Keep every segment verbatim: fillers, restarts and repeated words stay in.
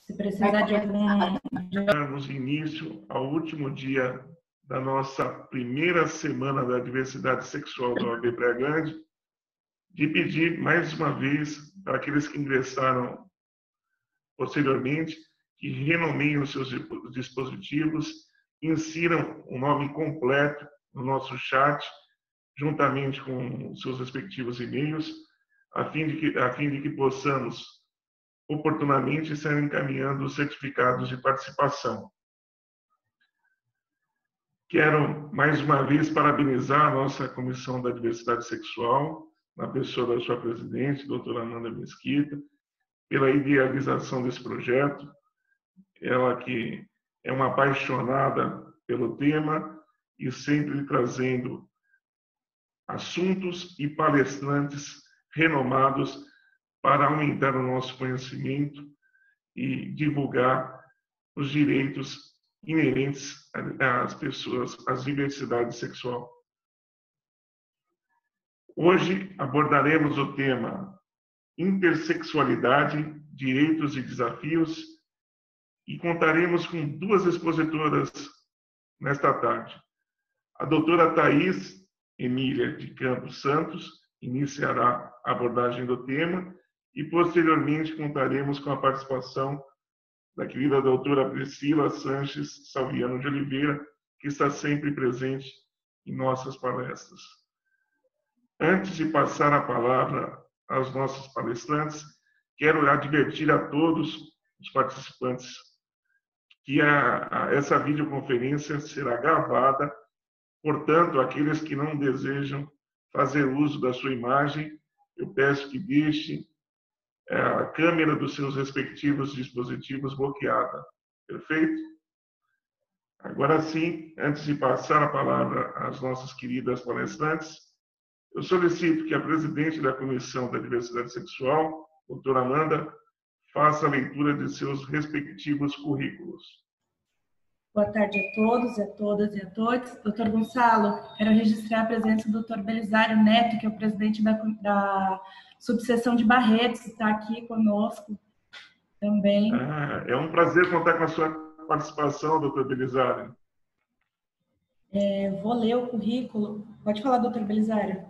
Se precisar de algum... Damos início ao último dia da nossa primeira semana da diversidade sexual da O A B Praia Grande, de pedir mais uma vez para aqueles que ingressaram posteriormente que renomeiem os seus dispositivos, insiram o nome completo no nosso chat, juntamente com os seus respectivos e-mails, a fim de que, a fim de que possamos oportunamente estar encaminhando os certificados de participação. Quero, mais uma vez, parabenizar a nossa Comissão da Diversidade Sexual, na pessoa da sua presidente, doutora Amanda Mesquita, pela idealização desse projeto. Ela que é uma apaixonada pelo tema e sempre trazendo assuntos e palestrantes renomados para aumentar o nosso conhecimento e divulgar os direitos inerentes às pessoas, às diversidades sexual. Hoje abordaremos o tema intersexualidade, direitos e desafios e contaremos com duas expositoras nesta tarde. A doutora Thaís Emília de Campos Santos iniciará a abordagem do tema e, posteriormente, contaremos com a participação da querida doutora Priscila Sanches Salviano de Oliveira, que está sempre presente em nossas palestras. Antes de passar a palavra aos nossos palestrantes, quero advertir a todos os participantes que a, a, essa videoconferência será gravada, portanto, aqueles que não desejam fazer uso da sua imagem, eu peço que deixem a câmera dos seus respectivos dispositivos bloqueada. Perfeito? Agora sim, antes de passar a palavra às nossas queridas palestrantes, eu solicito que a presidente da Comissão da Diversidade Sexual, doutora Amanda, faça a leitura de seus respectivos currículos. Boa tarde a todos, a todas e a todos. Doutor Gonçalo, quero registrar a presença do doutor Belisário Neto, que é o presidente da, da subseção de Barretos, que está aqui conosco também. Ah, é um prazer contar com a sua participação, doutor Belisário. É, vou ler o currículo. Pode falar, doutor Belisário.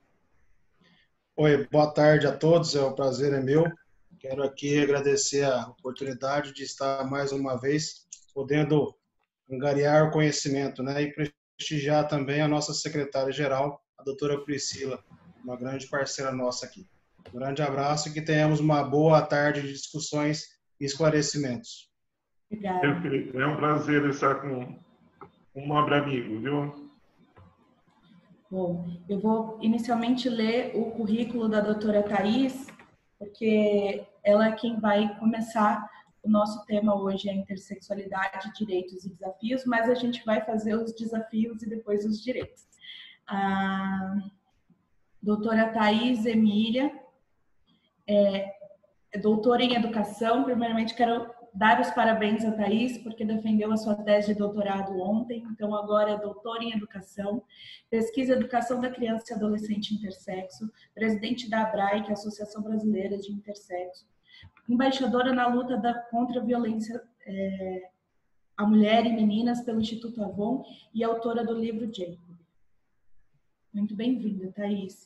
Oi, boa tarde a todos, é um prazer é meu. Quero aqui agradecer a oportunidade de estar mais uma vez podendo angariar o conhecimento, né, e prestigiar também a nossa secretária-geral, a doutora Priscila, uma grande parceira nossa aqui. Um grande abraço e que tenhamos uma boa tarde de discussões e esclarecimentos. Obrigada. Perfeito, é um prazer estar com um nobre amigo, viu? Bom, eu vou inicialmente ler o currículo da doutora Thaís, porque ela é quem vai começar. O nosso tema hoje é intersexualidade, direitos e desafios, mas a gente vai fazer os desafios e depois os direitos. A doutora Thaís Emília é, é doutora em educação. Primeiramente, quero dar os parabéns a Thaís, porque defendeu a sua tese de doutorado ontem, então agora é doutora em educação, pesquisa educação da criança e adolescente intersexo, presidente da ABRAE, que é a Associação Brasileira de Intersexo, embaixadora na luta da, contra a violência é, à mulher e meninas pelo Instituto Avon e autora do livro Jacob. Muito bem-vinda, Thaís.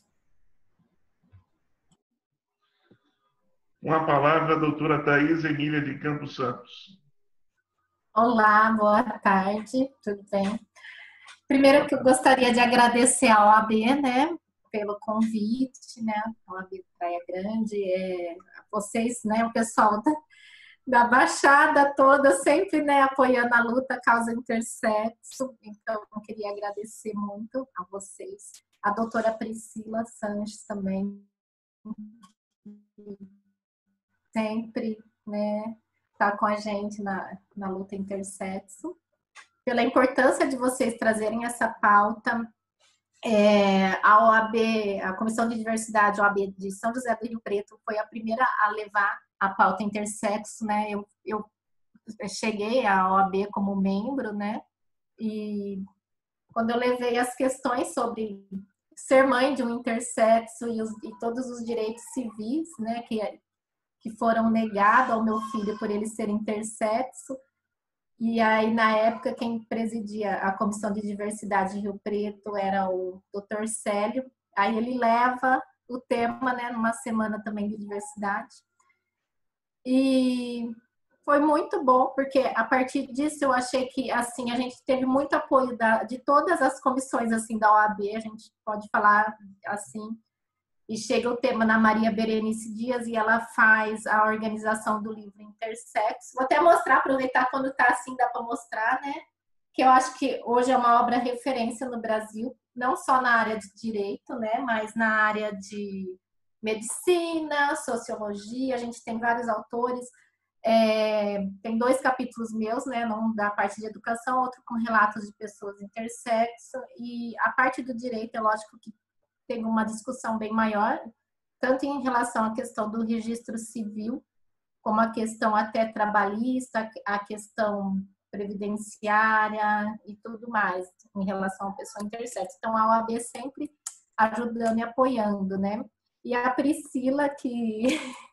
Com a palavra, a doutora Thaís Emília de Campos Santos. Olá, boa tarde, tudo bem? Primeiro que eu gostaria de agradecer à O A B, né, pelo convite, né, a O A B Praia Grande, é, vocês, né, o pessoal da, da Baixada toda, sempre, né, apoiando a luta causa intersexo, então eu queria agradecer muito a vocês, a doutora Priscila Sanches também, sempre, né, tá com a gente na, na luta intersexo, pela importância de vocês trazerem essa pauta. É, a O A B, a Comissão de Diversidade O A B de São José do Rio Preto foi a primeira a levar a pauta intersexo, né? Eu, eu cheguei à O A B como membro, né? E quando eu levei as questões sobre ser mãe de um intersexo e, os, e todos os direitos civis, né? Que, que foram negados ao meu filho por ele ser intersexo. E aí, na época, quem presidia a Comissão de Diversidade de Rio Preto era o doutor Célio. Aí ele leva o tema, né, numa semana também de diversidade. E foi muito bom, porque a partir disso eu achei que, assim, a gente teve muito apoio da, de todas as comissões, assim, da O A B, a gente pode falar assim. E chega o tema na Maria Berenice Dias e ela faz a organização do livro Intersexo. Vou até mostrar, aproveitar quando tá assim, dá para mostrar, né? Que eu acho que hoje é uma obra referência no Brasil, não só na área de direito, né? Mas na área de medicina, sociologia, a gente tem vários autores. É, tem dois capítulos meus, né? Um da parte de educação, outro com relatos de pessoas intersexo. E a parte do direito, é lógico que tem uma discussão bem maior, tanto em relação à questão do registro civil, como a questão até trabalhista, a questão previdenciária e tudo mais, em relação à pessoa intersexo. Então, a O A B sempre ajudando e apoiando, né? E a Priscila, que,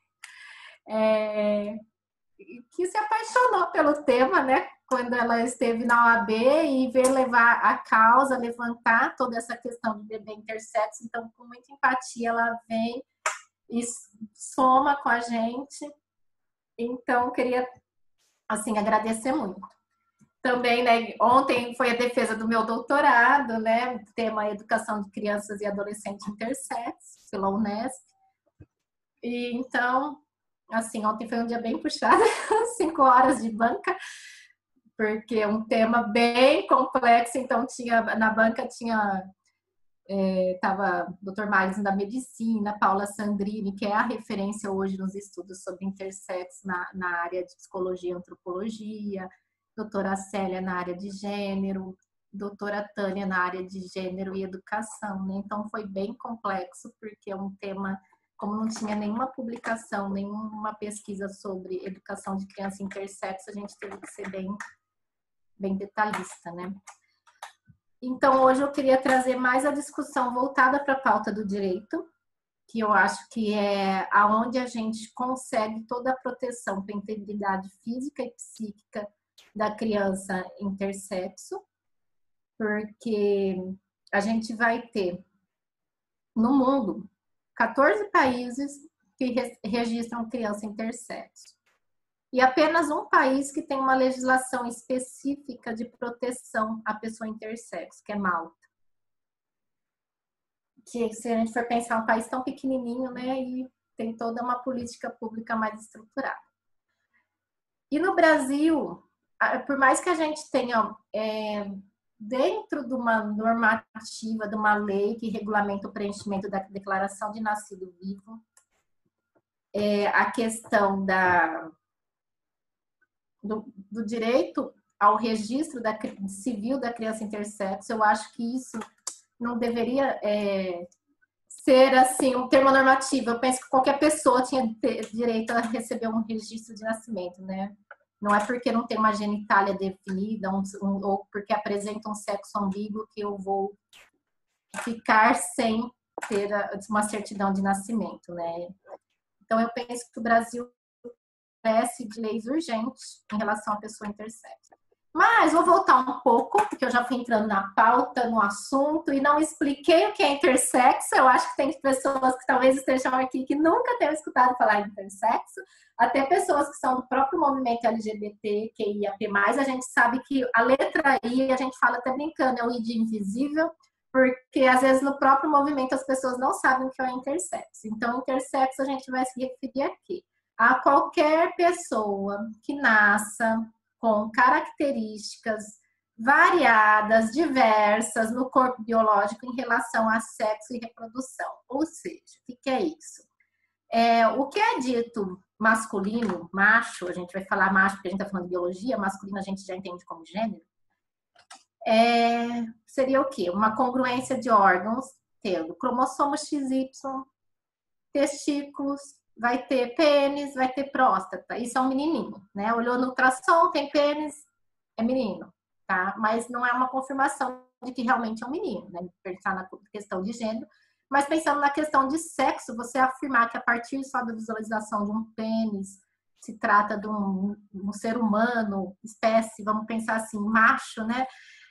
é, que se apaixonou pelo tema, né? Quando ela esteve na O A B e veio levar a causa, levantar toda essa questão do bebê intersexo. Então, com muita empatia, ela vem e soma com a gente. Então, queria, assim, agradecer muito. Também, né, ontem foi a defesa do meu doutorado, né, tema Educação de Crianças e Adolescentes Intersexo, pela Unesp. E, então, assim, ontem foi um dia bem puxado, cinco horas de banca, porque é um tema bem complexo, então tinha, na banca tinha, estava o doutor Miles da Medicina, Paula Sandrini, que é a referência hoje nos estudos sobre intersexo na, na área de psicologia e antropologia, doutora Célia na área de gênero, doutora Tânia na área de gênero e educação, né? Então foi bem complexo, porque é um tema, como não tinha nenhuma publicação, nenhuma pesquisa sobre educação de criança intersexo, a gente teve que ser bem bem detalhista, né? Então, hoje eu queria trazer mais a discussão voltada para a pauta do direito, que eu acho que é aonde a gente consegue toda a proteção para a integridade física e psíquica da criança intersexo, porque a gente vai ter, no mundo, quatorze países que registram criança intersexo. E apenas um país que tem uma legislação específica de proteção à pessoa intersexo, que é Malta. Que, se a gente for pensar, é um país tão pequenininho, né, e tem toda uma política pública mais estruturada. E no Brasil, por mais que a gente tenha, é, dentro de uma normativa, de uma lei que regulamenta o preenchimento da declaração de nascido vivo, é, a questão da... Do, do direito ao registro da, civil da criança intersexo, eu acho que isso não deveria é, ser assim um termo normativo. Eu penso que qualquer pessoa tinha direito a receber um registro de nascimento, né? Não é porque não tem uma genitália definida um, um, ou porque apresenta um sexo ambíguo que eu vou ficar sem ter uma certidão de nascimento, né? Então, eu penso que o Brasil carece de leis urgentes em relação à pessoa intersexo. Mas vou voltar um pouco, porque eu já fui entrando na pauta, no assunto, e não expliquei o que é intersexo. Eu acho que tem pessoas que talvez estejam aqui que nunca tenham escutado falar em intersexo, até pessoas que são do próprio movimento L G B T Q I A P mais, a gente sabe que a letra I, a gente fala até brincando, é o I de invisível, porque às vezes no próprio movimento as pessoas não sabem o que é intersexo. Então, intersexo a gente vai se referir aqui a qualquer pessoa que nasça com características variadas, diversas no corpo biológico em relação a sexo e reprodução. Ou seja, o que é isso? É, o que é dito masculino, macho, a gente vai falar macho porque a gente está falando de biologia, masculino a gente já entende como gênero, é, seria o quê? Uma congruência de órgãos, tendo cromossomo X Y, testículos, vai ter pênis, vai ter próstata. Isso é um menininho, né? Olhou no ultrassom, tem pênis, é menino, tá? Mas não é uma confirmação de que realmente é um menino, né? Pensar na questão de gênero. Mas pensando na questão de sexo, você afirmar que a partir só da visualização de um pênis se trata de um, um ser humano, espécie, vamos pensar assim, macho, né?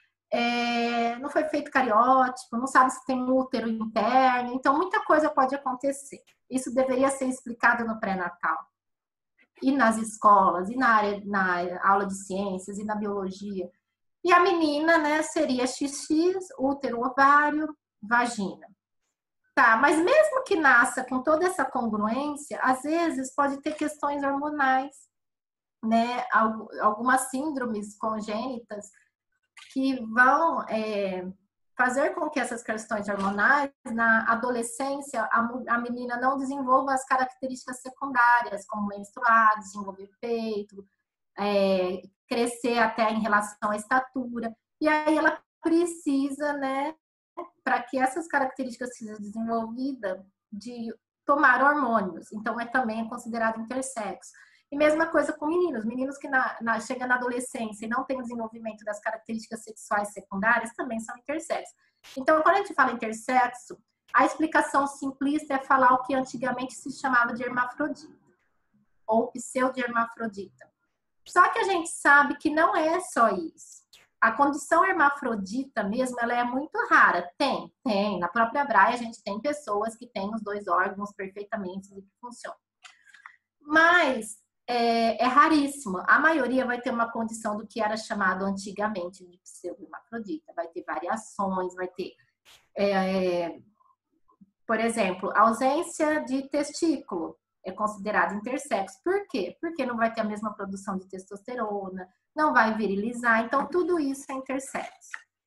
É, não foi feito cariótipo, não sabe se tem útero interno, então muita coisa pode acontecer. Isso deveria ser explicado no pré-natal. E nas escolas, e na área, na aula de ciências, e na biologia. E a menina, né, seria X X, útero, ovário, vagina. Tá, mas mesmo que nasça com toda essa congruência, às vezes pode ter questões hormonais, né? Algumas síndromes congênitas que vão é, fazer com que essas questões hormonais, na adolescência, a, a menina não desenvolva as características secundárias, como menstruar, desenvolver peito, é, crescer até em relação à estatura. E aí ela precisa, né, para que essas características sejam desenvolvidas, de tomar hormônios. Então, é também considerado intersexo. E mesma coisa com meninos. Meninos que na, na, chegam na adolescência e não têm o desenvolvimento das características sexuais secundárias também são intersexo. Então, quando a gente fala intersexo, a explicação simplista é falar o que antigamente se chamava de hermafrodita ou pseudo-hermafrodita. Só que a gente sabe que não é só isso. A condição hermafrodita mesmo, ela é muito rara. Tem, tem. Na própria Braille, a gente tem pessoas que têm os dois órgãos perfeitamente e que funcionam. Mas é, é raríssimo. A maioria vai ter uma condição do que era chamado antigamente de pseudo-hermafrodita. Vai ter variações, vai ter, é, por exemplo, ausência de testículo. É considerado intersexo. Por quê? Porque não vai ter a mesma produção de testosterona, não vai virilizar, então tudo isso é intersexo.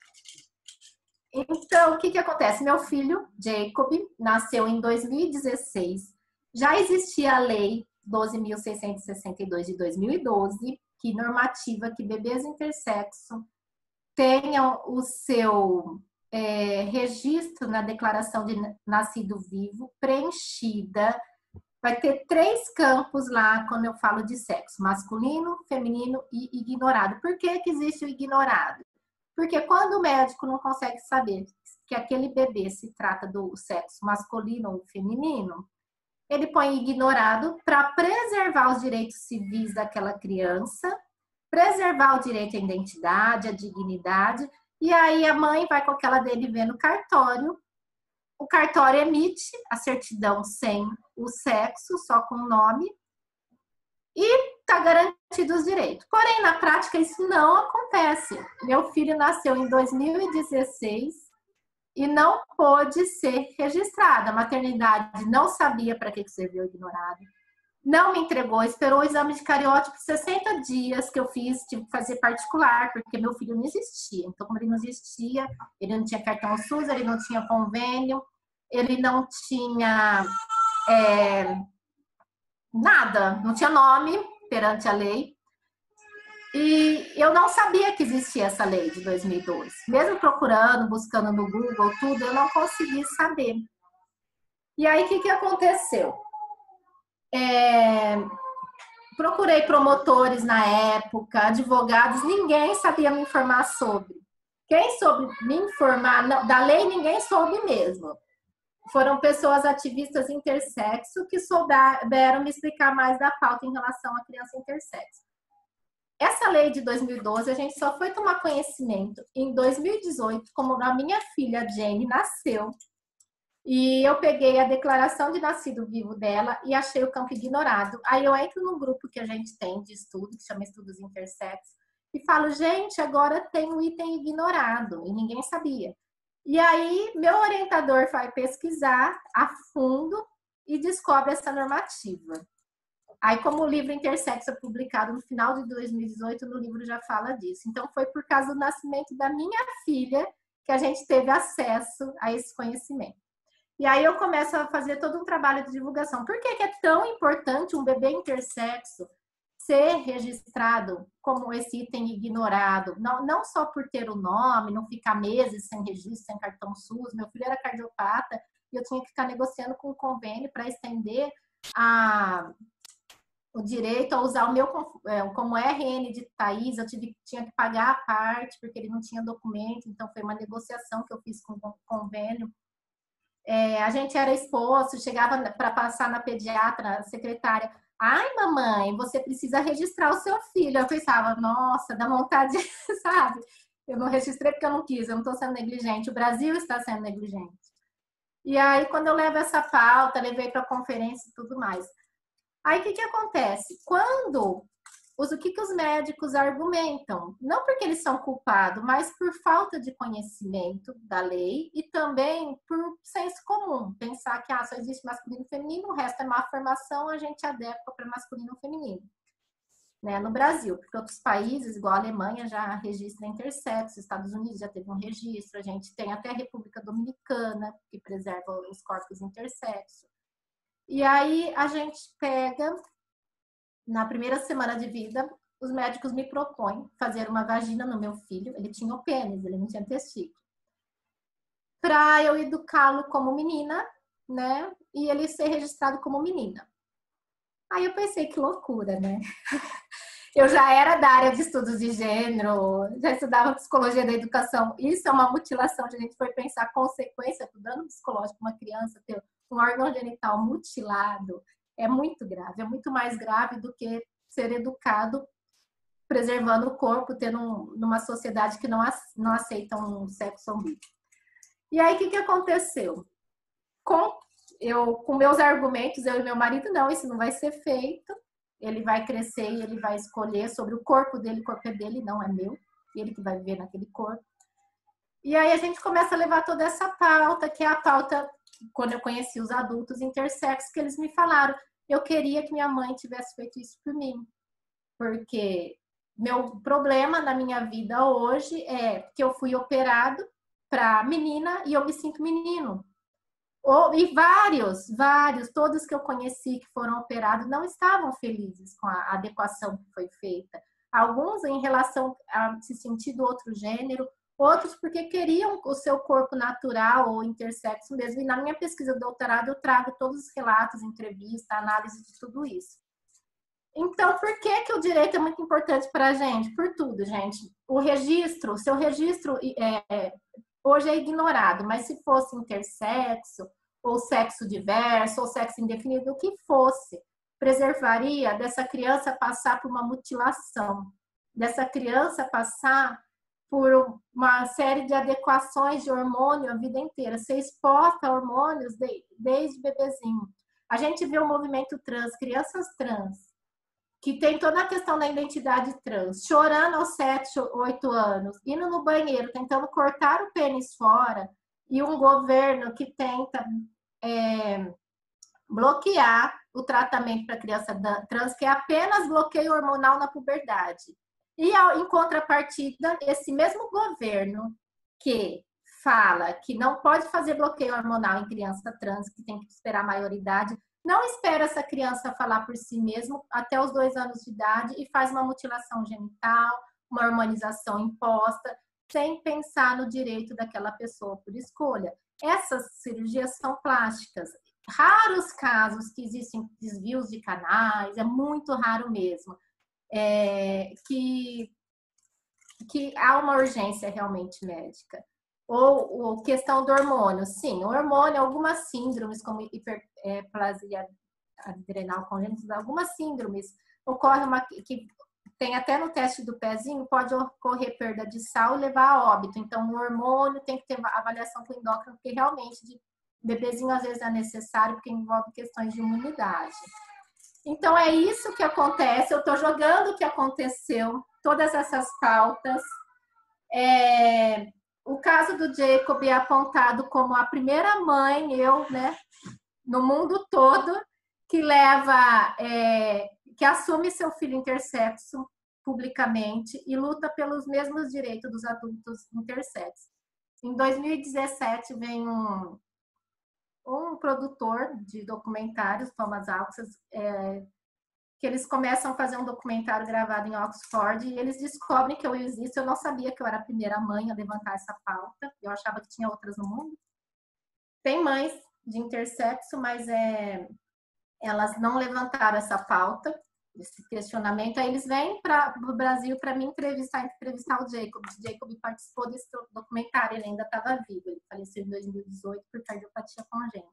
Então, o que que acontece? Meu filho, Jacob, nasceu em dois mil e dezesseis. Já existia a lei doze mil seiscentos e sessenta e dois de dois mil e doze, que normativa que bebês intersexo tenham o seu é, registro na declaração de nascido vivo preenchida. Vai ter três campos lá quando eu falo de sexo: masculino, feminino e ignorado. Por que que existe o ignorado? Porque quando o médico não consegue saber que aquele bebê se trata do sexo masculino ou feminino, ele põe ignorado para preservar os direitos civis daquela criança, preservar o direito à identidade, à dignidade, e aí a mãe vai com aquela dele ver no cartório. O cartório emite a certidão sem o sexo, só com o nome, e está garantido os direitos. Porém, na prática, isso não acontece. Meu filho nasceu em dois mil e dezesseis e não pôde ser registrado. A maternidade não sabia para que serviu o ignorado, não me entregou, esperou o exame de cariótipo sessenta dias que eu fiz, tive que fazer particular, porque meu filho não existia. Então, como ele não existia, ele não tinha cartão SUS, ele não tinha convênio, ele não tinha é, nada, não tinha nome perante a lei. E eu não sabia que existia essa lei de dois mil e doze. Mesmo procurando, buscando no Google, tudo, eu não consegui saber. E aí, o que, que aconteceu? É, procurei promotores na época, advogados, ninguém sabia me informar sobre. Quem soube me informar não, da lei, ninguém soube mesmo. Foram pessoas ativistas intersexo que souberam me explicar mais da pauta em relação à criança intersexo. Essa lei de dois mil e doze, a gente só foi tomar conhecimento em dois mil e dezoito, como a minha filha Jane nasceu. E eu peguei a declaração de nascido vivo dela e achei o campo ignorado. Aí eu entro no grupo que a gente tem de estudo, que chama Estudos Intersexo, e falo, gente, agora tem o item ignorado, e ninguém sabia. E aí meu orientador vai pesquisar a fundo e descobre essa normativa. Aí, como o livro Intersexo é publicado no final de dois mil e dezoito, no livro já fala disso. Então, foi por causa do nascimento da minha filha que a gente teve acesso a esse conhecimento. E aí eu começo a fazer todo um trabalho de divulgação. Por que que é tão importante um bebê intersexo ser registrado como esse item ignorado? Não, não só por ter o nome, não ficar meses sem registro, sem cartão SUS. Meu filho era cardiopata e eu tinha que ficar negociando com o convênio para estender a, o direito a usar o meu como R N de Thaís. Eu tive, tinha que pagar a parte porque ele não tinha documento. Então foi uma negociação que eu fiz com o convênio. É, a gente era exposto, chegava para passar na pediatra, secretária, ai, mamãe, você precisa registrar o seu filho. Eu pensava, nossa, dá vontade, sabe? Eu não registrei porque eu não quis, eu não estou sendo negligente. O Brasil está sendo negligente. E aí, quando eu levo essa pauta, levei para a conferência e tudo mais. Aí, o que que acontece? Quando... Os, o que, que os médicos argumentam? Não porque eles são culpados, mas por falta de conhecimento da lei e também por senso comum. Pensar que ah, só existe masculino e feminino, o resto é má formação, a gente adequa para masculino e feminino. Né? No Brasil, porque outros países, igual a Alemanha, já registra intersexo, Estados Unidos já teve um registro, a gente tem até a República Dominicana, que preserva os corpos intersexo. E aí a gente pega... Na primeira semana de vida, os médicos me propõem fazer uma vagina no meu filho. Ele tinha o pênis, ele não tinha testículo. Para eu educá-lo como menina, né? E ele ser registrado como menina. Aí eu pensei, que loucura, né? Eu já era da área de estudos de gênero, já estudava psicologia da educação. Isso é uma mutilação, a gente foi pensar a consequência do dano psicológico para uma criança ter um órgão genital mutilado. É muito grave, é muito mais grave do que ser educado preservando o corpo, tendo um, numa sociedade que não, não aceita um sexo ambíguo. E aí, o que, que aconteceu? Com, eu, com meus argumentos, eu e meu marido, não, isso não vai ser feito, ele vai crescer e ele vai escolher sobre o corpo dele, o corpo é dele, não é meu, ele que vai viver naquele corpo. E aí a gente começa a levar toda essa pauta, que é a pauta... Quando eu conheci os adultos intersexos, que eles me falaram, eu queria que minha mãe tivesse feito isso por mim. Porque meu problema na minha vida hoje é que eu fui operado para menina e eu me sinto menino. E vários, vários, todos que eu conheci que foram operados não estavam felizes com a adequação que foi feita. Alguns em relação a se sentir do outro gênero, outros porque queriam o seu corpo natural ou intersexo mesmo. E na minha pesquisa de doutorado eu trago todos os relatos, entrevista, análise de tudo isso. Então, por que que o direito é muito importante para a gente? Por tudo, gente. O registro, o seu registro é, hoje é ignorado, mas se fosse intersexo, ou sexo diverso, ou sexo indefinido, o que fosse, preservaria dessa criança passar por uma mutilação, dessa criança passar por uma série de adequações de hormônio a vida inteira, ser exposta a hormônios de, desde bebezinho. A gente vê o movimento trans, crianças trans, que tem toda a questão da identidade trans, chorando aos sete, oito anos, indo no banheiro, tentando cortar o pênis fora, e um governo que tenta é, bloquear o tratamento para criança trans, que é apenas bloqueio hormonal na puberdade. E, em contrapartida, esse mesmo governo que fala que não pode fazer bloqueio hormonal em criança trans, que tem que esperar a maioridade, não espera essa criança falar por si mesmo até os dois anos de idade e faz uma mutilação genital, uma hormonização imposta, sem pensar no direito daquela pessoa por escolha. Essas cirurgias são plásticas. Raros casos que existem desvios de canais, é muito raro mesmo. É, que, que há uma urgência realmente médica. Ou, ou questão do hormônio, sim, o hormônio, algumas síndromes, como hiperplasia adrenal congênita, algumas síndromes, ocorre uma que tem até no teste do pezinho, pode ocorrer perda de sal e levar a óbito. Então, o hormônio tem que ter avaliação com endócrino, porque realmente de bebezinho às vezes é necessário, porque envolve questões de imunidade. Então, é isso que acontece. Eu estou jogando o que aconteceu, todas essas pautas. É, o caso do Jacob é apontado como a primeira mãe, eu, né, no mundo todo, que leva, é, que assume seu filho intersexo publicamente e luta pelos mesmos direitos dos adultos intersexos. Em dois mil e dezessete, vem um... um produtor de documentários, Thomas Alxas, é, que eles começam a fazer um documentário gravado em Oxford e eles descobrem que eu existo. Eu não sabia que eu era a primeira mãe a levantar essa pauta, eu achava que tinha outras no mundo. Tem mães de intersexo, mas é, elas não levantaram essa pauta. esse questionamento. Aí eles vêm para o Brasil para me entrevistar, entrevistar o Jacob. O Jacob participou desse documentário, ele ainda estava vivo, ele faleceu em dois mil e dezoito por cardiopatia congênita.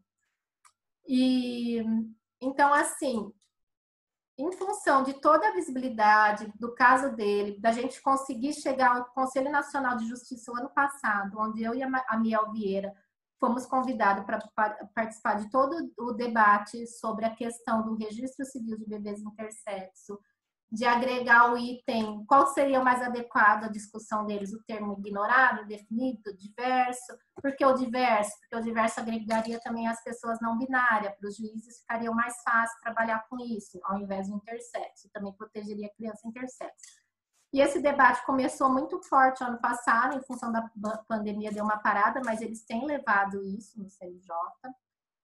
E então, assim, em função de toda a visibilidade do caso dele, da gente conseguir chegar ao Conselho Nacional de Justiça o ano passado, onde eu e a Miel Vieira fomos convidados para participar de todo o debate sobre a questão do registro civil de bebês intersexo, de agregar o item, qual seria o mais adequado à discussão deles, o termo ignorado, definido, diverso. Por que o diverso? Porque o diverso agregaria também as pessoas não binárias, para os juízes ficaria mais fácil trabalhar com isso, ao invés do intersexo, também protegeria a criança intersexo. E esse debate começou muito forte ano passado, em função da pandemia deu uma parada, mas eles têm levado isso no C N J.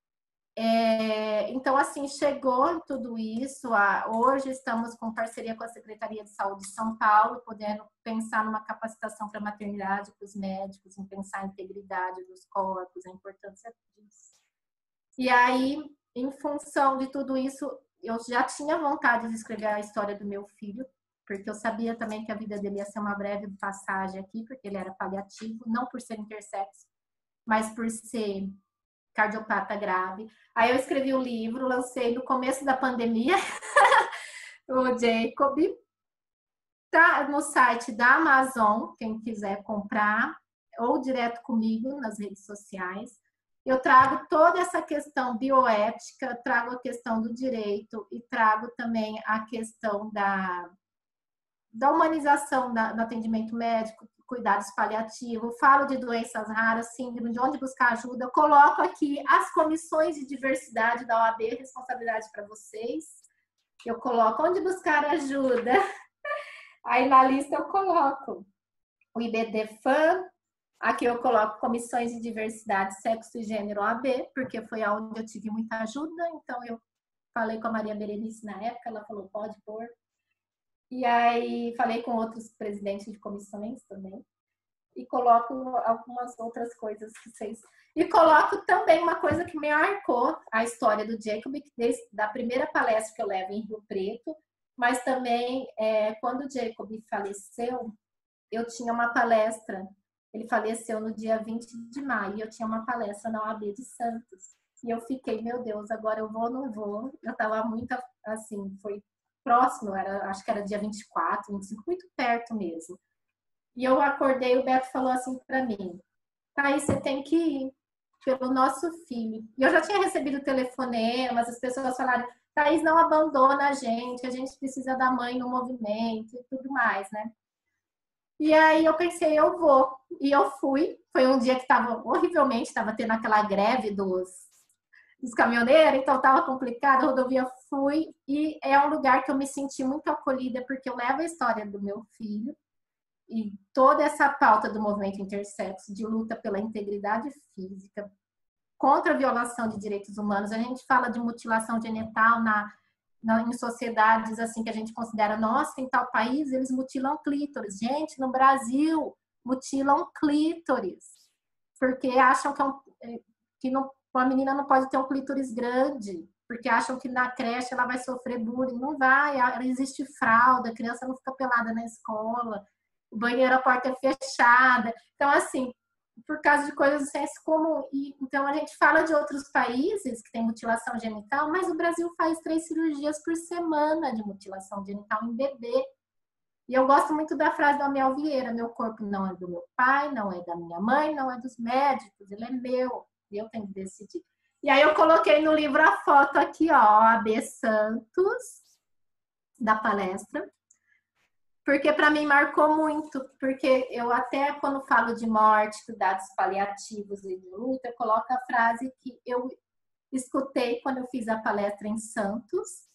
É, então, assim, chegou tudo isso. A, hoje estamos com parceria com a Secretaria de Saúde de São Paulo, podendo pensar numa capacitação para a maternidade, para os médicos, em pensar a integridade dos corpos, a importância disso. E aí, em função de tudo isso, eu já tinha vontade de escrever a história do meu filho, porque eu sabia também que a vida dele ia ser uma breve passagem aqui, porque ele era paliativo, não por ser intersexo, mas por ser cardiopata grave. Aí eu escrevi o livro, lancei no começo da pandemia, o Jacob, tá no site da Amazon, quem quiser comprar, ou direto comigo nas redes sociais. Eu trago toda essa questão bioética, trago a questão do direito e trago também a questão da da humanização da, do atendimento médico, cuidados paliativos, falo de doenças raras, síndrome, de onde buscar ajuda, eu coloco aqui as comissões de diversidade da O A B, responsabilidade para vocês, eu coloco onde buscar ajuda, aí na lista eu coloco o I B D F A M, aqui eu coloco comissões de diversidade, sexo e gênero O A B, porque foi onde eu tive muita ajuda, então eu falei com a Maria Berenice na época, ela falou, pode pôr. E aí falei com outros presidentes de comissões também. E coloco algumas outras coisas que vocês... E coloco também uma coisa que me marcou a história do Jacob, desde da primeira palestra que eu levo em Rio Preto, mas também é, quando o Jacob faleceu, eu tinha uma palestra, ele faleceu no dia vinte de maio, e eu tinha uma palestra na O A B de Santos. E eu fiquei, meu Deus, agora eu vou ou não vou? Eu estava muito, assim, foi... próximo, era, acho que era dia vinte e quatro, vinte e cinco, muito perto mesmo. E eu acordei, o Beto falou assim para mim, Thaís, você tem que ir pelo nosso filho. E eu já tinha recebido telefonemas, as pessoas falaram, Thaís, não abandona a gente, a gente precisa da mãe no movimento e tudo mais, né? E aí eu pensei, eu vou. E eu fui. Foi um dia que estava horrivelmente, estava tendo aquela greve dos dos caminhoneiros, então estava complicado, a rodovia fui, e é um lugar que eu me senti muito acolhida, porque eu levo a história do meu filho, e toda essa pauta do movimento intersexo, de luta pela integridade física, contra a violação de direitos humanos. A gente fala de mutilação genital na, na, em sociedades assim que a gente considera, nossa, em tal país eles mutilam clítoris. Gente, no Brasil, mutilam clítoris, porque acham que, é um, que não uma menina não pode ter um clítoris grande, porque acham que na creche ela vai sofrer bullying. Não vai, existe fralda, a criança não fica pelada na escola, o banheiro, a porta é fechada. Então, assim, por causa de coisas do senso comum. E, então, a gente fala de outros países que tem mutilação genital, mas o Brasil faz três cirurgias por semana de mutilação genital em bebê. E eu gosto muito da frase da Miel Vieira, meu corpo não é do meu pai, não é da minha mãe, não é dos médicos, ele é meu. Eu tenho que decidir. E aí eu coloquei no livro a foto aqui, ó, O A B Santos, da palestra, porque para mim marcou muito, porque eu até quando falo de morte, cuidados paliativos e de luta, eu coloco a frase que eu escutei quando eu fiz a palestra em Santos,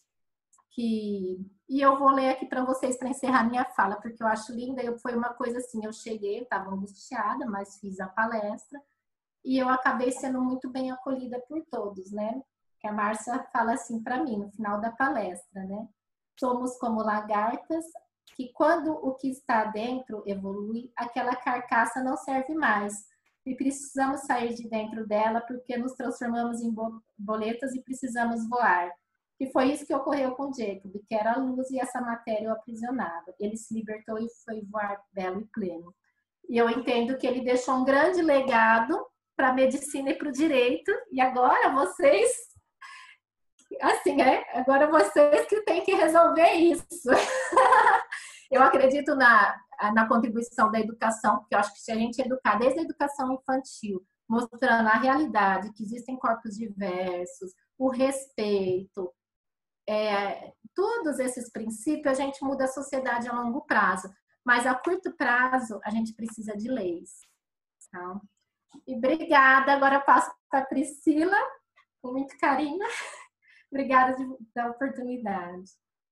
que... e eu vou ler aqui para vocês para encerrar minha fala, porque eu acho linda. Eu, foi uma coisa assim, eu cheguei, eu estava angustiada, mas fiz a palestra, e eu acabei sendo muito bem acolhida por todos, né? Que a Márcia fala assim para mim, no final da palestra, né? Somos como lagartas, que quando o que está dentro evolui, aquela carcaça não serve mais. E precisamos sair de dentro dela porque nos transformamos em boletas e precisamos voar. E foi isso que ocorreu com o Jacob, que era a luz e essa matéria o aprisionava. Ele se libertou e foi voar belo e pleno. E eu entendo que ele deixou um grande legado para a medicina e para o direito. E agora vocês, assim, é, agora vocês que têm que resolver isso. Eu acredito na, na contribuição da educação, porque eu acho que se a gente educar desde a educação infantil, mostrando a realidade, que existem corpos diversos, o respeito, é, todos esses princípios, a gente muda a sociedade a longo prazo. Mas a curto prazo, a gente precisa de leis. Tá? E obrigada. Agora eu passo para a Priscila, com muito carinho. Obrigada pela oportunidade.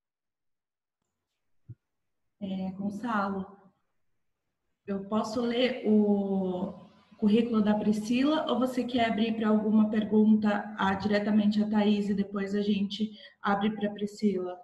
É, Gonçalo, eu posso ler o currículo da Priscila ou você quer abrir para alguma pergunta a, diretamente a Thaís e depois a gente abre para a Priscila?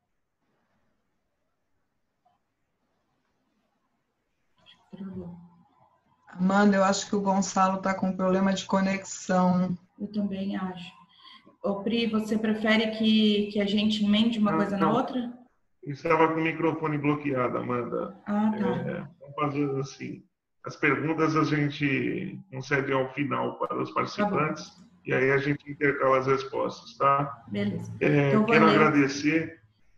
Amanda, eu acho que o Gonçalo está com problema de conexão. Eu também acho. Ô, Pri, você prefere que, que a gente emende uma não, coisa não. na outra? Estava com o microfone bloqueado, Amanda. Ah, tá. É, vamos fazer assim. As perguntas a gente concede ao final para os participantes Tá, e aí a gente intercala as respostas, tá? Beleza. É, Então, quero ler... agradecer...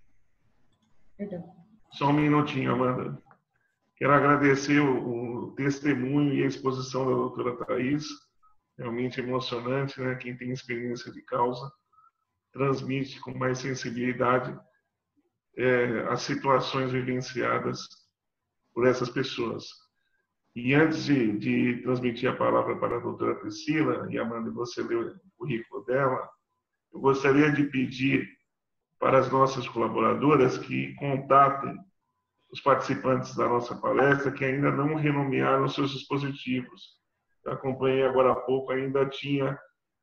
Perdão. Só um minutinho, Amanda. Quero agradecer o, o testemunho e a exposição da doutora Thaís. Realmente emocionante, né? Quem tem experiência de causa transmite com mais sensibilidade é, as situações vivenciadas por essas pessoas. E antes de, de transmitir a palavra para a doutora Priscila, e Amanda, você leu o currículo dela, eu gostaria de pedir para as nossas colaboradoras que contatem os participantes da nossa palestra que ainda não renomearam seus dispositivos. Eu acompanhei agora há pouco, ainda tinha,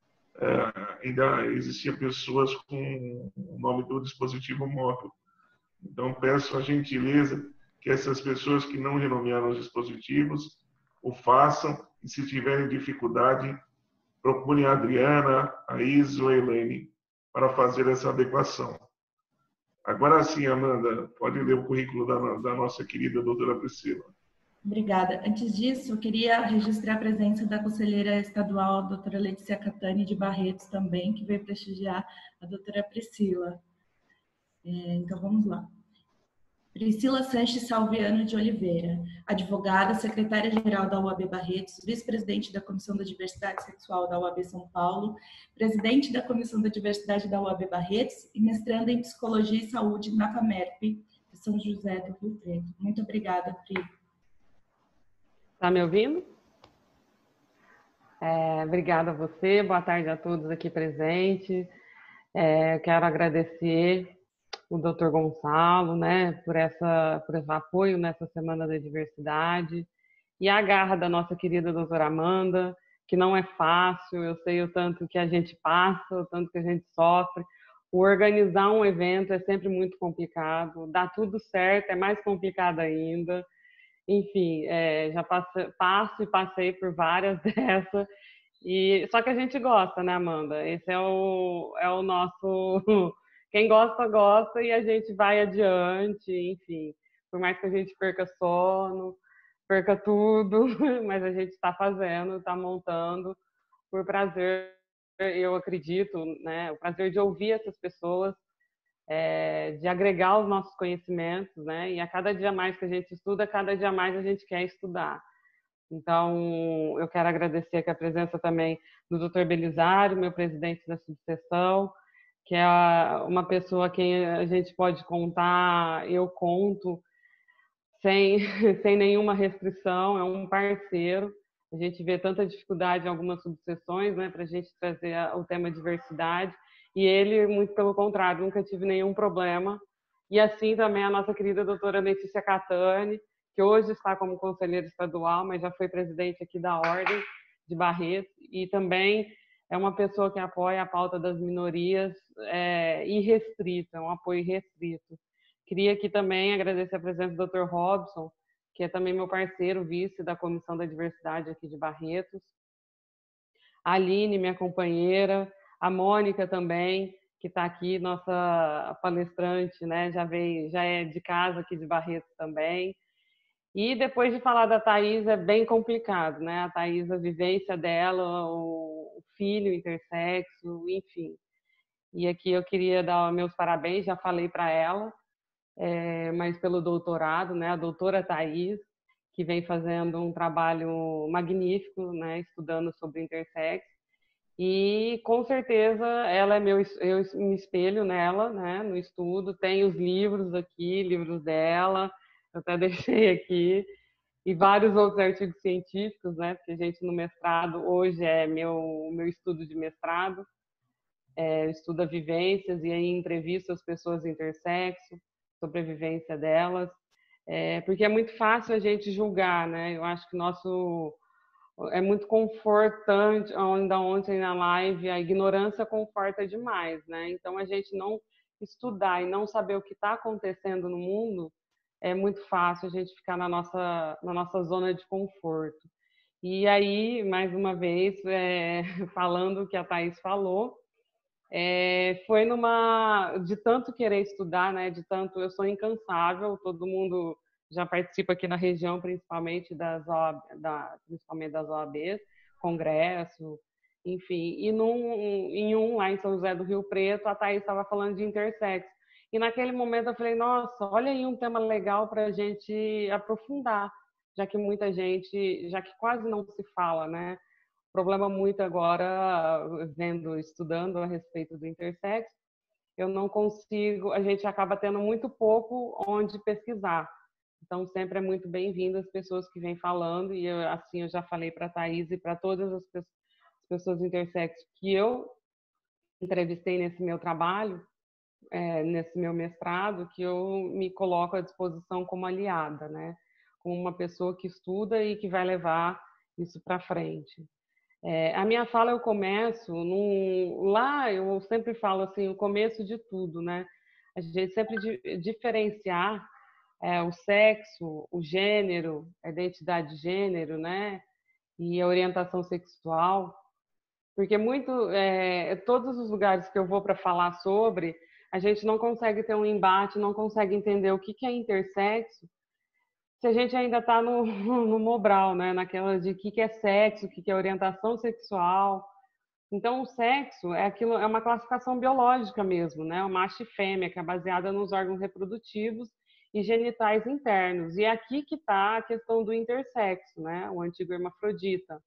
é, ainda existia pessoas com o nome do dispositivo móvel. Então, peço a gentileza que essas pessoas que não renomearam os dispositivos o façam e, se tiverem dificuldade, procurem a Adriana, a Isa ou a Elaine para fazer essa adequação. Agora sim, Amanda, pode ler o currículo da, da nossa querida doutora Priscila. Obrigada. Antes disso, eu queria registrar a presença da conselheira estadual, a doutora Letícia Catani de Barretos também, que veio prestigiar a doutora Priscila. É, então, vamos lá. Priscila Sanches Salviano de Oliveira, advogada, secretária-geral da U A B Barretos, vice-presidente da Comissão da Diversidade Sexual da U A B São Paulo, presidente da Comissão da Diversidade da U A B Barretos e mestranda em Psicologia e Saúde na FAMERP, de São José do Rio Preto. Muito obrigada, Pri. Está me ouvindo? É, obrigada a você, boa tarde a todos aqui presentes. É, quero agradecer o doutor Gonçalo, né, por, essa, por esse apoio nessa Semana da Diversidade e a garra da nossa querida doutora Amanda, que não é fácil, eu sei o tanto que a gente passa, o tanto que a gente sofre. O organizar um evento é sempre muito complicado, dar tudo certo é mais complicado ainda. Enfim, é, já passo, passo e passei por várias dessas, e, só que a gente gosta, né, Amanda? Esse é o, é o nosso... Quem gosta, gosta e a gente vai adiante, enfim. Por mais que a gente perca sono, perca tudo, mas a gente está fazendo, está montando por prazer, eu acredito, né? O prazer de ouvir essas pessoas, é, de agregar os nossos conhecimentos, né? E a cada dia mais que a gente estuda, cada dia mais a gente quer estudar. Então, eu quero agradecer aqui a presença também do doutor Belisário, meu presidente da subseção, que é uma pessoa a quem a gente pode contar, eu conto, sem, sem nenhuma restrição, é um parceiro. A gente vê tanta dificuldade em algumas subseções, né, para a gente trazer o tema diversidade, e ele, muito pelo contrário, nunca tive nenhum problema. E assim também a nossa querida doutora Letícia Catani, que hoje está como conselheira estadual, mas já foi presidente aqui da Ordem de Barretos, e também é uma pessoa que apoia a pauta das minorias é, irrestrito, é um apoio restrito. Queria aqui também agradecer a presença do doutor Robson, que é também meu parceiro, vice da Comissão da Diversidade aqui de Barretos. A Aline, minha companheira, a Mônica também, que está aqui, nossa palestrante, né? Já veio, já é de casa aqui de Barretos também. E depois de falar da Thaís, é bem complicado, né? A Thaís, a vivência dela, o filho intersexo, enfim. E aqui eu queria dar meus parabéns, já falei para ela, é, mas pelo doutorado, né? A doutora Thaís, que vem fazendo um trabalho magnífico, né? Estudando sobre intersexo. E com certeza ela é meu, eu me espelho nela, né? No estudo, tem os livros aqui, livros dela, eu até deixei aqui, e vários outros artigos científicos, né? Porque a gente no mestrado, hoje é meu, meu estudo de mestrado, é, estuda vivências e aí entrevista as pessoas intersexo, sobre a vivência delas, é, porque é muito fácil a gente julgar, né? Eu acho que nosso é muito confortante, ainda ontem na live, a ignorância conforta demais, né? Então a gente não estudar e não saber o que está acontecendo no mundo, é muito fácil a gente ficar na nossa, na nossa zona de conforto. E aí, mais uma vez, é, falando o que a Thaís falou, é, foi numa de tanto querer estudar, né? De tanto eu sou incansável, todo mundo já participa aqui na região, principalmente das O A B, da, principalmente das O A Bs, congresso, enfim. E num, em um lá em São José do Rio Preto, a Thaís estava falando de intersexo. E naquele momento eu falei, nossa, olha aí um tema legal para a gente aprofundar, já que muita gente, já que quase não se fala, né? Problema muito agora, vendo, estudando a respeito do intersexo, eu não consigo, a gente acaba tendo muito pouco onde pesquisar. Então, sempre é muito bem-vindo as pessoas que vêm falando, e eu, assim eu já falei para a Thaís e para todas as pessoas intersexo que eu entrevistei nesse meu trabalho, é, nesse meu mestrado, que eu me coloco à disposição como aliada, né? Como uma pessoa que estuda e que vai levar isso para frente. É, a minha fala eu começo num, lá eu sempre falo assim, o começo de tudo, né? A gente sempre di, diferenciar é, o sexo, o gênero, a identidade de gênero, né? E a orientação sexual, porque muito, é, todos os lugares que eu vou para falar sobre, a gente não consegue ter um embate, não consegue entender o que, que é intersexo, se a gente ainda está no, no Mobral, né? Naquela de o que, que é sexo, o que, que é orientação sexual. Então, o sexo é aquilo, é uma classificação biológica mesmo, né? O macho e fêmea, que é baseada nos órgãos reprodutivos e genitais internos. E é aqui que está a questão do intersexo, né? O antigo hermafrodita.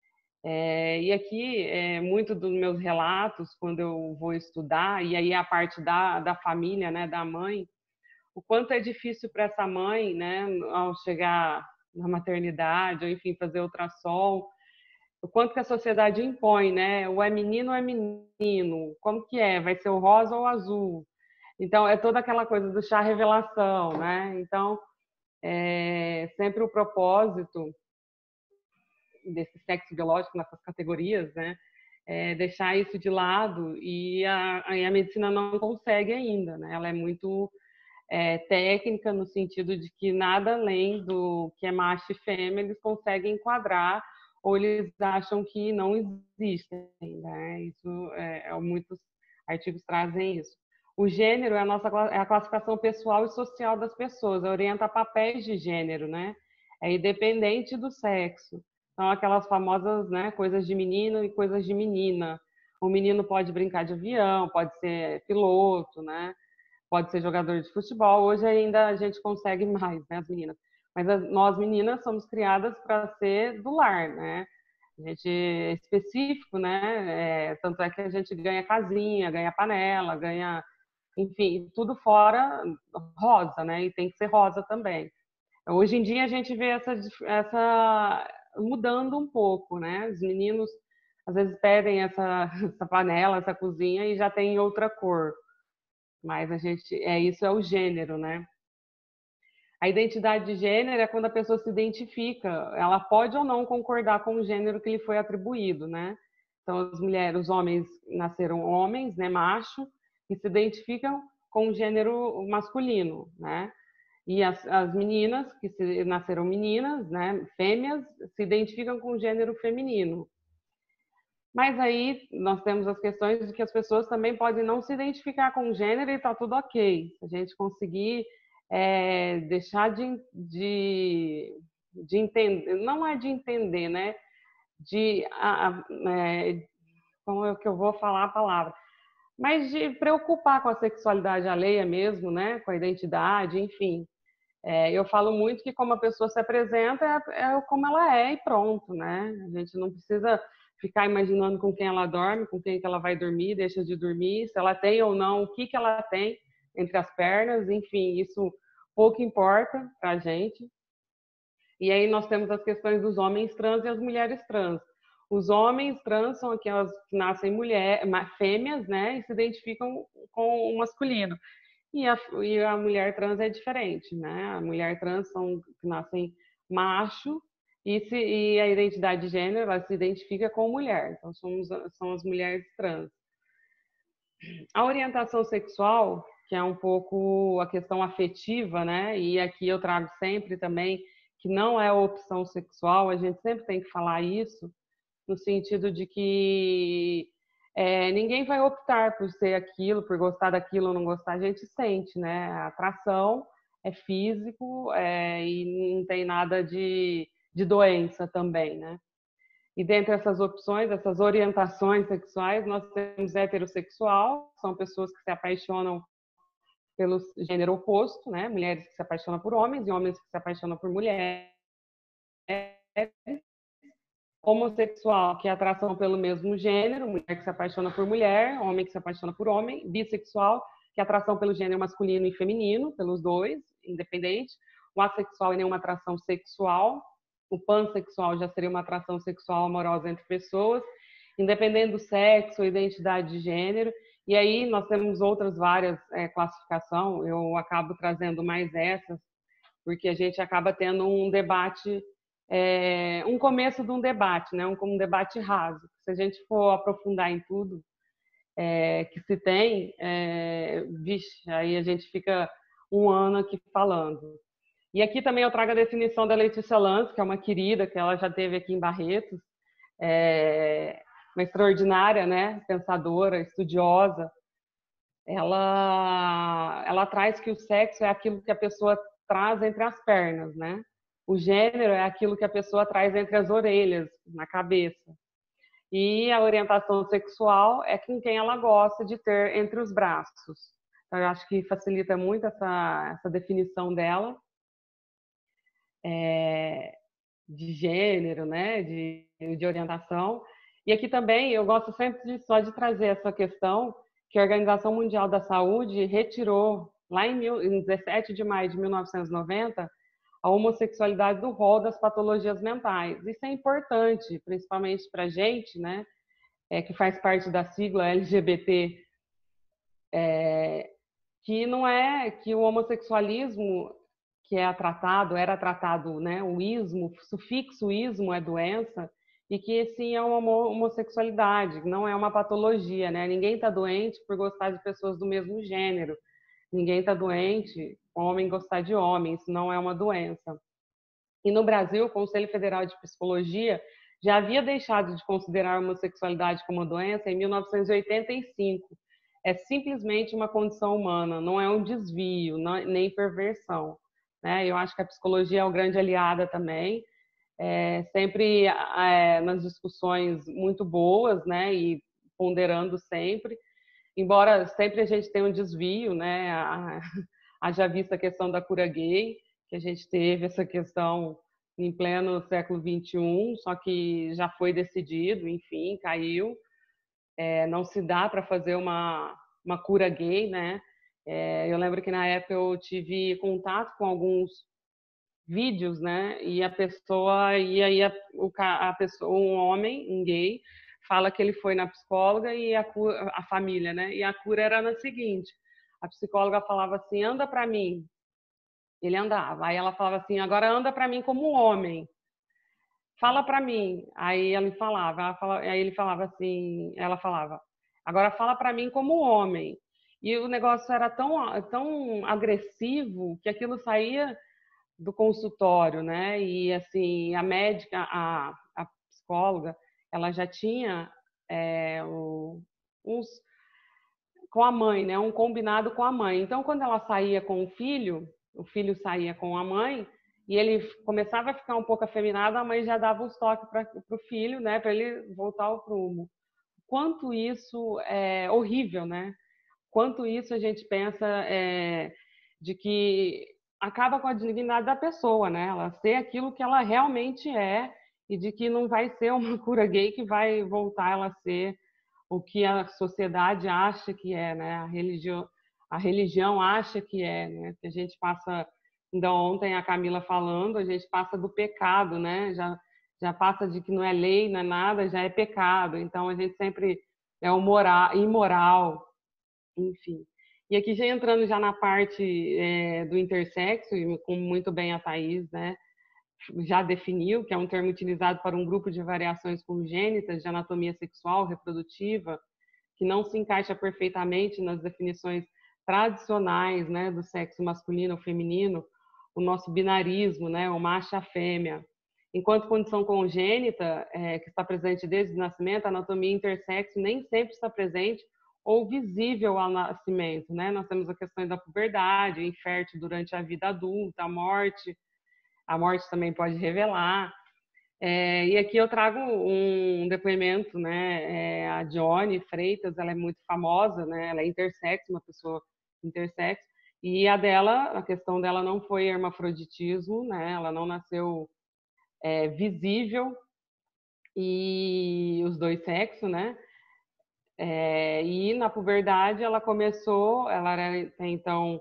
É, e aqui, é, muito dos meus relatos, quando eu vou estudar, e aí a parte da, da família, né? Da mãe, o quanto é difícil para essa mãe, né, ao chegar na maternidade, ou enfim, fazer ultrassom, o quanto que a sociedade impõe, né, ou é menino ou é menino, como que é, vai ser o rosa ou o azul? Então, é toda aquela coisa do chá revelação, né, então, é sempre o propósito desse sexo biológico nessas categorias, né, é deixar isso de lado, e a, a medicina não consegue ainda, né, ela é muito É, técnica, no sentido de que nada além do que é macho e fêmea eles conseguem enquadrar, ou eles acham que não existem, né? Isso é, é, muitos artigos trazem isso. O gênero é a nossa é a classificação pessoal e social das pessoas, orienta papéis de gênero, né? É independente do sexo. Então, aquelas famosas, né, coisas de menino e coisas de menina. O menino pode brincar de avião, pode ser piloto, né? Pode ser jogador de futebol. Hoje ainda a gente consegue mais, né, as meninas. Mas as, nós meninas somos criadas para ser do lar, né? A gente é específico, né? É, tanto é que a gente ganha casinha, ganha panela, ganha, enfim, tudo fora rosa, né? E tem que ser rosa também. Hoje em dia a gente vê essa, essa mudando um pouco, né? Os meninos às vezes pedem essa, essa panela, essa cozinha e já tem outra cor. Mas a gente, é isso é o gênero, né? A identidade de gênero é quando a pessoa se identifica, ela pode ou não concordar com o gênero que lhe foi atribuído, né? Então, as mulheres, os homens nasceram homens, né, macho, e se identificam com o gênero masculino, né? E as, as meninas, que se, nasceram meninas, né, fêmeas, se identificam com o gênero feminino. Mas aí nós temos as questões de que as pessoas também podem não se identificar com o gênero e está tudo ok. Se a gente conseguir é, deixar de, de, de entender, não é de entender, né? De, a, é, como é que eu vou falar a palavra? Mas de preocupar com a sexualidade alheia mesmo, né? Com a identidade, enfim. É, eu falo muito que como a pessoa se apresenta é, é como ela é e pronto, né? A gente não precisa ficar imaginando com quem ela dorme, com quem que ela vai dormir, deixa de dormir, se ela tem ou não, o que que ela tem entre as pernas, enfim, isso pouco importa para a gente. E aí nós temos as questões dos homens trans e as mulheres trans. Os homens trans são aquelas que nascem mulher, fêmeas, né, e se identificam com o masculino. E a, e a mulher trans é diferente, né? A mulher trans são que nascem macho e, se, e a identidade de gênero ela se identifica com mulher. Então somos são as mulheres trans. A orientação sexual, que é um pouco a questão afetiva, né? E aqui eu trago sempre também que não é opção sexual. A gente sempre tem que falar isso no sentido de que é, ninguém vai optar por ser aquilo, por gostar daquilo ou não gostar, a gente sente, né? A atração é físico é, e não tem nada de, de doença também, né? E dentre essas opções, essas orientações sexuais, nós temos heterossexual, são pessoas que se apaixonam pelo gênero oposto, né? Mulheres que se apaixonam por homens e homens que se apaixonam por mulheres. Homossexual, que é atração pelo mesmo gênero, mulher que se apaixona por mulher, homem que se apaixona por homem. Bissexual, que é atração pelo gênero masculino e feminino, pelos dois, independente. O assexual é nenhuma atração sexual. O pansexual já seria uma atração sexual amorosa entre pessoas, independente do sexo, identidade de gênero. E aí nós temos outras várias é, classificações, eu acabo trazendo mais essas, porque a gente acaba tendo um debate É, um começo de um debate, né? um, um debate raso. Se a gente for aprofundar em tudo é, que se tem, é, vixe, aí a gente fica um ano aqui falando. E aqui também eu trago a definição da Letícia Lance, que é uma querida, que ela já teve aqui em Barretos, é, uma extraordinária, né? Pensadora, estudiosa. Ela, ela traz que o sexo é aquilo que a pessoa traz entre as pernas, né? O gênero é aquilo que a pessoa traz entre as orelhas, na cabeça. E a orientação sexual é com quem ela gosta de ter entre os braços. Então, eu acho que facilita muito essa, essa definição dela é, de gênero, né? de, de orientação. E aqui também eu gosto sempre de, só de trazer essa questão que a Organização Mundial da Saúde retirou, lá em, mil, em dezessete de maio de mil novecentos e noventa, a homossexualidade do rol das patologias mentais. Isso é importante, principalmente para a gente, né, é, que faz parte da sigla L G B T, é, que não é que o homossexualismo que é tratado, era tratado, né, o ismo, o sufixo ismo é doença, e que sim é uma homossexualidade, não é uma patologia, né? Ninguém está doente por gostar de pessoas do mesmo gênero. Ninguém está doente, homem gostar de homem, isso não é uma doença. E no Brasil, o Conselho Federal de Psicologia já havia deixado de considerar a homossexualidade como uma doença em mil novecentos e oitenta e cinco. É simplesmente uma condição humana, não é um desvio, não, nem perversão. Né? Eu acho que a psicologia é uma grande aliada também, é, sempre é, nas discussões muito boas, né? E ponderando sempre. Embora sempre a gente tenha um desvio, né? Haja vista a questão da cura gay, que a gente teve essa questão em pleno século vinte e um, só que já foi decidido, enfim, caiu. É, não se dá para fazer uma, uma cura gay, né? É, eu lembro que na época eu tive contato com alguns vídeos, né? E a pessoa, e aí a, a pessoa, um homem, um gay, fala que ele foi na psicóloga e a, a família, né? E a cura era na seguinte: a psicóloga falava assim, anda para mim. Ele andava. Aí ela falava assim, agora anda para mim como um homem. Fala para mim. Aí ele falava, ela falava, aí ele falava assim, ela falava, agora fala para mim como um homem. E o negócio era tão, tão agressivo que aquilo saía do consultório, né? E assim, a médica, a, a psicóloga, ela já tinha é, o, uns, com a mãe, né? Um combinado com a mãe. Então, quando ela saía com o filho, o filho saía com a mãe, e ele começava a ficar um pouco afeminado, a mãe já dava uns toques para o filho, né? Para ele voltar ao prumo. Quanto isso é horrível, né? Quanto isso a gente pensa é, de que acaba com a dignidade da pessoa, né? Ela ser aquilo que ela realmente é e de que não vai ser uma cura gay que vai voltar ela a ser o que a sociedade acha que é, né? A religião, a religião acha que é, né? Que a gente passa, ainda ontem a Camila falando, a gente passa do pecado, né? Já já passa de que não é lei, não é nada, já é pecado. Então a gente sempre é o moral, imoral, enfim. E aqui já entrando já na parte é, do intersexo, e como muito bem a Thaís, né, já definiu, que é um termo utilizado para um grupo de variações congênitas de anatomia sexual reprodutiva, que não se encaixa perfeitamente nas definições tradicionais, né, do sexo masculino ou feminino, o nosso binarismo, né, o macho e a fêmea. Enquanto condição congênita, é, que está presente desde o nascimento, a anatomia intersexo nem sempre está presente ou visível ao nascimento, né? Nós temos a questão da puberdade, o infértil durante a vida adulta, a morte, a morte também pode revelar. É, e aqui eu trago um depoimento, né? É, a Johnny Freitas, ela é muito famosa, né? Ela é intersexo, uma pessoa intersexo, e a dela, a questão dela não foi hermafroditismo, né? Ela não nasceu é, visível, e os dois sexos, né? É, e na puberdade ela começou, ela era até então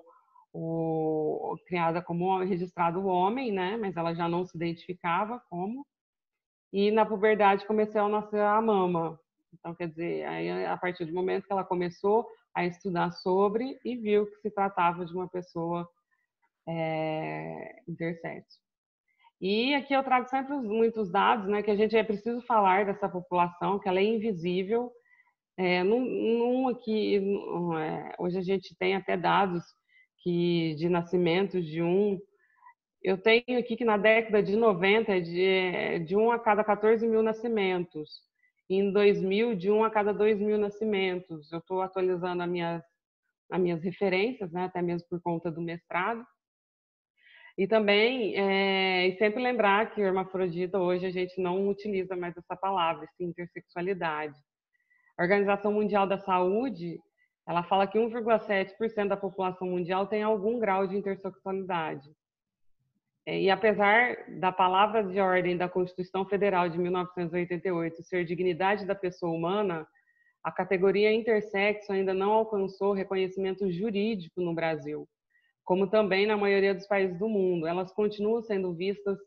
o, criada como registrado homem, né? Mas ela já não se identificava como. E na puberdade começou a nascer a mama. Então, quer dizer, aí, a partir do momento que ela começou a estudar sobre e viu que se tratava de uma pessoa é, intersexo. E aqui eu trago sempre muitos dados, né? Que a gente é preciso falar dessa população, que ela é invisível. É, num, num aqui, num, é, hoje a gente tem até dados que, de nascimentos de um. Eu tenho aqui que na década de noventa é de, de um a cada quatorze mil nascimentos. E em dois mil, de um a cada dois mil nascimentos. Eu estou atualizando as minhas, as minhas referências, né, até mesmo por conta do mestrado. E também, é, e sempre lembrar que o hermafrodita, hoje a gente não utiliza mais essa palavra, sim, intersexualidade. A Organização Mundial da Saúde, ela fala que um vírgula sete por cento da população mundial tem algum grau de intersexualidade. E apesar da palavra de ordem da Constituição Federal de mil novecentos e oitenta e oito ser dignidade da pessoa humana, a categoria intersexo ainda não alcançou reconhecimento jurídico no Brasil, como também na maioria dos países do mundo. Elas continuam sendo vistas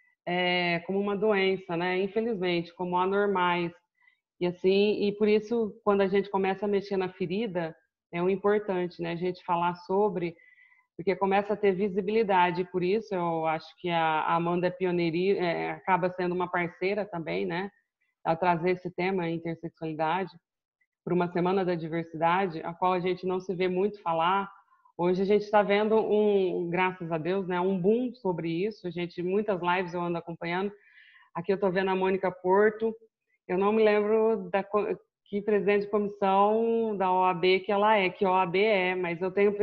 é, como uma doença, né? Infelizmente, como anormais. E assim, e por isso, quando a gente começa a mexer na ferida, é um importante, né? A gente falar sobre, porque começa a ter visibilidade. E por isso, eu acho que a Amanda é pioneira, é, acaba sendo uma parceira também, né? A trazer esse tema, intersexualidade, para uma semana da diversidade, a qual a gente não se vê muito falar. Hoje a gente está vendo um, graças a Deus, né? Um boom sobre isso. A gente, muitas lives eu ando acompanhando. Aqui eu estou vendo a Mônica Porto. Eu não me lembro da que presidente de comissão da O A B que ela é, que O A B é, mas eu tenho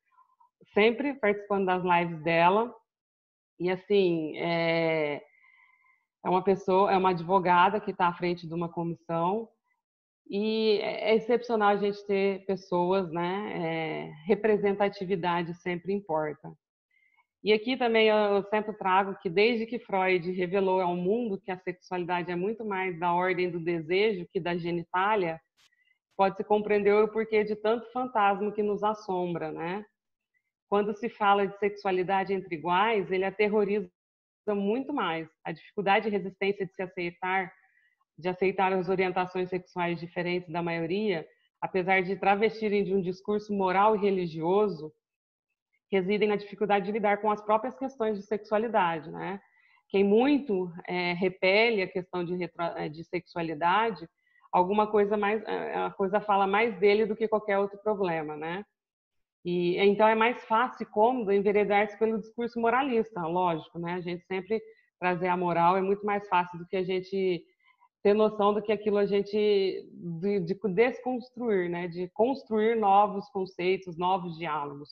sempre participando das lives dela. E assim, é, é uma pessoa, é uma advogada que está à frente de uma comissão. E é excepcional a gente ter pessoas, né? É, representatividade sempre importa. E aqui também eu sempre trago que desde que Freud revelou ao mundo que a sexualidade é muito mais da ordem do desejo que da genitália, pode-se compreender o porquê de tanto fantasma que nos assombra, né? Quando se fala de sexualidade entre iguais, ele aterroriza muito mais. A dificuldade e resistência de se aceitar, de aceitar as orientações sexuais diferentes da maioria, apesar de travestirem de um discurso moral e religioso, residem na dificuldade de lidar com as próprias questões de sexualidade, né? Quem muito é, repele a questão de, retro, de sexualidade, alguma coisa mais, a coisa fala mais dele do que qualquer outro problema, né? E então é mais fácil e cômodo enveredar-se pelo discurso moralista, lógico, né? A gente sempre trazer a moral é muito mais fácil do que a gente ter noção do que aquilo a gente, de, de desconstruir, né? De construir novos conceitos, novos diálogos.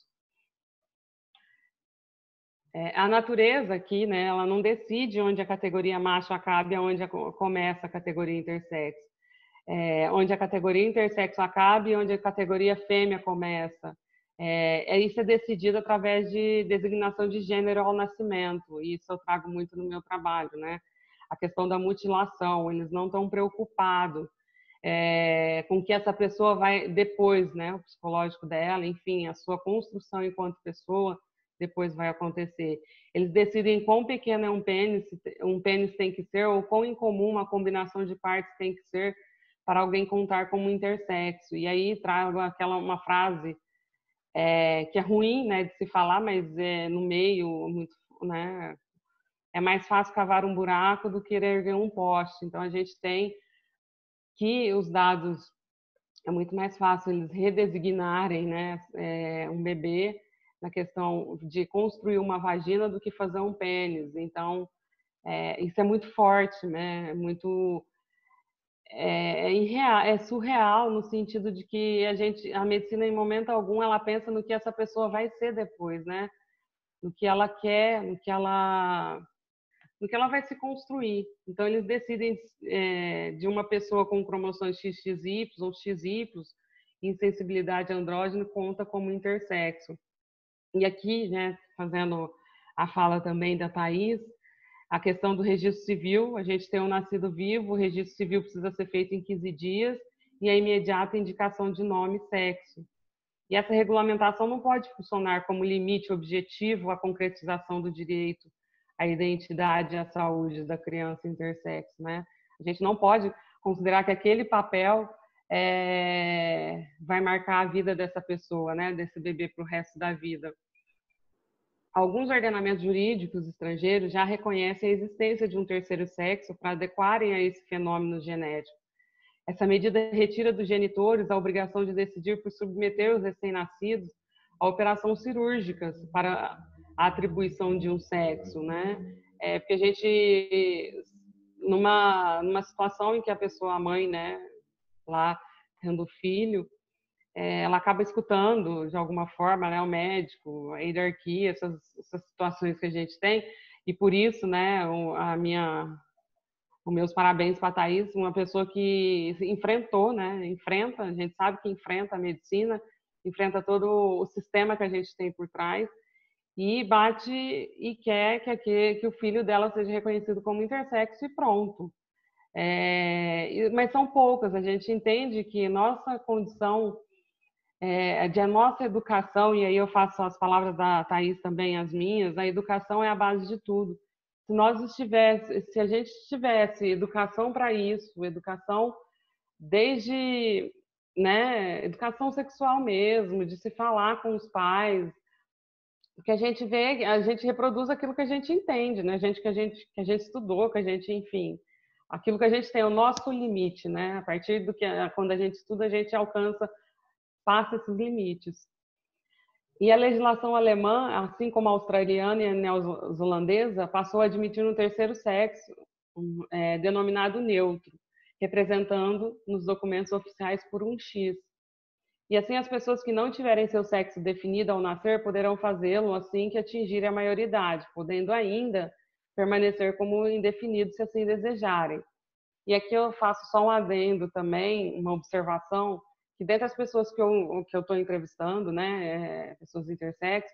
É, a natureza aqui, né, ela não decide onde a categoria macho acaba e onde a, começa a categoria intersexo. É, onde a categoria intersexo acaba e onde a categoria fêmea começa. É, é, isso é decidido através de designação de gênero ao nascimento, e isso eu trago muito no meu trabalho, né? A questão da mutilação, eles não estão preocupados é, com que essa pessoa vai depois, né? O psicológico dela, enfim, a sua construção enquanto pessoa depois vai acontecer. Eles decidem quão pequeno é um pênis, um pênis tem que ser, ou quão incomum uma combinação de partes tem que ser para alguém contar como intersexo. E aí trago aquela uma frase é, que é ruim, né, de se falar, mas é, no meio, muito, né, é mais fácil cavar um buraco do que erguer um poste. Então a gente tem que os dados, é muito mais fácil eles redesignarem, né, é, um bebê na questão de construir uma vagina do que fazer um pênis. Então, é, isso é muito forte, né? É muito é, é, irreal, é surreal no sentido de que a gente, a medicina em momento algum ela pensa no que essa pessoa vai ser depois, né? No que ela quer, no que ela, no que ela vai se construir. Então eles decidem é, de uma pessoa com cromossomos X X Y ou X Y, insensibilidade andrógeno conta como intersexo. E aqui, né, fazendo a fala também da Thaís, a questão do registro civil, a gente tem um nascido vivo, o registro civil precisa ser feito em quinze dias e a imediata indicação de nome e sexo. E essa regulamentação não pode funcionar como limite objetivo à concretização do direito à identidade e à saúde da criança intersexo, né? A gente não pode considerar que aquele papel é, vai marcar a vida dessa pessoa, né, desse bebê para o resto da vida. Alguns ordenamentos jurídicos estrangeiros já reconhecem a existência de um terceiro sexo para adequarem a esse fenômeno genético. Essa medida retira dos genitores a obrigação de decidir por submeter os recém-nascidos a operações cirúrgicas para a atribuição de um sexo, né? É, porque a gente, numa, numa situação em que a pessoa, a mãe, né, lá tendo filho, ela acaba escutando, de alguma forma, né, o médico, a hierarquia, essas, essas situações que a gente tem, e por isso, né, a minha, os meus parabéns para a Thaís, uma pessoa que enfrentou, né, enfrenta, a gente sabe que enfrenta a medicina, enfrenta todo o sistema que a gente tem por trás, e bate e quer que, que, que o filho dela seja reconhecido como intersexo e pronto. É, mas são poucas, a gente entende que nossa condição É, de a nossa educação, e aí eu faço as palavras da Thaís também, as minhas, a educação é a base de tudo. Se nós estivesse, se a gente tivesse educação para isso, educação desde, né, educação sexual mesmo, de se falar com os pais, porque a gente vê, a gente reproduz aquilo que a gente entende, né, a gente que a gente que a gente estudou, que a gente, enfim, aquilo que a gente tem, o nosso limite, né, a partir do que quando a gente estuda, a gente alcança passa esses limites. E a legislação alemã, assim como a australiana e a neozelandesa, passou a admitir um terceiro sexo, um, é, denominado neutro, representando nos documentos oficiais por um X. E assim as pessoas que não tiverem seu sexo definido ao nascer poderão fazê-lo assim que atingirem a maioridade, podendo ainda permanecer como indefinido se assim desejarem. E aqui eu faço só um adendo também, uma observação, que dentre as pessoas que eu que eu estou entrevistando, né, é, pessoas intersexo,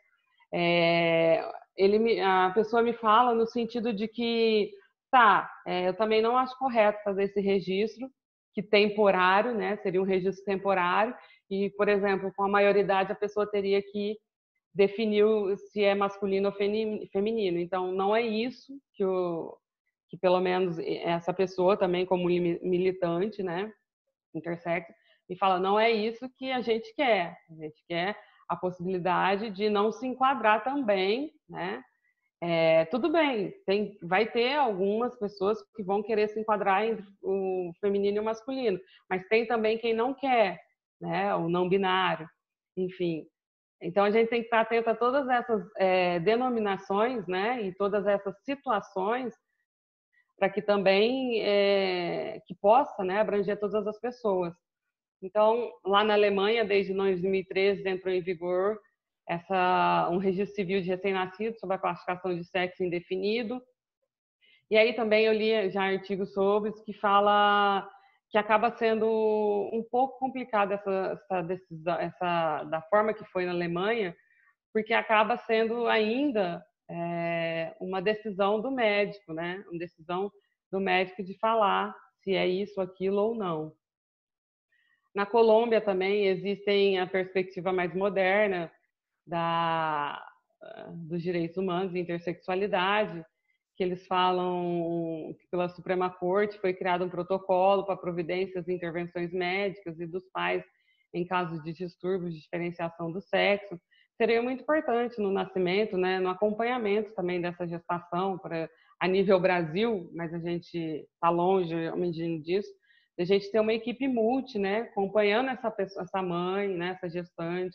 é, ele me, a pessoa me fala no sentido de que, tá, é, eu também não acho correto fazer esse registro, que temporário, né, seria um registro temporário, e, por exemplo, com a maioridade a pessoa teria que definir se é masculino ou feminino. Então, não é isso que, o, que pelo menos essa pessoa também, como militante, né, intersexo, e fala, não é isso que a gente quer. A gente quer a possibilidade de não se enquadrar também, né? É, tudo bem, tem, vai ter algumas pessoas que vão querer se enquadrar entre o feminino e o masculino, mas tem também quem não quer, né? O não binário, enfim. Então a gente tem que estar atento a todas essas é, denominações, né? E todas essas situações para que também é, que possa, né, abranger todas as pessoas. Então, lá na Alemanha, desde dois mil e treze, entrou em vigor essa, um registro civil de recém-nascido sobre a classificação de sexo indefinido. E aí também eu li já artigos sobre isso que fala que acaba sendo um pouco complicado essa, essa decisão, essa, da forma que foi na Alemanha, porque acaba sendo ainda é, uma decisão do médico, né? Uma decisão do médico de falar se é isso, aquilo ou não. Na Colômbia também existem a perspectiva mais moderna da, dos direitos humanos e intersexualidade, que eles falam que pela Suprema Corte foi criado um protocolo para providências e intervenções médicas e dos pais em casos de distúrbios de diferenciação do sexo. Seria muito importante no nascimento, né, no acompanhamento também dessa gestação, para, a nível Brasil, mas a gente está longe disso, a gente ter uma equipe multi, né, acompanhando essa, pessoa, essa mãe, né, essa gestante,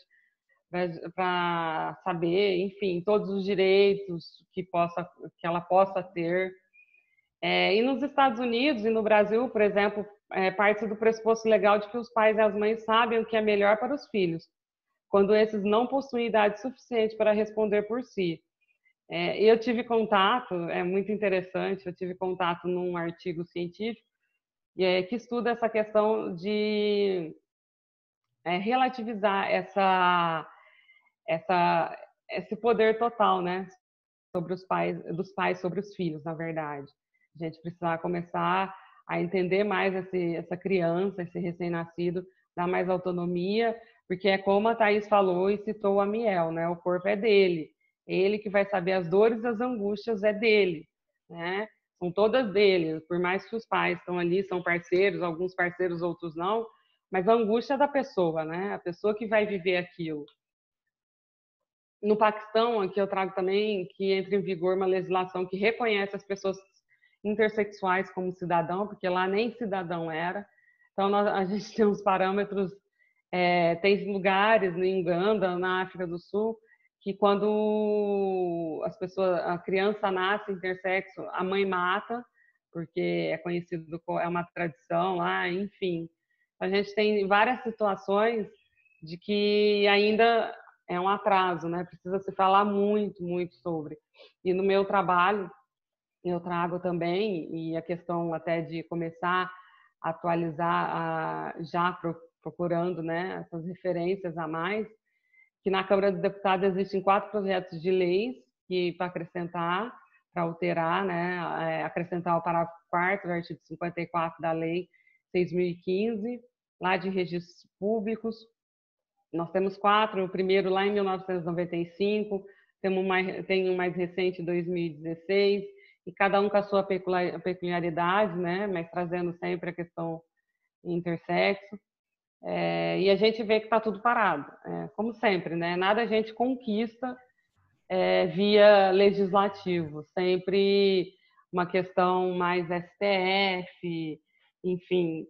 para saber, enfim, todos os direitos que, possa, que ela possa ter. É, e nos Estados Unidos e no Brasil, por exemplo, é, parte do pressuposto legal de que os pais e as mães sabem o que é melhor para os filhos, quando esses não possuem idade suficiente para responder por si. É, eu tive contato, é muito interessante, eu tive contato num artigo científico é, que estuda essa questão de é, relativizar essa Essa, esse poder total, né, sobre os pais, dos pais sobre os filhos, na verdade. A gente precisa começar a entender mais esse, essa criança, esse recém-nascido, dar mais autonomia, porque é como a Thaís falou e citou o Amiel, né, o corpo é dele, ele que vai saber as dores e as angústias é dele, né, são todas dele, por mais que os pais estão ali, são parceiros, alguns parceiros, outros não, mas a angústia é da pessoa, né, a pessoa que vai viver aquilo. No Paquistão, aqui eu trago também que entra em vigor uma legislação que reconhece as pessoas intersexuais como cidadão, porque lá nem cidadão era. Então, nós, a gente tem uns parâmetros, é, tem lugares em Uganda, na África do Sul, que quando as pessoas, a criança nasce intersexo, a mãe mata, porque é conhecido, é uma tradição lá, enfim. A gente tem várias situações de que ainda é um atraso, né? Precisa se falar muito, muito sobre. E no meu trabalho, eu trago também, e a questão até de começar a atualizar, a, já pro, procurando, né, essas referências a mais, que na Câmara dos Deputados existem quatro projetos de leis que para acrescentar, para alterar, né, acrescentar o parágrafo quarto do artigo cinquenta e quatro da Lei seis mil e quinze, lá de registros públicos. Nós temos quatro, o primeiro lá em mil novecentos e noventa e cinco, temos mais, tem um mais recente em dois mil e dezesseis, e cada um com a sua peculiaridade, né, mas trazendo sempre a questão intersexo. É, e a gente vê que está tudo parado, é, como sempre, né? Nada a gente conquista é, via legislativo, sempre uma questão mais S T F, enfim,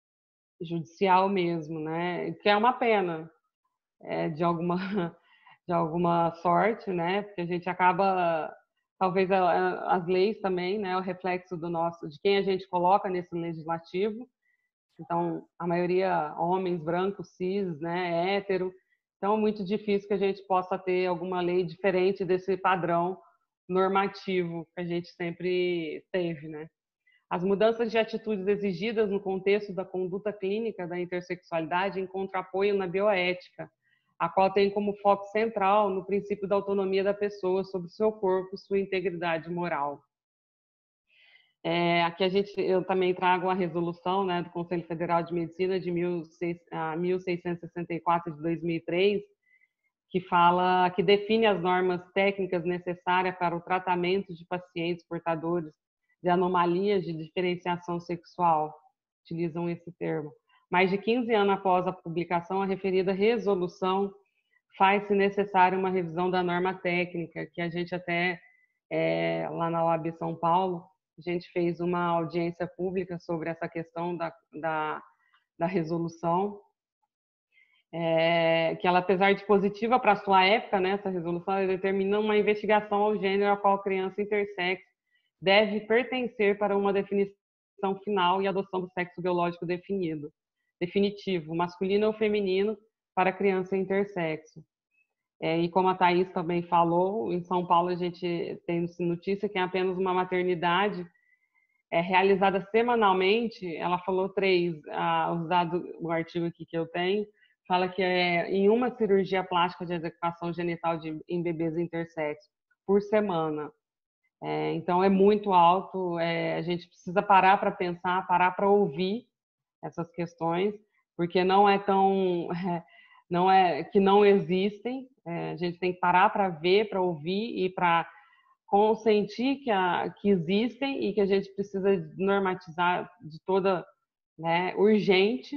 judicial mesmo, né? Que é uma pena, é, de alguma de alguma sorte, né? Porque a gente acaba, talvez a, a, as leis também, né? O reflexo do nosso, de quem a gente coloca nesse legislativo. Então, a maioria homens, brancos, cis, né, hétero. Então, é muito difícil que a gente possa ter alguma lei diferente desse padrão normativo que a gente sempre teve, né? As mudanças de atitudes exigidas no contexto da conduta clínica da intersexualidade encontram apoio na bioética, a qual tem como foco central no princípio da autonomia da pessoa sobre seu corpo e sua integridade moral. É, aqui a gente, eu também trago a resolução, né, do Conselho Federal de Medicina de mil seiscentos e sessenta e quatro de dois mil e três, que fala, que define as normas técnicas necessárias para o tratamento de pacientes portadores de anomalias de diferenciação sexual, utilizam esse termo. Mais de quinze anos após a publicação, a referida resolução faz-se necessária uma revisão da norma técnica, que a gente até, é, lá na O A B São Paulo, a gente fez uma audiência pública sobre essa questão da, da, da resolução, é, que ela, apesar de positiva para a sua época, né, essa resolução, ela determina uma investigação ao gênero a qual a criança intersexo deve pertencer para uma definição final e adoção do sexo biológico definido, definitivo, masculino ou feminino, para criança intersexo. É, e como a Thaís também falou, em São Paulo a gente tem notícia que é apenas uma maternidade é, realizada semanalmente. Ela falou três, ah, os dados, o artigo aqui que eu tenho, fala que é em uma cirurgia plástica de adequação genital de, em bebês intersexo por semana. É, então é muito alto, é, a gente precisa parar para pensar, parar para ouvir essas questões, porque não é tão... É, não é que não existem, é, a gente tem que parar para ver, para ouvir e para consentir que, a, que existem e que a gente precisa normatizar de toda, né, urgente.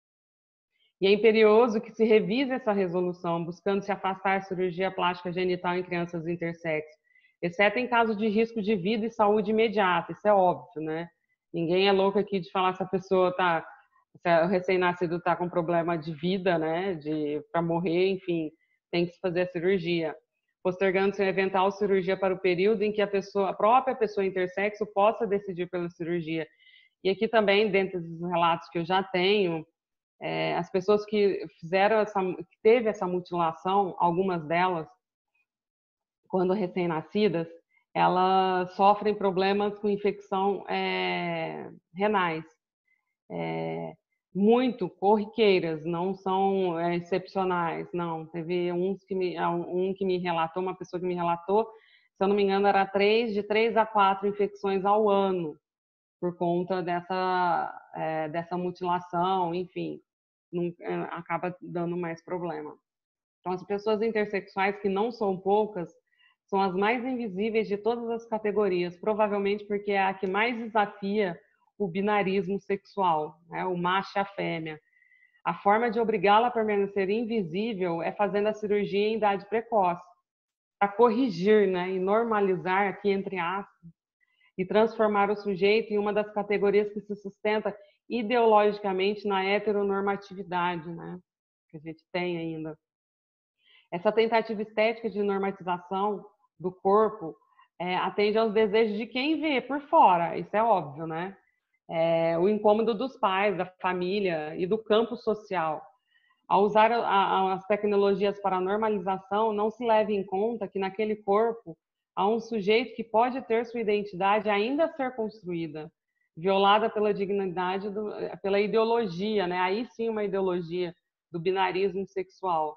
E é imperioso que se revise essa resolução, buscando se afastar da cirurgia plástica genital em crianças intersexo, exceto em caso de risco de vida e saúde imediata, isso é óbvio, né? Ninguém é louco aqui de falar se a pessoa está... se o recém-nascido está com problema de vida, né, de para morrer, enfim, tem que se fazer a cirurgia, postergando-se a eventual cirurgia para o período em que a pessoa, a própria pessoa intersexo possa decidir pela cirurgia. E aqui também, dentro dos relatos que eu já tenho, é, as pessoas que fizeram essa, que teve essa mutilação, algumas delas, quando recém-nascidas, elas sofrem problemas com infecção é, renais. É, muito corriqueiras, não são é, excepcionais, não. Teve uns que me, um que me relatou, uma pessoa que me relatou, se eu não me engano, era três, de três a quatro infecções ao ano, por conta dessa, é, dessa mutilação, enfim, não, é, acaba dando mais problema. Então, as pessoas intersexuais, que não são poucas, são as mais invisíveis de todas as categorias, provavelmente porque é a que mais desafia o binarismo sexual, né? O macho e a fêmea. A forma de obrigá-la a permanecer invisível é fazendo a cirurgia em idade precoce, para corrigir, né, e normalizar, aqui entre aspas, e transformar o sujeito em uma das categorias que se sustenta ideologicamente na heteronormatividade, né, que a gente tem ainda. Essa tentativa estética de normatização do corpo é, atende aos desejos de quem vê por fora, isso é óbvio, né? É, o incômodo dos pais, da família e do campo social. Ao usar a, a, as tecnologias para a normalização, não se leva em conta que naquele corpo há um sujeito que pode ter sua identidade ainda a ser construída, violada pela dignidade, do, pela ideologia, né? Aí sim uma ideologia do binarismo sexual.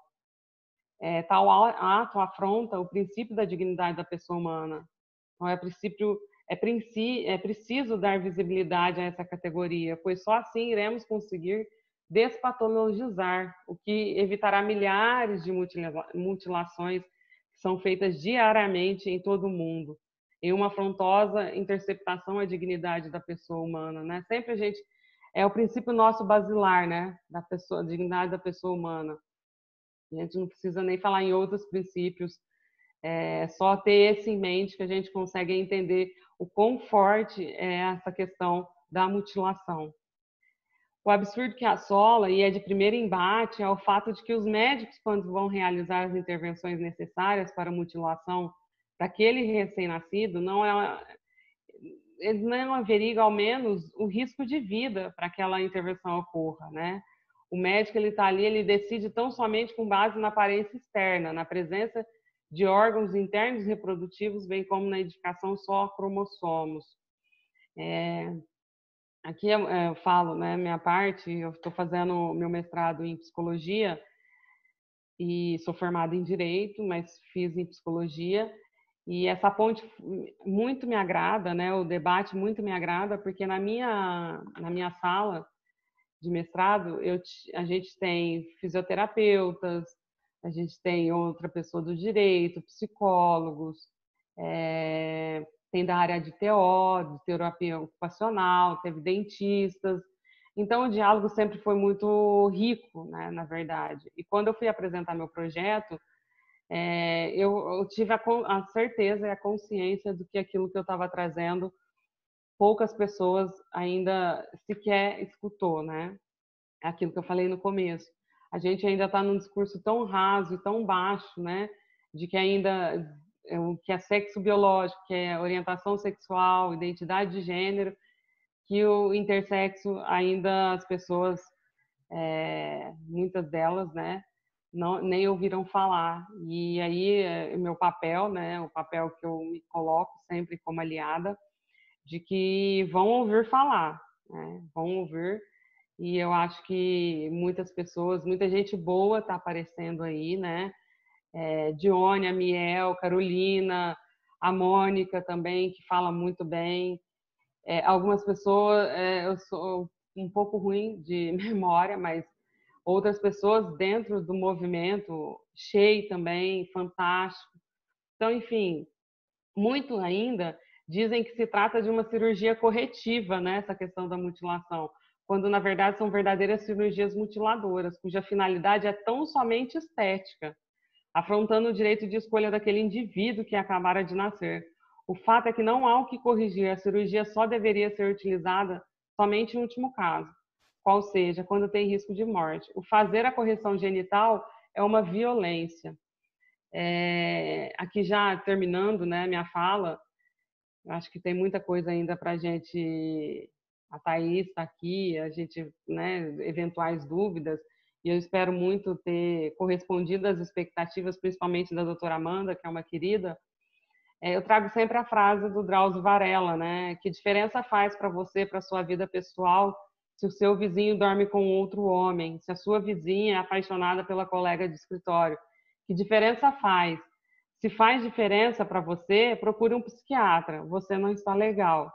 É, tal ato afronta o princípio da dignidade da pessoa humana. Então é princípio É, é preciso dar visibilidade a essa categoria, pois só assim iremos conseguir despatologizar, o que evitará milhares de mutila mutilações que são feitas diariamente em todo o mundo, em uma afrontosa interceptação à dignidade da pessoa humana, né? Sempre a gente é o princípio nosso basilar, né? Da pessoa, a dignidade da pessoa humana. A gente não precisa nem falar em outros princípios. É só ter esse em mente que a gente consegue entender o quão forte é essa questão da mutilação. O absurdo que assola e é de primeiro embate é o fato de que os médicos, quando vão realizar as intervenções necessárias para a mutilação daquele recém-nascido, não é, eles não averigam ao menos o risco de vida para que aquela intervenção ocorra, né? O médico, ele está ali, ele decide tão somente com base na aparência externa, na presença de órgãos internos reprodutivos, bem como na edificação só cromossomos. É, aqui eu, eu falo, né, minha parte, eu estou fazendo meu mestrado em psicologia e sou formada em direito, mas fiz em psicologia, e essa ponte muito me agrada, né, o debate muito me agrada, porque na minha, na minha sala de mestrado, eu, a gente tem fisioterapeutas, a gente tem outra pessoa do direito, psicólogos, é, tem da área de T O, de terapia ocupacional, teve dentistas. Então, o diálogo sempre foi muito rico, né, na verdade. E quando eu fui apresentar meu projeto, é, eu, eu tive a, a certeza e a consciência do que aquilo que eu estava trazendo, poucas pessoas ainda sequer escutou, né? Aquilo que eu falei no começo. A gente ainda está num discurso tão raso e tão baixo, né? De que ainda o que é sexo biológico, que é orientação sexual, identidade de gênero, que o intersexo ainda as pessoas, é, muitas delas, né, não, nem ouviram falar. E aí é, o meu papel, né, o papel que eu me coloco sempre como aliada, de que vão ouvir falar, né, vão ouvir. E eu acho que muitas pessoas, muita gente boa está aparecendo aí, né? É, Dione, a Miel, Carolina, a Mônica também, que fala muito bem. É, algumas pessoas, é, eu sou um pouco ruim de memória, mas outras pessoas dentro do movimento, Shea também, fantástico. Então, enfim, muito ainda dizem que se trata de uma cirurgia corretiva, né, essa questão da mutilação, quando na verdade são verdadeiras cirurgias mutiladoras, cuja finalidade é tão somente estética, afrontando o direito de escolha daquele indivíduo que acabara de nascer. O fato é que não há o que corrigir, a cirurgia só deveria ser utilizada somente em último caso, qual seja, quando tem risco de morte. O fazer a correção genital é uma violência. É, aqui já terminando, né, minha fala, acho que tem muita coisa ainda para a gente, a Thaís está aqui, a gente, né, eventuais dúvidas, e eu espero muito ter correspondido às expectativas, principalmente da doutora Amanda, que é uma querida. É, eu trago sempre a frase do Drauzio Varela, né, que diferença faz para você, para a sua vida pessoal, se o seu vizinho dorme com outro homem, se a sua vizinha é apaixonada pela colega de escritório. Que diferença faz? Se faz diferença para você, procure um psiquiatra. Você não está legal.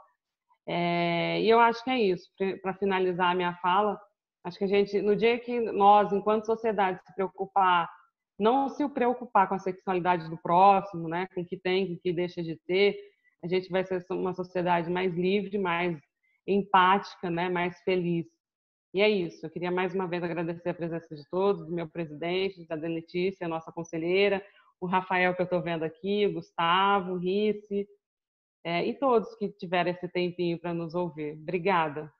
É, e eu acho que é isso. Para finalizar a minha fala, acho que a gente, no dia que nós, enquanto sociedade, se preocupar, não se preocupar com a sexualidade do próximo, né, com o que tem, com o que deixa de ter, a gente vai ser uma sociedade mais livre, mais empática, né, mais feliz. E é isso, eu queria mais uma vez agradecer a presença de todos, do meu presidente, da Letícia, a nossa conselheira, o Rafael que eu estou vendo aqui, o Gustavo, o Rice, é, e todos que tiveram esse tempinho para nos ouvir. Obrigada.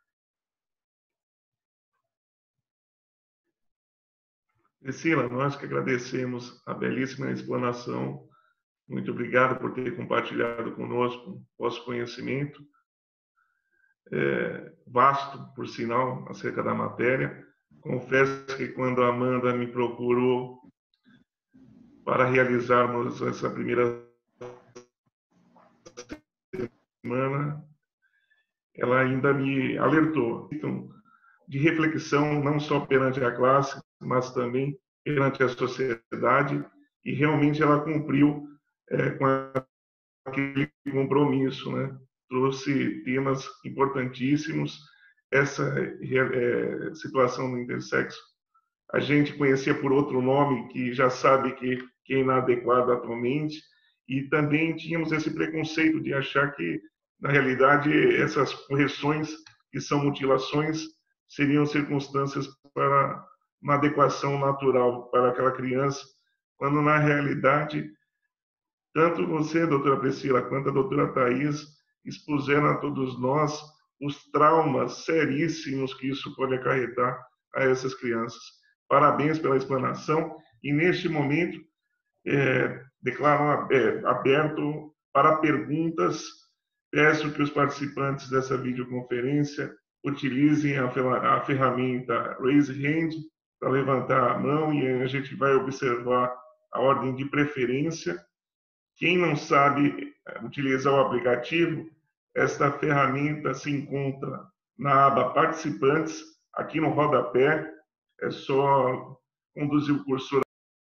Priscila, nós que agradecemos a belíssima explanação. Muito obrigado por ter compartilhado conosco o vosso conhecimento. É, vasto, por sinal, acerca da matéria. Confesso que quando a Amanda me procurou para realizarmos essa primeira semana, ela ainda me alertou. Então, de reflexão, não só perante a classe, mas também perante a sociedade, e realmente ela cumpriu é, com aquele compromisso, né? Trouxe temas importantíssimos. Essa é, situação do intersexo a gente conhecia por outro nome, que já sabe que, que é inadequado atualmente, e também tínhamos esse preconceito de achar que, na realidade, essas correções, que são mutilações, seriam circunstâncias para uma adequação natural para aquela criança, quando, na realidade, tanto você, doutora Priscila, quanto a doutora Thaís, expuseram a todos nós os traumas seríssimos que isso pode acarretar a essas crianças. Parabéns pela explanação e, neste momento, é, declaro é, aberto para perguntas. Peço que os participantes dessa videoconferência utilizem a, a ferramenta Raise Hand para levantar a mão e a gente vai observar a ordem de preferência. Quem não sabe utilizar o aplicativo, esta ferramenta se encontra na aba Participantes, aqui no rodapé. É só conduzir o cursor.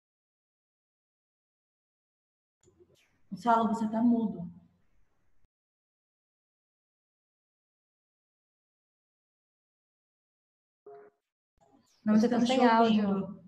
Gonçalo, você está mudo. Não você estamos sem te ouvindo. áudio.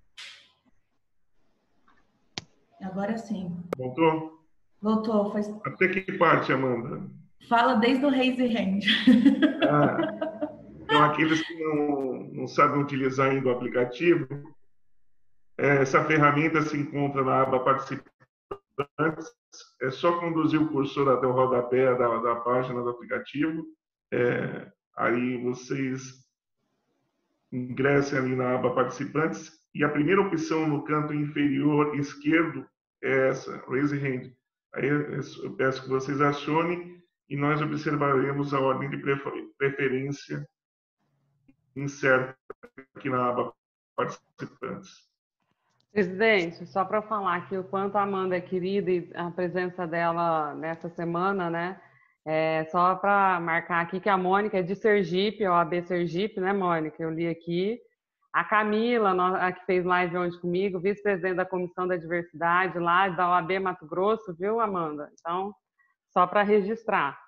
Agora sim. Voltou? Voltou. Foi... Até que parte, Amanda? Fala desde o Raise Hand. Ah, então, aqueles que não, não sabem utilizar ainda o aplicativo, essa ferramenta se encontra na aba Participantes. É só conduzir o cursor até o rodapé da, da página do aplicativo. É, aí vocês ingressem ali na aba Participantes e a primeira opção no canto inferior esquerdo é essa, raise hand. Aí eu peço que vocês acionem e nós observaremos a ordem de preferência inserta aqui na aba participantes. Presidente, só para falar aqui o quanto a Amanda é querida e a presença dela nessa semana, né? É, só para marcar aqui que a Mônica é de Sergipe, O A B Sergipe, né, Mônica? Eu li aqui. A Camila, a que fez live ontem comigo, vice-presidente da Comissão da Diversidade, lá da O A B Mato Grosso, viu, Amanda? Então, só para registrar.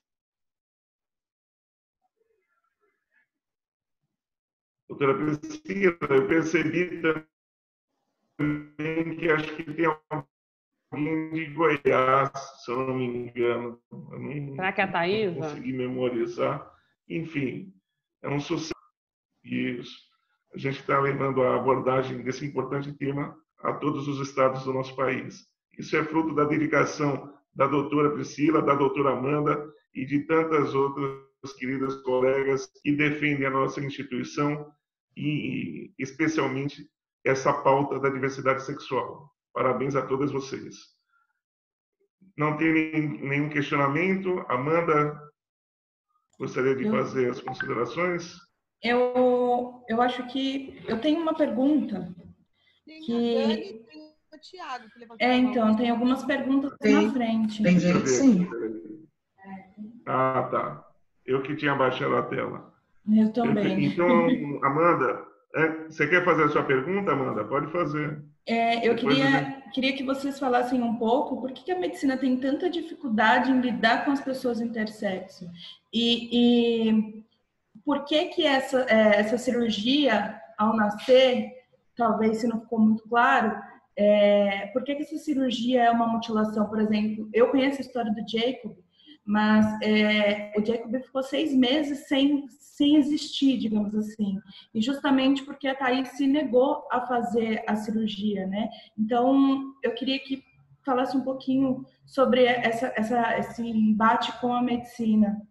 Doutora Priscila, eu percebi também que acho que tem alguém de Goiás, se eu não me engano. Eu não, Será que é a Thaisa? Não consegui memorizar. Enfim, é um sucesso. Isso. A gente está levando a abordagem desse importante tema a todos os estados do nosso país. Isso é fruto da dedicação da doutora Priscila, da doutora Amanda e de tantas outras queridas colegas que defendem a nossa instituição e, especialmente, essa pauta da diversidade sexual. Parabéns a todas vocês. Não tem nenhum questionamento? Amanda, gostaria de fazer as considerações? Eu, eu acho que eu tenho uma pergunta. Tem que... a Dani e tem o Thiago que levantou É, a mão. então, tem algumas perguntas Tem. na frente. Tem gente, sim. Ah, tá. Eu que tinha baixado a tela. Eu também. Então, Amanda, é, você quer fazer a sua pergunta, Amanda? Pode fazer. É, eu Depois queria, eu... queria que vocês falassem um pouco por que, que a medicina tem tanta dificuldade em lidar com as pessoas intersexo. E, e por que que essa, é, essa cirurgia, ao nascer, talvez se não ficou muito claro, é, por que que essa cirurgia é uma mutilação? Por exemplo, eu conheço a história do Jacob, mas é, o Jacob ficou seis meses sem, sem existir, digamos assim. E justamente porque a Thaís se negou a fazer a cirurgia, né? Então, eu queria que falasse um pouquinho sobre essa, essa, esse embate com a medicina.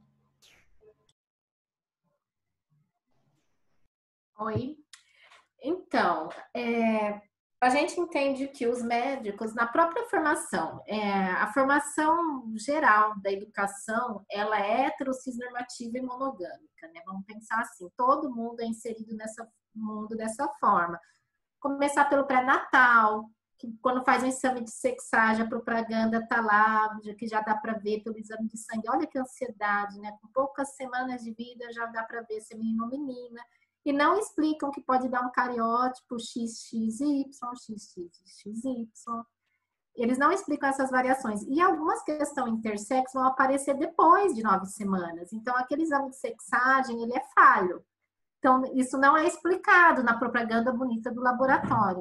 Oi. Então, é, a gente entende que os médicos, na própria formação, é, a formação geral da educação, ela é heterossexnormativa e monogâmica, né? Vamos pensar assim, todo mundo é inserido nesse mundo dessa forma. Começar pelo pré-natal, que quando faz um exame de sexagem, a propaganda tá lá, que já dá para ver pelo exame de sangue. Olha que ansiedade, né? Com poucas semanas de vida já dá para ver se é menino ou menina. E não explicam que pode dar um cariótipo X X Y, X X Y. Eles não explicam essas variações. E algumas questões intersexo vão aparecer depois de nove semanas. Então, aquele exame de sexagem, ele é falho. Então, isso não é explicado na propaganda bonita do laboratório.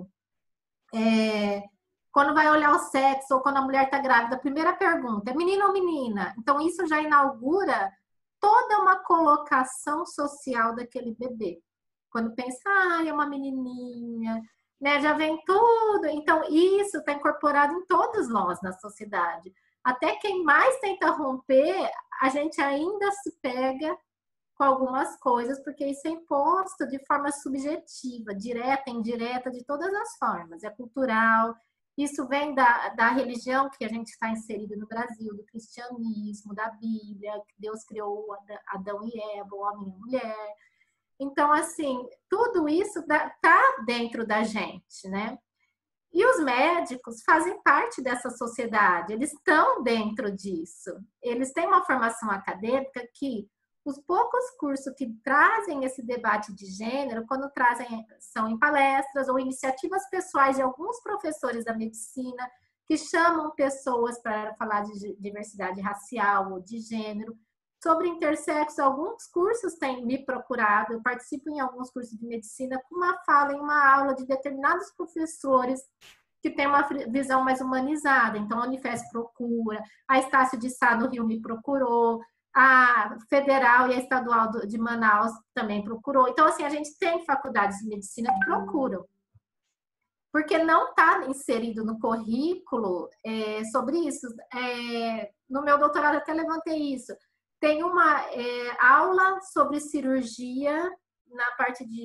É, quando vai olhar o sexo ou quando a mulher está grávida, a primeira pergunta é menino ou menina? Então, isso já inaugura toda uma colocação social daquele bebê. Quando pensa, ah, é uma menininha, né? Já vem tudo. Então, isso está incorporado em todos nós na sociedade. Até quem mais tenta romper, a gente ainda se pega com algumas coisas, porque isso é imposto de forma subjetiva, direta, indireta, de todas as formas. É cultural. Isso vem da, da religião que a gente está inserido no Brasil, do cristianismo, da Bíblia, que Deus criou Adão e Eva, o homem e a mulher. Então, assim, tudo isso está dentro da gente, né? E os médicos fazem parte dessa sociedade, eles estão dentro disso. Eles têm uma formação acadêmica que os poucos cursos que trazem esse debate de gênero, quando trazem, são em palestras ou iniciativas pessoais de alguns professores da medicina que chamam pessoas para falar de diversidade racial ou de gênero. Sobre intersexo, alguns cursos têm me procurado, eu participo em alguns cursos de medicina com uma fala em uma aula de determinados professores que tem uma visão mais humanizada. Então, a Unifesp procura, a Estácio de Sá no Rio me procurou, a Federal e a Estadual de Manaus também procurou. Então, assim, a gente tem faculdades de medicina que procuram. Porque não está inserido no currículo é, sobre isso. É, no meu doutorado até levantei isso. Tem uma é, aula sobre cirurgia na parte de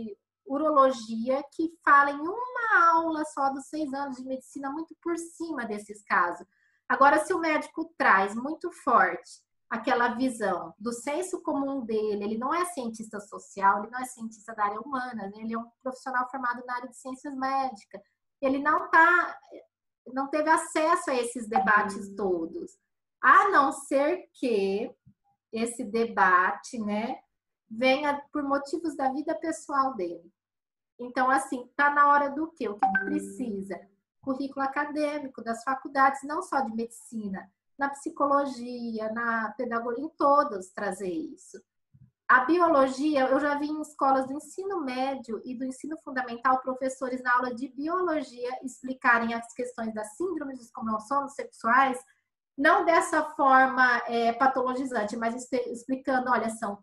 urologia que fala em uma aula só dos seis anos de medicina, muito por cima desses casos. Agora, se o médico traz muito forte aquela visão do senso comum dele, ele não é cientista social, ele não é cientista da área humana, né? Ele é um profissional formado na área de ciências médicas, ele não tá, não teve acesso a esses debates todos, a não ser que esse debate, né, venha por motivos da vida pessoal dele. Então, assim, tá na hora do quê? O que precisa? Currículo acadêmico das faculdades, não só de medicina, na psicologia, na pedagogia, em todas trazer isso. A biologia, eu já vi em escolas do ensino médio e do ensino fundamental, professores na aula de biologia explicarem as questões das síndromes dos cromossomos sexuais, não dessa forma é, patologizante, mas explicando, olha, são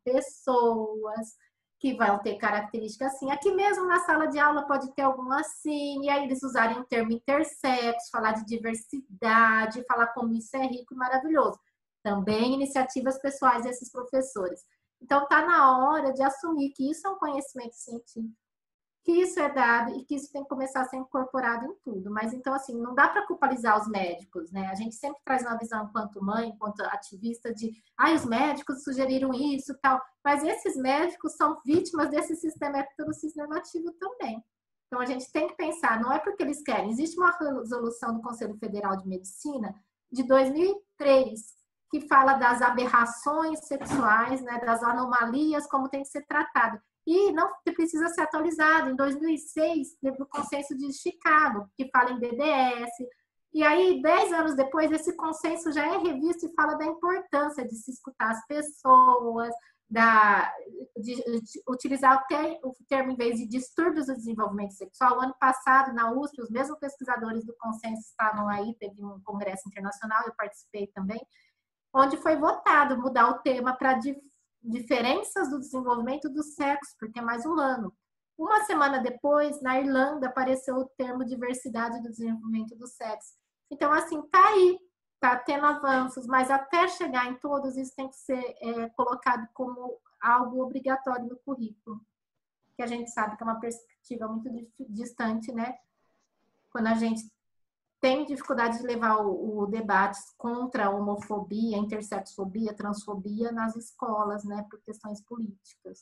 pessoas que vão ter características assim. Aqui mesmo na sala de aula pode ter algum assim, e aí eles usarem o termo intersexo, falar de diversidade, falar como isso é rico e maravilhoso. Também iniciativas pessoais desses professores. Então, está na hora de assumir que isso é um conhecimento científico, que isso é dado e que isso tem que começar a ser incorporado em tudo. Mas, então, assim, não dá para culpabilizar os médicos, né? A gente sempre traz uma visão enquanto mãe, enquanto ativista de, ah, os médicos sugeriram isso e tal. Mas esses médicos são vítimas desse sistema heterossistemativo também. Então, a gente tem que pensar, não é porque eles querem. Existe uma resolução do Conselho Federal de Medicina de dois mil e três, que fala das aberrações sexuais, né, das anomalias, como tem que ser tratado. E não precisa ser atualizado. Em dois mil e seis, teve o consenso de Chicago, que fala em D D S. E aí, dez anos depois, esse consenso já é revisto e fala da importância de se escutar as pessoas, da, de, de utilizar o, ter, o termo em vez de distúrbios do desenvolvimento sexual. O ano passado, na U S P, os mesmos pesquisadores do consenso estavam aí, teve um congresso internacional, eu participei também, onde foi votado mudar o tema para dif diferenças do desenvolvimento do sexo, porque é mais humano. Uma semana depois, na Irlanda, apareceu o termo diversidade do desenvolvimento do sexo. Então, assim, tá aí, tá tendo avanços, mas até chegar em todos, isso tem que ser é, colocado como algo obrigatório no currículo, que a gente sabe que é uma perspectiva muito distante, né? Quando a gente tem dificuldade de levar o, o debate contra a homofobia, intersexfobia, transfobia nas escolas, né, por questões políticas.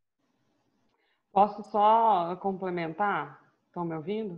Posso só complementar? Estão me ouvindo?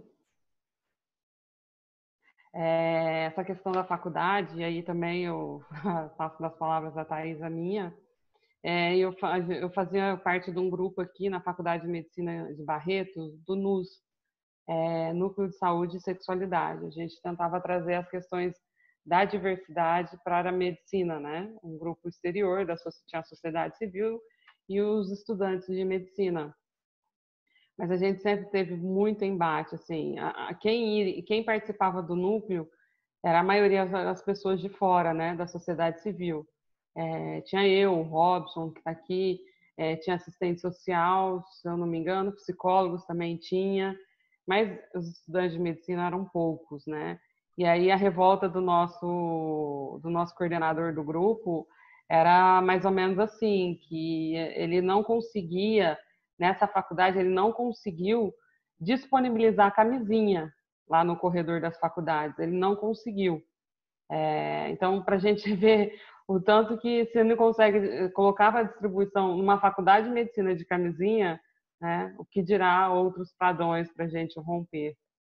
É, essa questão da faculdade, e aí também eu passo das palavras da Thaís a minha, é, eu, eu fazia parte de um grupo aqui na Faculdade de Medicina de Barretos, do N U S, É, Núcleo de Saúde e Sexualidade. A gente tentava trazer as questões da diversidade para a medicina, né? Um grupo exterior, da, tinha a sociedade civil e os estudantes de medicina. Mas a gente sempre teve muito embate, assim. A, a, quem, quem participava do núcleo era a maioria das pessoas de fora, né? Da sociedade civil. É, tinha eu, o Robson, que está aqui, é, tinha assistente social, se eu não me engano, psicólogos também tinha, mas os estudantes de medicina eram poucos, né? E aí a revolta do nosso, do nosso coordenador do grupo era mais ou menos assim, que ele não conseguia, nessa faculdade, ele não conseguiu disponibilizar camisinha lá no corredor das faculdades, ele não conseguiu. É, então, para a gente ver o tanto que você não consegue colocar a distribuição numa faculdade de medicina de camisinha, né, o que dirá outros padrões para a gente romper.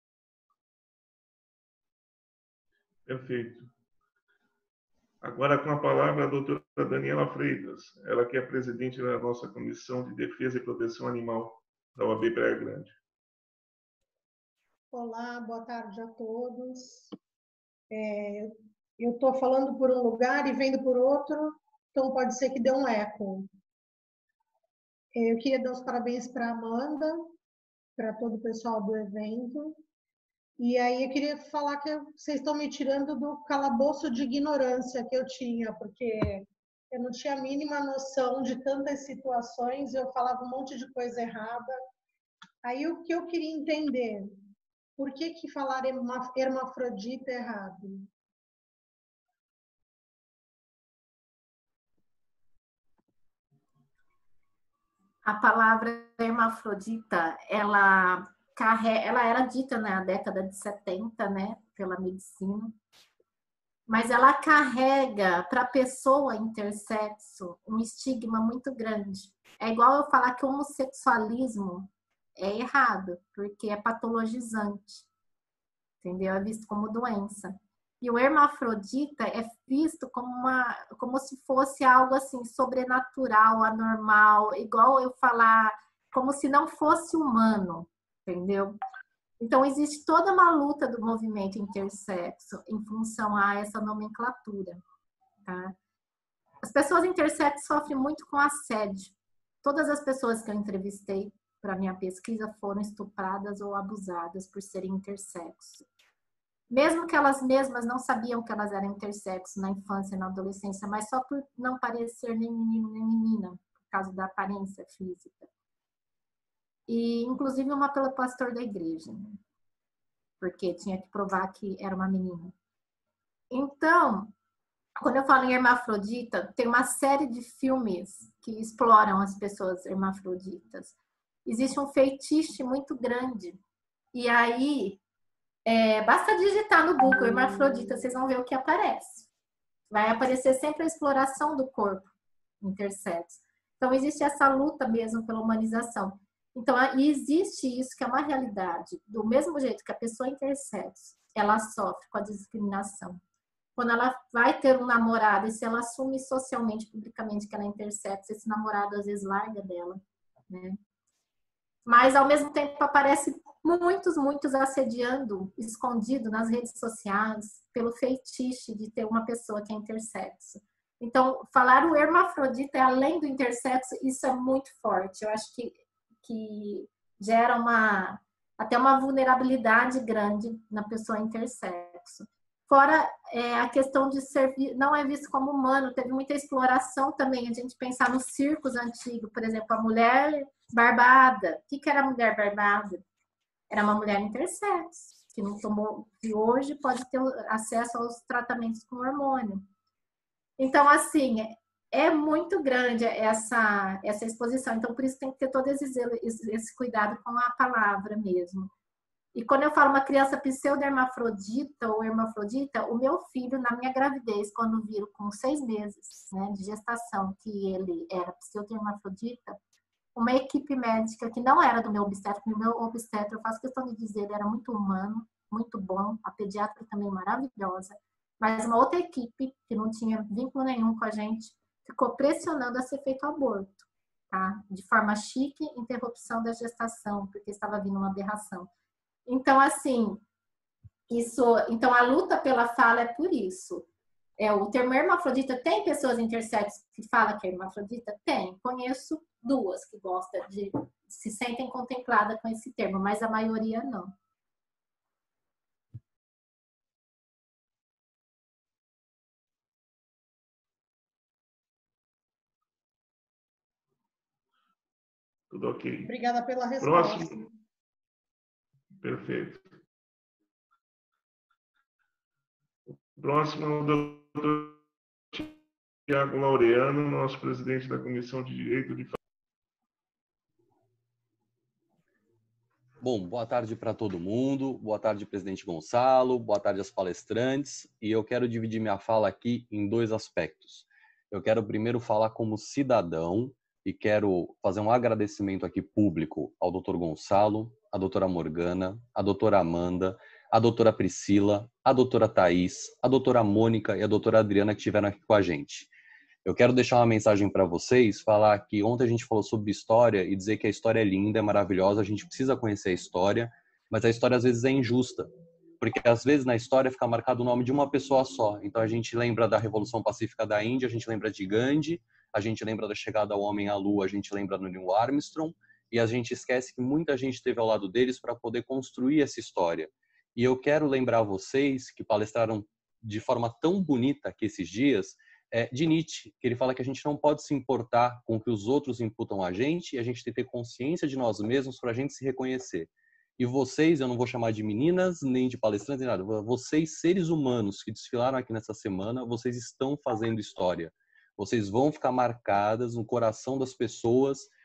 Perfeito. Agora com a palavra a doutora Daniela Freitas, ela que é presidente da nossa Comissão de Defesa e Proteção Animal da O A B Praia Grande. Olá, boa tarde a todos. É, eu estou falando por um lugar e vendo por outro, então pode ser que dê um eco. Eu queria dar os parabéns para a Amanda, para todo o pessoal do evento. E aí eu queria falar que vocês estão me tirando do calabouço de ignorância que eu tinha, porque eu não tinha a mínima noção de tantas situações, eu falava um monte de coisa errada. Aí o que eu queria entender, por que que falar hermafrodita é errado? A palavra hermafrodita, ela, carrega, ela era dita na década de setenta, né, pela medicina, mas ela carrega para a pessoa intersexo um estigma muito grande. É igual eu falar que o homossexualismo é errado, porque é patologizante, entendeu? É visto como doença. E o hermafrodita é visto como, uma, como se fosse algo assim sobrenatural, anormal, igual eu falar, como se não fosse humano, entendeu? Então, existe toda uma luta do movimento intersexo em função a essa nomenclatura, tá? As pessoas intersexo sofrem muito com assédio. Todas as pessoas que eu entrevistei para minha pesquisa foram estupradas ou abusadas por serem intersexo. Mesmo que elas mesmas não sabiam que elas eram intersexo na infância e na adolescência, mas só por não parecer nem menino nem menina, por causa da aparência física. E, inclusive, uma pelo pastor da igreja, né? Porque tinha que provar que era uma menina. Então, quando eu falo em hermafrodita, tem uma série de filmes que exploram as pessoas hermafroditas. Existe um feitiço muito grande. E aí, é, basta digitar no Google hermafrodita, vocês vão ver o que aparece. Vai aparecer sempre a exploração do corpo intersexo. Então, existe essa luta mesmo pela humanização. Então, e existe isso que é uma realidade. Do mesmo jeito que a pessoa intersexo, ela sofre com a discriminação. Quando ela vai ter um namorado, e se ela assume socialmente, publicamente, que ela é intersexo, esse namorado às vezes larga dela, né? Mas, ao mesmo tempo, aparece muitos, muitos assediando, escondido nas redes sociais, pelo feitiço de ter uma pessoa que é intersexo. Então, falar o hermafrodita é além do intersexo, isso é muito forte. Eu acho que, que gera uma, até uma vulnerabilidade grande na pessoa intersexo. Fora é, a questão de ser, não é visto como humano, teve muita exploração também, a gente pensar nos circos antigos, por exemplo, a mulher barbada. O que era a mulher barbada? Era uma mulher intersexo, que não tomou, que hoje pode ter acesso aos tratamentos com hormônio. Então, assim, é muito grande essa, essa exposição, então por isso tem que ter todo esse, esse cuidado com a palavra mesmo. E quando eu falo uma criança pseudo-hermafrodita ou hermafrodita, o meu filho, na minha gravidez, quando viram com seis meses, né, de gestação, que ele era pseudo-hermafrodita, uma equipe médica que não era do meu obstetra, porque o meu obstetra, eu faço questão de dizer, ele era muito humano, muito bom, a pediatra também maravilhosa, mas uma outra equipe, que não tinha vínculo nenhum com a gente, ficou pressionando a ser feito aborto, tá? De forma chique, interrupção da gestação, porque estava vindo uma aberração. Então, assim, isso, então a luta pela fala é por isso. É, o termo hermafrodita, tem pessoas intersexo que falam que é hermafrodita? Tem. Conheço duas que gostam de, se sentem contempladas com esse termo, mas a maioria não. Tudo ok. Obrigada pela resposta. Próximo. Perfeito. Próximo é o doutor Tiago Laureano, nosso presidente da Comissão de Direito de Bom, boa tarde para todo mundo. Boa tarde, presidente Gonçalo. Boa tarde aos palestrantes. E eu quero dividir minha fala aqui em dois aspectos. Eu quero primeiro falar como cidadão e quero fazer um agradecimento aqui público ao doutor Gonçalo, à doutora Morgana, à doutora Amanda, à doutora Priscila, à doutora Thaís, à doutora Mônica e à doutora Adriana que estiveram aqui com a gente. Eu quero deixar uma mensagem para vocês, falar que ontem a gente falou sobre história e dizer que a história é linda, é maravilhosa, a gente precisa conhecer a história, mas a história às vezes é injusta, porque às vezes na história fica marcado o nome de uma pessoa só. Então a gente lembra da Revolução Pacífica da Índia, a gente lembra de Gandhi, a gente lembra da chegada ao homem à lua, a gente lembra do Neil Armstrong, e a gente esquece que muita gente esteve ao lado deles para poder construir essa história. E eu quero lembrar vocês que palestraram de forma tão bonita aqui esses dias, é, de Nietzsche, que ele fala que a gente não pode se importar com o que os outros imputam a gente e a gente tem que ter consciência de nós mesmos para a gente se reconhecer. E vocês, eu não vou chamar de meninas, nem de palestrantes, nem nada, vocês, seres humanos que desfilaram aqui nessa semana, vocês estão fazendo história. Vocês vão ficar marcadas no coração das pessoas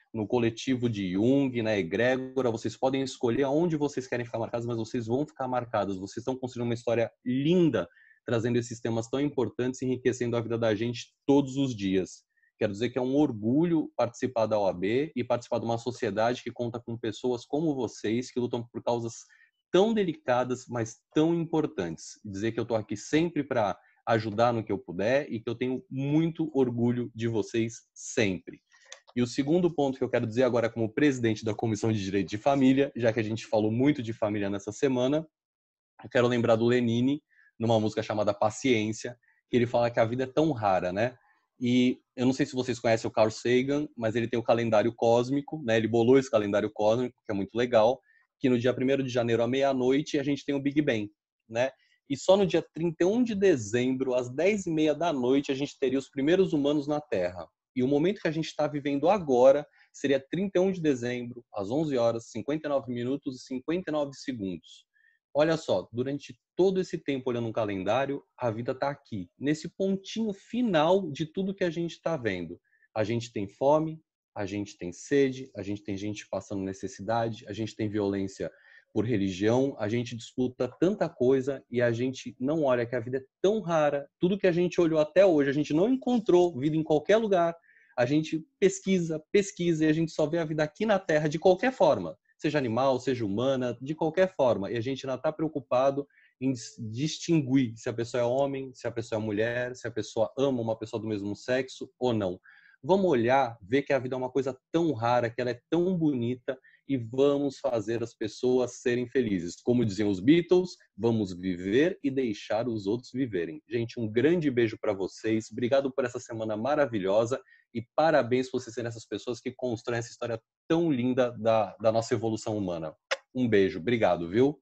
no coletivo de Jung, na egrégora. Vocês podem escolher aonde vocês querem ficar marcados, mas vocês vão ficar marcados. Vocês estão construindo uma história linda, trazendo esses temas tão importantes, enriquecendo a vida da gente todos os dias. Quero dizer que é um orgulho participar da O A B e participar de uma sociedade que conta com pessoas como vocês, que lutam por causas tão delicadas, mas tão importantes. Dizer que eu estou aqui sempre para ajudar no que eu puder e que eu tenho muito orgulho de vocês sempre. E o segundo ponto que eu quero dizer agora como presidente da Comissão de Direito de Família, já que a gente falou muito de família nessa semana, eu quero lembrar do Lenine, numa música chamada Paciência, que ele fala que a vida é tão rara, né? E eu não sei se vocês conhecem o Carl Sagan, mas ele tem o calendário cósmico, né? Ele bolou esse calendário cósmico, que é muito legal, que no dia primeiro de janeiro à meia-noite a gente tem o Big Bang, né? E só no dia trinta e um de dezembro, às dez e meia da noite, a gente teria os primeiros humanos na Terra. E o momento que a gente está vivendo agora seria trinta e um de dezembro, às onze horas, cinquenta e nove minutos e cinquenta e nove segundos. Olha só, durante todo esse tempo olhando um calendário, a vida está aqui, nesse pontinho final de tudo que a gente está vendo. A gente tem fome, a gente tem sede, a gente tem gente passando necessidade, a gente tem violência por religião, a gente disputa tanta coisa e a gente não olha que a vida é tão rara. Tudo que a gente olhou até hoje, a gente não encontrou vida em qualquer lugar. A gente pesquisa, pesquisa e a gente só vê a vida aqui na Terra de qualquer forma. Seja animal, seja humana, de qualquer forma. E a gente ainda está preocupado em distinguir se a pessoa é homem, se a pessoa é mulher, se a pessoa ama uma pessoa do mesmo sexo ou não. Vamos olhar, ver que a vida é uma coisa tão rara, que ela é tão bonita e vamos fazer as pessoas serem felizes. Como diziam os Beatles, vamos viver e deixar os outros viverem. Gente, um grande beijo para vocês. Obrigado por essa semana maravilhosa. E parabéns por vocês serem essas pessoas que constroem essa história tão linda da, da nossa evolução humana. Um beijo. Obrigado, viu?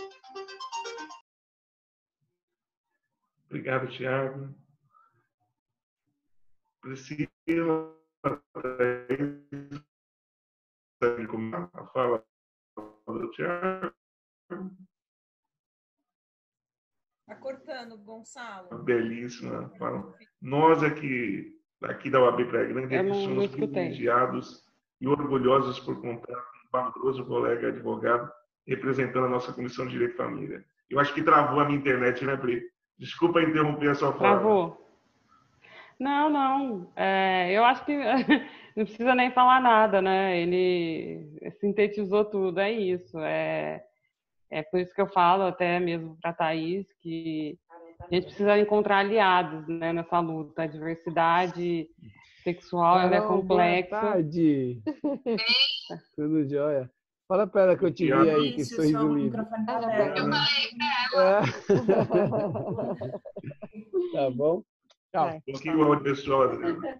Obrigado, Tiago. Priscila, a fala do Tiago. Tá cortando, Gonçalo. Belíssima fala. Nós aqui, aqui da O A B Praia Grande, Eu não- somos não escutei. privilegiados e orgulhosos por contar com um valoroso colega advogado representando a nossa Comissão de Direito e Família. Eu acho que travou a minha internet, né, Pri? Desculpa interromper a sua fala. Travou? Não, não. É, eu acho que não precisa nem falar nada, né? Ele sintetizou tudo, é isso. É, é por isso que eu falo, até mesmo para a Thaís, que a gente precisa encontrar aliados, né, nessa luta. A diversidade sexual ela é Carol, complexa. boa tarde. Tudo jóia. Fala pra ela que eu te vi aí, que Isso, sorriso seu lindo. microfone tá aberto. É. Tá bom? Tchau. Um pouquinho o áudio pessoal, Adriana.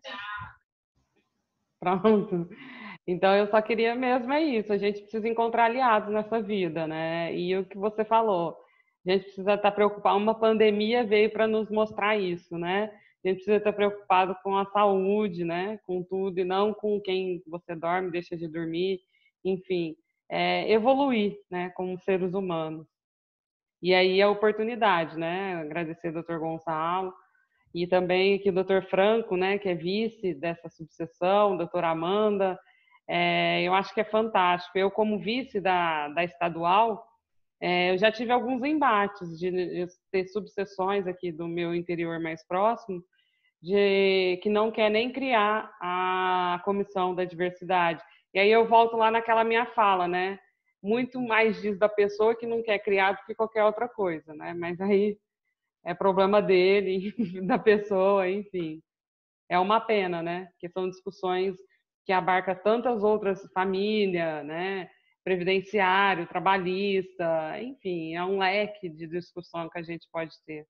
Pronto. Então, eu só queria mesmo é isso. A gente precisa encontrar aliados nessa vida, né? E o que você falou, a gente precisa estar preocupado. Uma pandemia veio para nos mostrar isso, né? A gente precisa estar preocupado com a saúde, né? Com tudo, e não com quem você dorme, deixa de dormir. Enfim, é, evoluir, né? Como seres humanos. E aí a oportunidade, né? Agradecer ao doutor Gonçalo. E também aqui o doutor Franco, né, que é vice dessa subseção, doutora Amanda, é, eu acho que é fantástico. Eu, como vice da, da estadual, é, eu já tive alguns embates de, de ter subseções aqui do meu interior mais próximo, de, que não quer nem criar a comissão da diversidade. E aí eu volto lá naquela minha fala, né? Muito mais diz da pessoa que não quer criar do que qualquer outra coisa, né? Mas aí é problema dele, da pessoa, enfim. É uma pena, né? Porque são discussões que abarcam tantas outras famílias, né? Previdenciário, trabalhista, enfim, é um leque de discussão que a gente pode ter.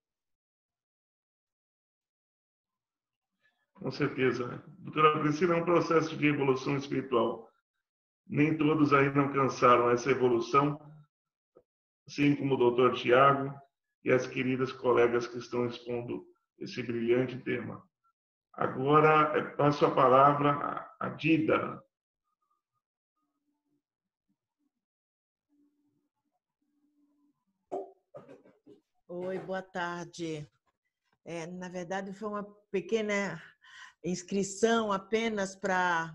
Com certeza. Doutora Priscila, é um processo de evolução espiritual. Nem todos ainda alcançaram essa evolução, assim como o doutor Tiago e as queridas colegas que estão expondo esse brilhante tema. Agora, passo a palavra a Dida. Oi, boa tarde. É, na verdade, foi uma pequena inscrição apenas para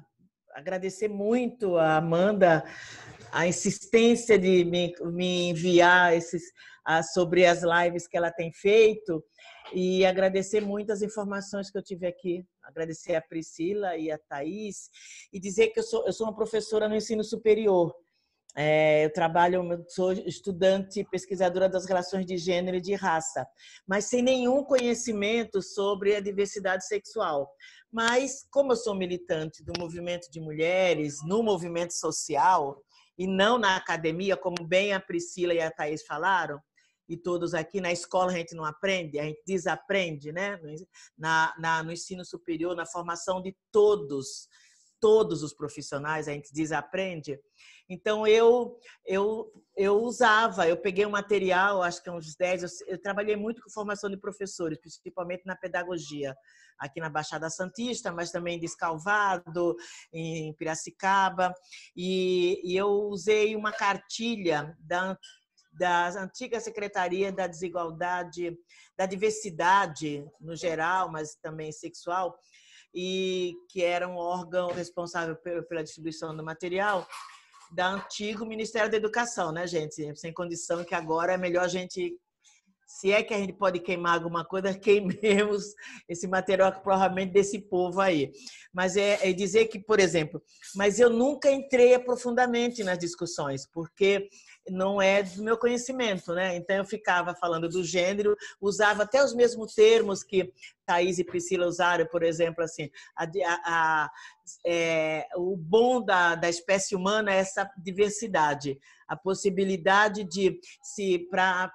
agradecer muito a Amanda a insistência de me, me enviar esses, a, sobre as lives que ela tem feito e agradecer muito as informações que eu tive aqui. Agradecer a Priscila e a Thaís e dizer que eu sou, eu sou uma professora no ensino superior. É, eu trabalho, eu sou estudante pesquisadora das relações de gênero e de raça, mas sem nenhum conhecimento sobre a diversidade sexual. Mas, como eu sou militante do movimento de mulheres, no movimento social, e não na academia, como bem a Priscila e a Thaís falaram, e todos aqui, na escola a gente não aprende, a gente desaprende, né? Na, na, no ensino superior, na formação de todos, todos os profissionais, a gente desaprende. Então, eu, eu, eu usava, eu peguei um material, acho que uns dez, eu, eu trabalhei muito com formação de professores, principalmente na pedagogia, aqui na Baixada Santista, mas também em Descalvado, em Piracicaba, e, e eu usei uma cartilha da, da antiga Secretaria da Desigualdade, da Diversidade no geral, mas também sexual, e que era um órgão responsável pela distribuição do material, da antigo Ministério da Educação, né, gente? Sem condição que agora é melhor a gente, se é que a gente pode queimar alguma coisa, queimemos esse material que provavelmente desse povo aí. Mas é, é dizer que, por exemplo, mas eu nunca entrei profundamente nas discussões, porque não é do meu conhecimento, né? Então eu ficava falando do gênero, usava até os mesmos termos que Thaís e Priscila usaram, por exemplo, assim, a, a, a, é, o bom da, da espécie humana é essa diversidade, a possibilidade de se para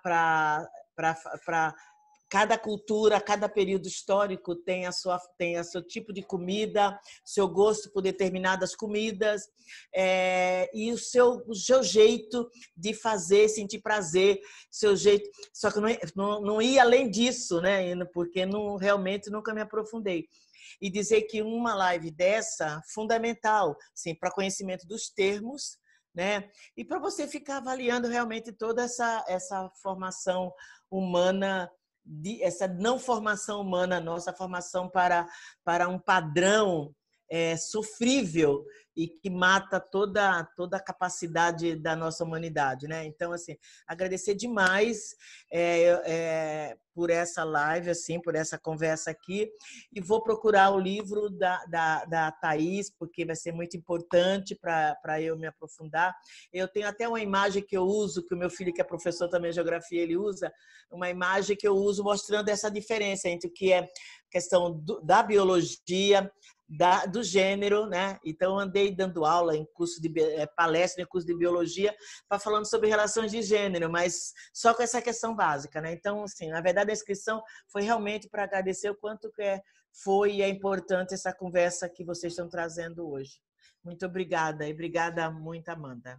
para cada cultura, cada período histórico tem a sua tem a seu tipo de comida, seu gosto por determinadas comidas, é, e o seu o seu jeito de fazer, sentir prazer, seu jeito. Só que não, não, não ia além disso, né? Porque não realmente nunca me aprofundei. E dizer que uma live dessa fundamental, sim, para conhecimento dos termos, né? E para você ficar avaliando realmente toda essa essa formação humana, de, essa não formação humana nossa, formação para, para um padrão é, sofrível e que mata toda, toda a capacidade da nossa humanidade, né? Então, assim, agradecer demais é, é, por essa live, assim, por essa conversa aqui, e vou procurar o livro da, da, da Thaís, porque vai ser muito importante para eu me aprofundar. Eu tenho até uma imagem que eu uso, que o meu filho, que é professor também de geografia, ele usa, uma imagem que eu uso mostrando essa diferença entre o que é questão do, da biologia, Da, do gênero, né? Então, andei dando aula em curso de palestra em curso de biologia, para falando sobre relações de gênero, mas só com essa questão básica, né? Então, assim, na verdade, a inscrição foi realmente para agradecer o quanto que é, foi e é importante essa conversa que vocês estão trazendo hoje. Muito obrigada, e obrigada muito, Amanda.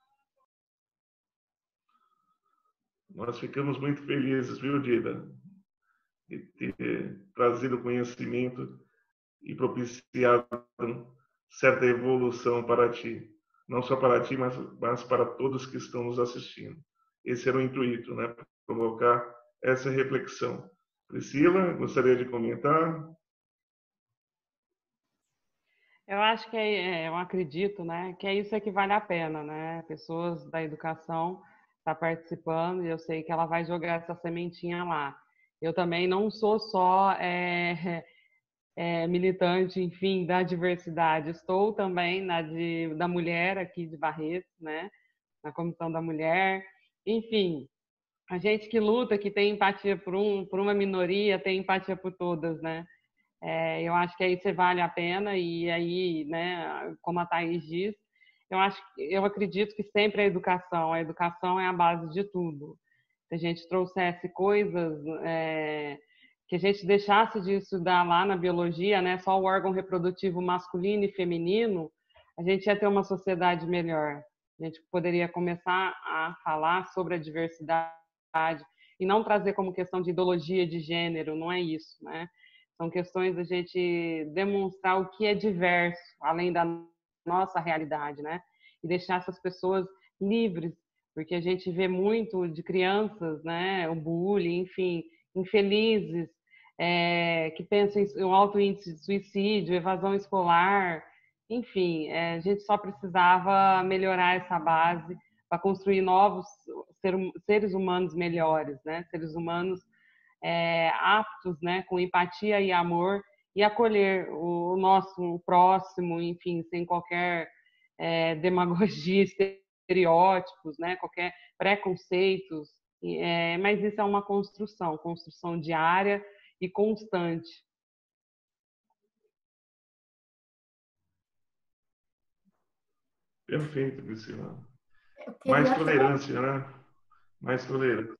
Nós ficamos muito felizes, viu, Dida, de ter trazido conhecimento e propiciado certa evolução para ti. Não só para ti, mas, mas para todos que estão nos assistindo. Esse era o intuito, né? Provocar essa reflexão. Priscila, gostaria de comentar? Eu acho que é, eu acredito, né, que é isso é que vale a pena, né? Pessoas da educação tá participando e eu sei que ela vai jogar essa sementinha lá. Eu também não sou só é, É, militante, enfim, da diversidade. Estou também na de, da mulher aqui de Barretos, né? Na Comissão da Mulher. Enfim, a gente que luta, que tem empatia por, um, por uma minoria, tem empatia por todas, né? É, eu acho que aí você vale a pena e aí, né, como a Thaís diz, eu, acho, eu acredito que sempre a educação, a educação é a base de tudo. Se a gente trouxesse coisas... É, que a gente deixasse de estudar lá na biologia, né, só o órgão reprodutivo masculino e feminino, a gente ia ter uma sociedade melhor. A gente poderia começar a falar sobre a diversidade e não trazer como questão de ideologia de gênero, não é isso, né? São questões da gente demonstrar o que é diverso, além da nossa realidade, né? E deixar essas pessoas livres, porque a gente vê muito de crianças, né, o bullying, enfim, infelizes, é, que pensam em um alto índice de suicídio, evasão escolar, enfim, é, a gente só precisava melhorar essa base para construir novos ser, seres humanos melhores, né? Seres humanos é, aptos, né, com empatia e amor, e acolher o nosso o próximo, enfim, sem qualquer é, demagogia, estereótipos, né, qualquer preconceitos. É, mas isso é uma construção, construção diária e constante. Perfeito, Priscila. Mais tolerância, né? Mais tolerância.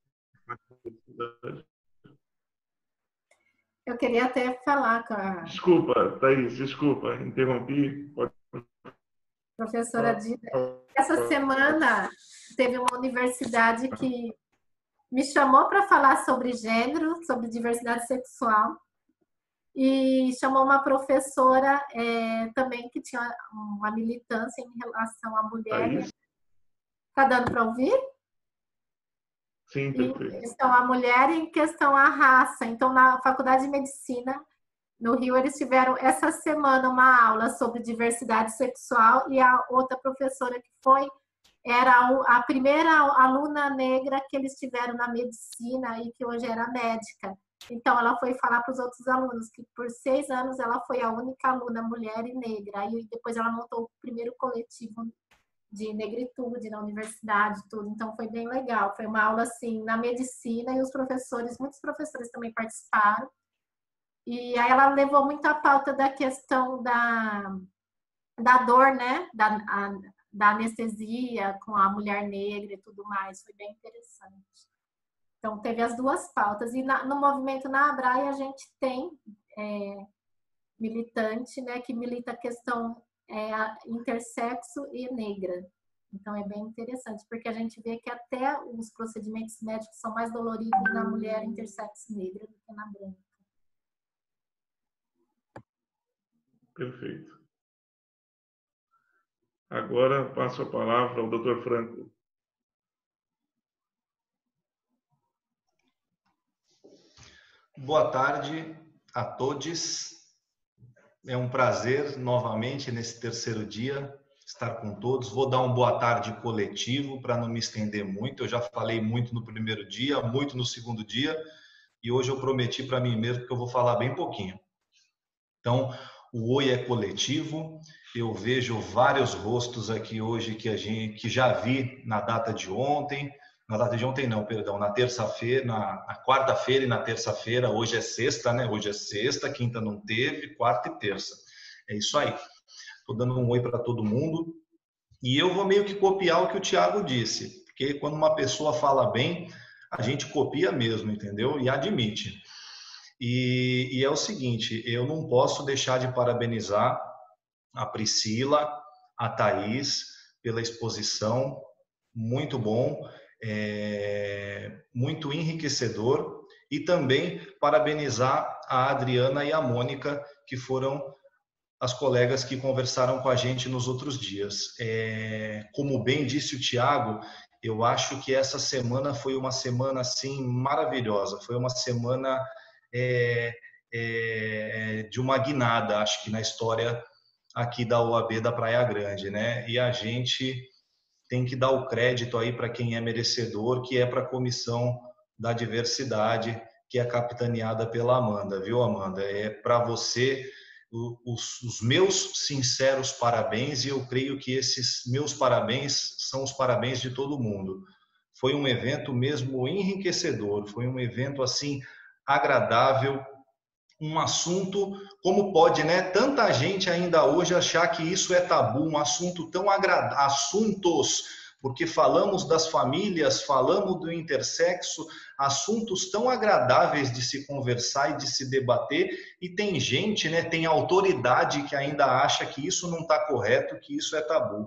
Eu queria até falar com a... Desculpa, Thaís, desculpa, interrompi. Pode... Professora Dina. Essa semana teve uma universidade que me chamou para falar sobre gênero, sobre diversidade sexual, e chamou uma professora é, também que tinha uma militância em relação à mulher. Está dando para ouvir? Sim, perfeito. Em questão à mulher e em questão à raça. Então, na Faculdade de Medicina, no Rio, eles tiveram essa semana uma aula sobre diversidade sexual, e a outra professora que foi era a primeira aluna negra que eles tiveram na medicina e que hoje era médica. Então, ela foi falar para os outros alunos que por seis anos ela foi a única aluna mulher e negra. Aí depois ela montou o primeiro coletivo de negritude na universidade, tudo. Então, foi bem legal. Foi uma aula, assim, na medicina, e os professores, muitos professores também participaram. E aí ela levou muito a pauta da questão da, da dor, né? Da, a, da anestesia com a mulher negra e tudo mais. Foi bem interessante. Então, teve as duas pautas. E na, no movimento na Abrae, a gente tem é, militante, né, que milita a questão é, intersexo e negra. Então, é bem interessante, porque a gente vê que até os procedimentos médicos são mais doloridos na mulher intersexo negra do que na branca. Perfeito. Agora passo a palavra ao doutor Franco. Boa tarde a todos. É um prazer novamente nesse terceiro dia estar com todos. Vou dar um boa tarde coletivo para não me estender muito. Eu já falei muito no primeiro dia, muito no segundo dia, e hoje eu prometi para mim mesmo que eu vou falar bem pouquinho. Então, o oi é coletivo. Eu vejo vários rostos aqui hoje que a gente que já vi na data de ontem. Na data de ontem não, perdão, na terça-feira, na, na quarta-feira e na terça-feira. Hoje é sexta, né? Hoje é sexta, quinta não teve, quarta e terça. É isso aí. Estou dando um oi para todo mundo. E eu vou meio que copiar o que o Tiago disse, porque quando uma pessoa fala bem, a gente copia mesmo, entendeu? E admite. E, e é o seguinte, eu não posso deixar de parabenizar a Priscila, a Thaís, pela exposição. Muito bom. É, muito enriquecedor, e também parabenizar a Adriana e a Mônica, que foram as colegas que conversaram com a gente nos outros dias. É, como bem disse o Tiago, eu acho que essa semana foi uma semana assim maravilhosa, foi uma semana é, é, de uma guinada, acho que na história aqui da O A B da Praia Grande, né? E a gente tem que dar o crédito aí para quem é merecedor, que é para a Comissão da Diversidade, que é capitaneada pela Amanda, viu, Amanda? É para você os, os meus sinceros parabéns, e eu creio que esses meus parabéns são os parabéns de todo mundo. Foi um evento mesmo enriquecedor, foi um evento assim agradável, um assunto, como pode, né, tanta gente ainda hoje achar que isso é tabu, um assunto tão agradável, assuntos, porque falamos das famílias, falamos do intersexo, assuntos tão agradáveis de se conversar e de se debater, e tem gente, né, tem autoridade que ainda acha que isso não está correto, que isso é tabu.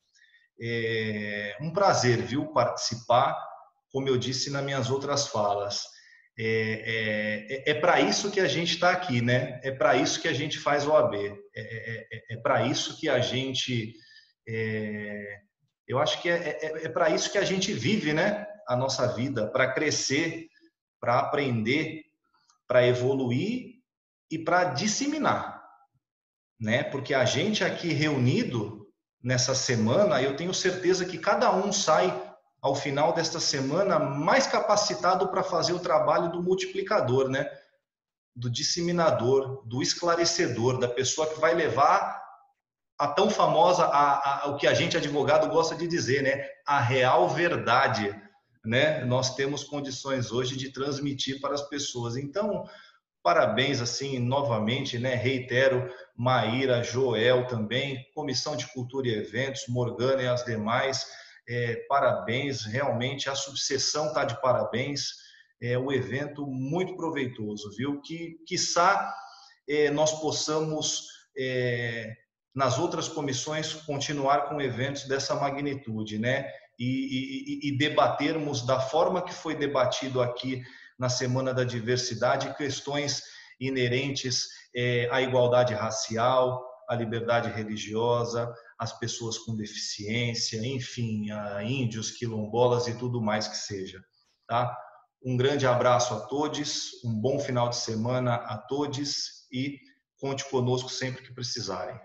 É um prazer, viu, participar, como eu disse nas minhas outras falas. É, é, é para isso que a gente está aqui, né? É para isso que a gente faz O A B. É, é, é para isso que a gente... É, eu acho que é, é, é para isso que a gente vive, né? A nossa vida, para crescer, para aprender, para evoluir e para disseminar. né? Porque a gente aqui reunido nessa semana, eu tenho certeza que cada um sai ao final desta semana mais capacitado para fazer o trabalho do multiplicador, né? Do disseminador, do esclarecedor, da pessoa que vai levar a tão famosa, a, a, o que a gente advogado gosta de dizer, né? A real verdade, né? Nós temos condições hoje de transmitir para as pessoas. Então, parabéns, assim, novamente, né? Reitero, Maíra, Joel também, Comissão de Cultura e Eventos, Morgana e as demais, é, parabéns, realmente a subseção está de parabéns, é um evento muito proveitoso, viu? Que, quiçá, é, nós possamos, é, nas outras comissões, continuar com eventos dessa magnitude, né? E, e, e debatermos da forma que foi debatido aqui na Semana da Diversidade, questões inerentes é, à igualdade racial, à liberdade religiosa, às pessoas com deficiência, enfim, a índios, quilombolas e tudo mais que seja. Tá? Um grande abraço a todos, um bom final de semana a todos e conte conosco sempre que precisarem.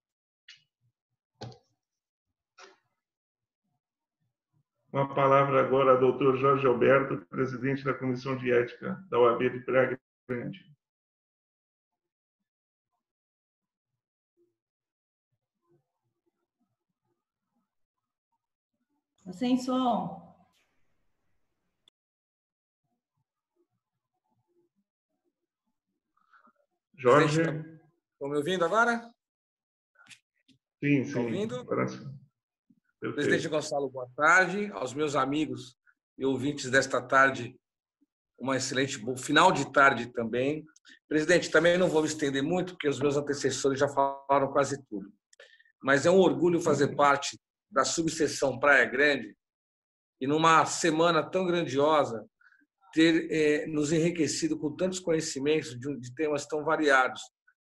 Com a palavra agora, doutor Jorge Alberto, presidente da Comissão de Ética da O A B de Praia Grande. Sem som. Jorge. Estão me ouvindo agora? Sim, sim. Estão ouvindo? Agora sim. Presidente Gonçalo, boa tarde. Aos meus amigos e ouvintes desta tarde, uma excelente bom final de tarde também. Presidente, também não vou me estender muito, porque os meus antecessores já falaram quase tudo. Mas é um orgulho fazer parte da subseção Praia Grande e, numa semana tão grandiosa, ter eh, nos enriquecido com tantos conhecimentos de, de temas tão variados.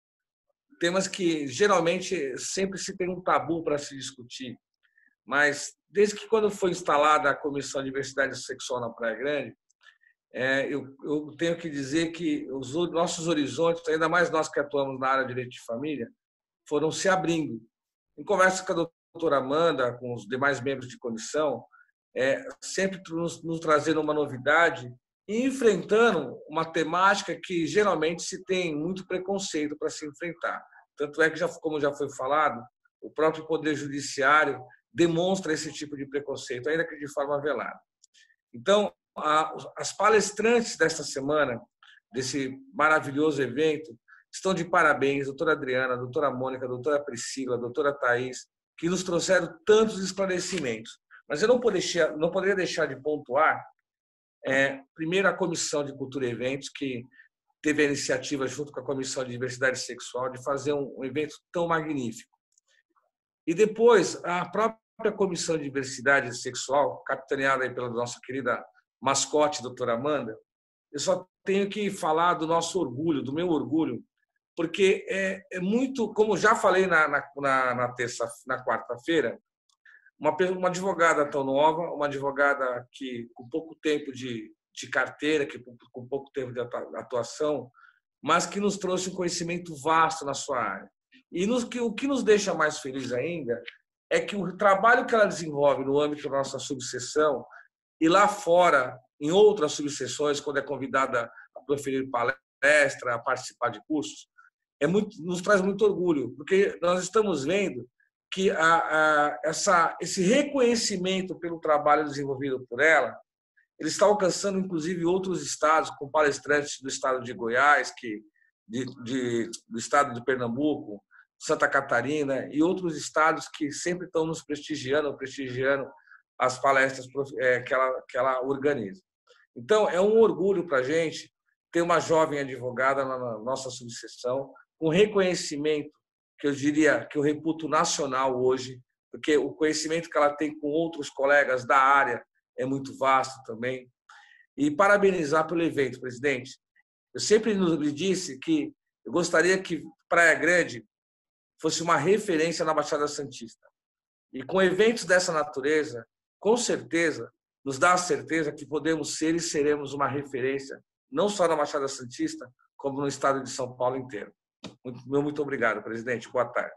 Temas que, geralmente, sempre se tem um tabu para se discutir. Mas, desde que quando foi instalada a Comissão de Diversidade Sexual na Praia Grande, é, eu, eu tenho que dizer que os nossos horizontes, ainda mais nós que atuamos na área de direito de família, foram se abrindo. Em conversa com a doutora Amanda, com os demais membros de comissão, é, sempre nos, nos trazendo uma novidade e enfrentando uma temática que geralmente se tem muito preconceito para se enfrentar. Tanto é que, já, como já foi falado, o próprio Poder Judiciário demonstra esse tipo de preconceito, ainda que de forma velada. Então, a, as palestrantes desta semana, desse maravilhoso evento, estão de parabéns, doutora Adriana, doutora Mônica, doutora Priscila, doutora Thaís, que nos trouxeram tantos esclarecimentos. Mas eu não, deixar, não poderia deixar de pontuar, é, primeiro, a Comissão de Cultura e Eventos, que teve a iniciativa, junto com a Comissão de Diversidade Sexual, de fazer um, um evento tão magnífico. E depois, a própria Comissão de Diversidade Sexual, capitaneada aí pela nossa querida mascote, doutora Amanda, eu só tenho que falar do nosso orgulho, do meu orgulho, porque é, é muito, como já falei na, na, na, terça, na quarta-feira, uma, uma advogada tão nova, uma advogada que com pouco tempo de, de carteira, que com pouco tempo de atuação, mas que nos trouxe um conhecimento vasto na sua área. E nos, que, o que nos deixa mais feliz ainda é que o trabalho que ela desenvolve no âmbito da nossa subseção e lá fora, em outras subseções, quando é convidada a proferir palestra, a participar de cursos, é muito, nos traz muito orgulho, porque nós estamos vendo que a, a, essa, esse reconhecimento pelo trabalho desenvolvido por ela, ele está alcançando, inclusive, outros estados, com palestrantes do estado de Goiás, que, de, de, do estado de Pernambuco, Santa Catarina e outros estados que sempre estão nos prestigiando, prestigiando as palestras que ela, que ela organiza. Então, é um orgulho para a gente ter uma jovem advogada na nossa subseção, com reconhecimento, que eu diria que eu reputo nacional hoje, porque o conhecimento que ela tem com outros colegas da área é muito vasto também. E parabenizar pelo evento, presidente. Eu sempre lhe disse que eu gostaria que Praia Grande fosse uma referência na Baixada Santista. E com eventos dessa natureza, com certeza, nos dá a certeza que podemos ser e seremos uma referência, não só na Baixada Santista, como no estado de São Paulo inteiro. Muito, meu muito obrigado, presidente. Boa tarde.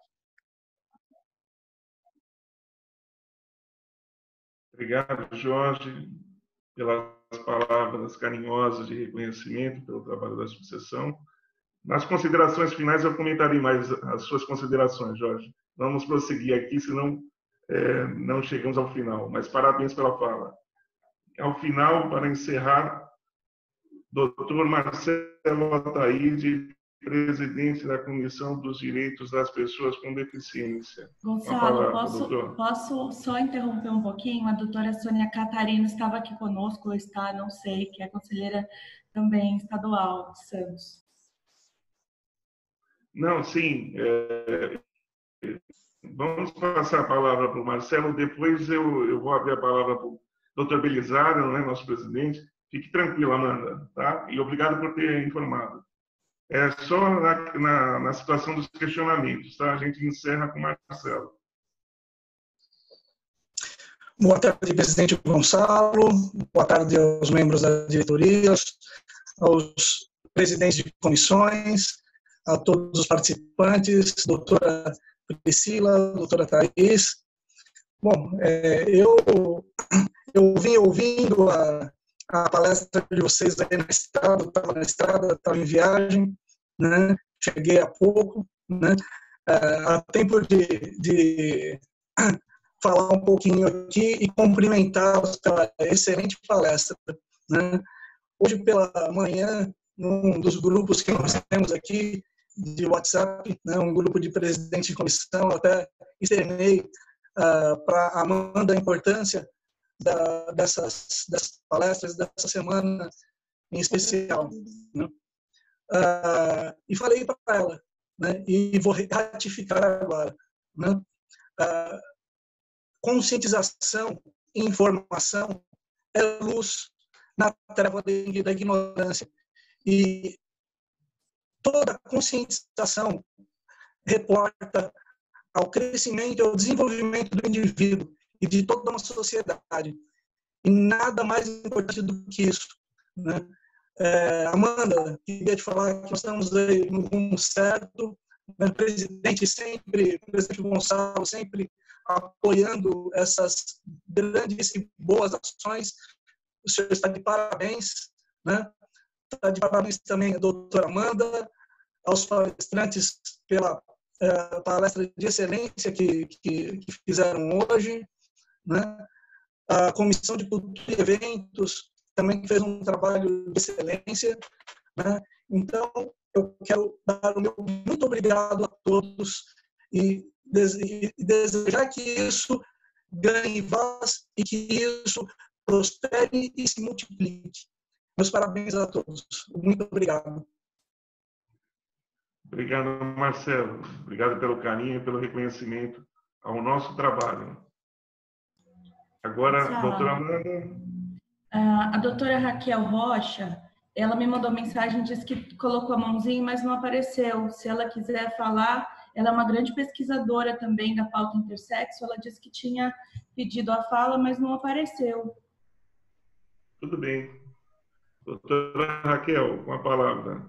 Obrigado, Jorge, pelas palavras carinhosas de reconhecimento pelo trabalho da subseção. Nas considerações finais, eu comentarei mais as suas considerações, Jorge. Vamos prosseguir aqui, senão é, não chegamos ao final. Mas parabéns pela fala. Ao final, para encerrar, doutor Marcelo Ataíde, presidente da Comissão dos Direitos das Pessoas com Deficiência. Gonçalo, posso, posso só interromper um pouquinho? A doutora Sônia Catarina estava aqui conosco, ou está, não sei, que é conselheira também estadual de Santos. Não, sim. É, vamos passar a palavra para o Marcelo, depois eu, eu vou abrir a palavra para o doutor Belisário, né, nosso presidente. Fique tranquila, Amanda, tá? E obrigado por ter informado. É só na, na, na situação dos questionamentos, tá? A gente encerra com o Marcelo. Boa tarde, presidente Gonçalo. Boa tarde aos membros da diretoria, aos presidentes de comissões, a todos os participantes, doutora Priscila, doutora Thaís. Bom, é, eu, eu vim ouvindo a, a palestra de vocês aí na estrada, estava na estrada, estava em viagem, né? Cheguei há pouco, né? Há tempo de, de falar um pouquinho aqui e cumprimentá-los pela excelente palestra, né? Hoje pela manhã, num dos grupos que nós temos aqui de WhatsApp, né, um grupo de presidente de comissão, até externei uh, para a Amanda a importância da, dessas, dessas palestras, dessa semana em especial, né? Uh, e falei para ela, né, e vou ratificar agora, né? Uh, conscientização e informação é luz na treva da ignorância. E toda conscientização reporta ao crescimento e ao desenvolvimento do indivíduo e de toda uma sociedade. E nada mais importante do que isso, né? É, Amanda, queria te falar que nós estamos aí no rumo certo, né? O presidente sempre, o presidente Gonçalo sempre apoiando essas grandes e boas ações. O senhor está de parabéns, né? Está de parabéns também a doutora Amanda, aos palestrantes pela é, palestra de excelência que, que, que fizeram hoje, né? A Comissão de Cultura e Eventos também fez um trabalho de excelência, né? Então, eu quero dar o meu muito obrigado a todos e desejar que isso ganhe voz e que isso prospere e se multiplique. Meus parabéns a todos. Muito obrigado. Obrigado, Marcelo. Obrigado pelo carinho e pelo reconhecimento ao nosso trabalho. Agora, Pessoal, doutora Amanda. A doutora Raquel Rocha, ela me mandou mensagem, disse que colocou a mãozinha, mas não apareceu. Se ela quiser falar, ela é uma grande pesquisadora também da pauta intersexo. Ela disse que tinha pedido a fala, mas não apareceu. Tudo bem. Doutora Raquel, com a palavra.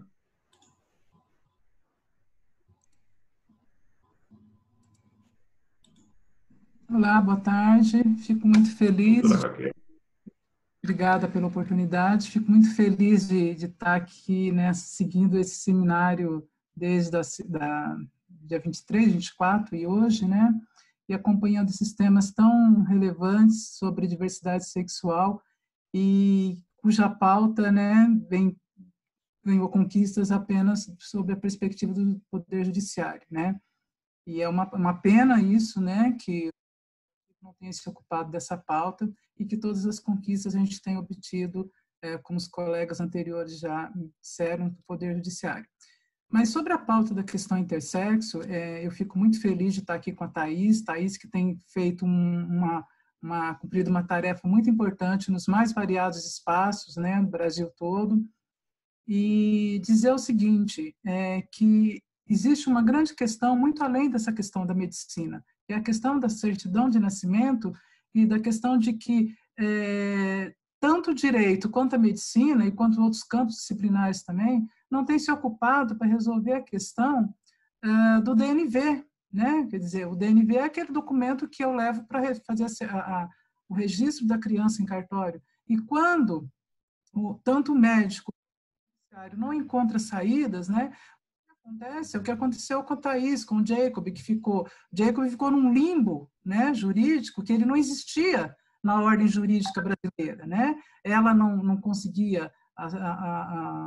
Olá, boa tarde. Fico muito feliz. Doutora Raquel. Obrigada pela oportunidade. Fico muito feliz de, de estar aqui, né, seguindo esse seminário desde a, da, dia vinte e três, vinte e quatro e hoje, né, e acompanhando esses temas tão relevantes sobre diversidade sexual e cuja pauta, né, vem, ganhou conquistas apenas sob a perspectiva do Poder Judiciário, né. E é uma, uma pena isso, né, que não tenha se ocupado dessa pauta e que todas as conquistas a gente tem obtido, é, como os colegas anteriores já disseram, do Poder Judiciário. Mas sobre a pauta da questão intersexo, é, eu fico muito feliz de estar aqui com a Thaís, Thaís que tem feito um, uma, uma, cumprido uma tarefa muito importante nos mais variados espaços, né, no Brasil todo, e dizer o seguinte, é, que existe uma grande questão muito além dessa questão da medicina, é a questão da certidão de nascimento e da questão de que é, tanto o direito quanto a medicina e quanto outros campos disciplinares também não tem se ocupado para resolver a questão uh, do D N V, né? Quer dizer, o D n V é aquele documento que eu levo para fazer a, a, o registro da criança em cartório. E quando o, tanto o médico quanto o não encontra saídas, né? O que acontece é o que aconteceu com a Thaís, com o Jacob, que ficou, Jacob ficou num limbo, né, jurídico, que ele não existia na ordem jurídica brasileira, né? Ela não, não conseguia a, a, a,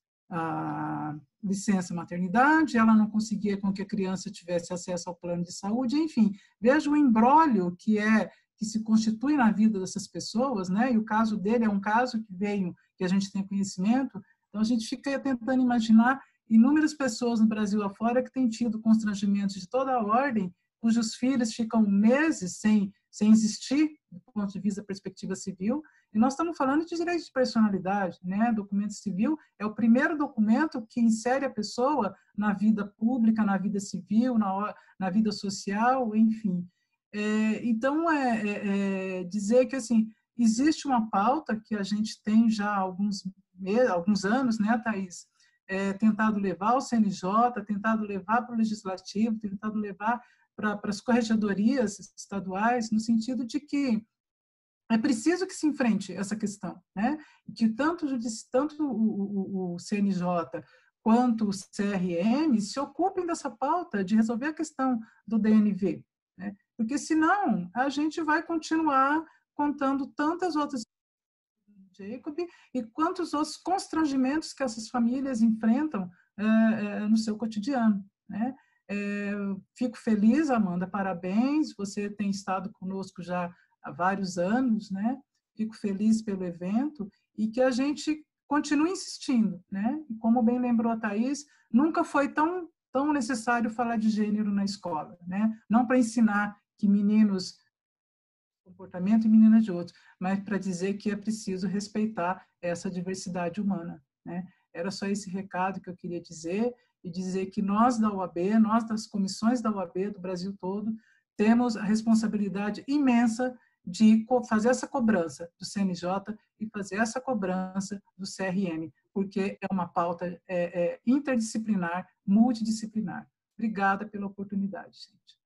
a licença maternidade, ela não conseguia com que a criança tivesse acesso ao plano de saúde, enfim, veja o imbróglio que é que se constitui na vida dessas pessoas, né? E o caso dele é um caso que veio, que a gente tem conhecimento, então a gente fica tentando imaginar inúmeras pessoas no Brasil afora que têm tido constrangimentos de toda a ordem, cujos filhos ficam meses sem, sem existir, do ponto de vista da perspectiva civil, e nós estamos falando de direito de personalidade, né? Documento civil é o primeiro documento que insere a pessoa na vida pública, na vida civil, na, na vida social, enfim. É, então, é, é, é dizer que, assim, existe uma pauta que a gente tem já há alguns, alguns anos, né, Thaís? É, tentado levar ao C N J, tentado levar para o Legislativo, tentado levar para, para as corregedorias estaduais, no sentido de que é preciso que se enfrente essa questão, né? Que tanto, tanto o, o, o C N J quanto o C R M se ocupem dessa pauta de resolver a questão do D N V, né? Porque senão a gente vai continuar contando tantas outras Jacob e quantos outros constrangimentos que essas famílias enfrentam é, é, no seu cotidiano, né? É, fico feliz, Amanda, parabéns, você tem estado conosco já há vários anos, né? Fico feliz pelo evento e que a gente continue insistindo, né? E como bem lembrou a Thaís, nunca foi tão, tão necessário falar de gênero na escola, né? Não para ensinar que meninos comportamento e meninas de outros, mas para dizer que é preciso respeitar essa diversidade humana, né? Era só esse recado que eu queria dizer e dizer que nós da U A B, nós das comissões da U A B do Brasil todo, temos a responsabilidade imensa de fazer essa cobrança do C N J e fazer essa cobrança do C R M, porque é uma pauta é, é, interdisciplinar, multidisciplinar. Obrigada pela oportunidade, gente.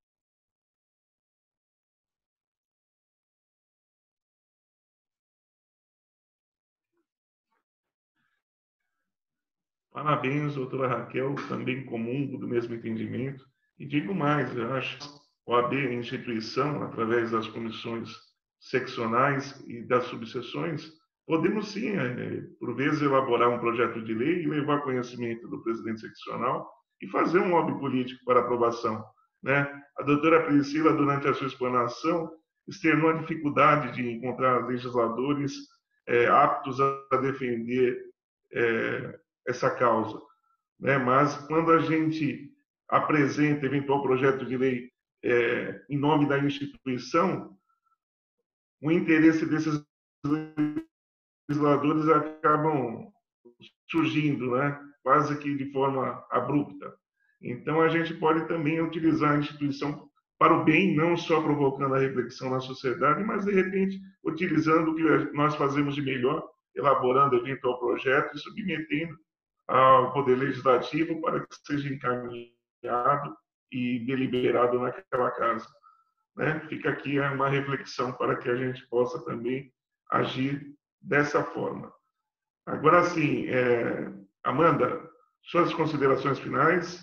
Parabéns, doutora Raquel, também comungo do mesmo entendimento. E digo mais, eu acho que a O A B, a instituição, através das comissões seccionais e das subseções, podemos sim, por vezes, elaborar um projeto de lei e levar conhecimento do presidente seccional e fazer um lobby político para aprovação, né? A doutora Priscila, durante a sua explanação, externou a dificuldade de encontrar legisladores é, aptos a defender é, essa causa, né? Mas quando a gente apresenta eventual projeto de lei é, em nome da instituição, o interesse desses legisladores acabam surgindo, né? Quase que de forma abrupta. Então, a gente pode também utilizar a instituição para o bem, não só provocando a reflexão na sociedade, mas, de repente, utilizando o que nós fazemos de melhor, elaborando eventual projeto e submetendo ao Poder Legislativo para que seja encaminhado e deliberado naquela casa, né? Fica aqui uma reflexão para que a gente possa também agir dessa forma. Agora sim, é... Amanda, suas considerações finais?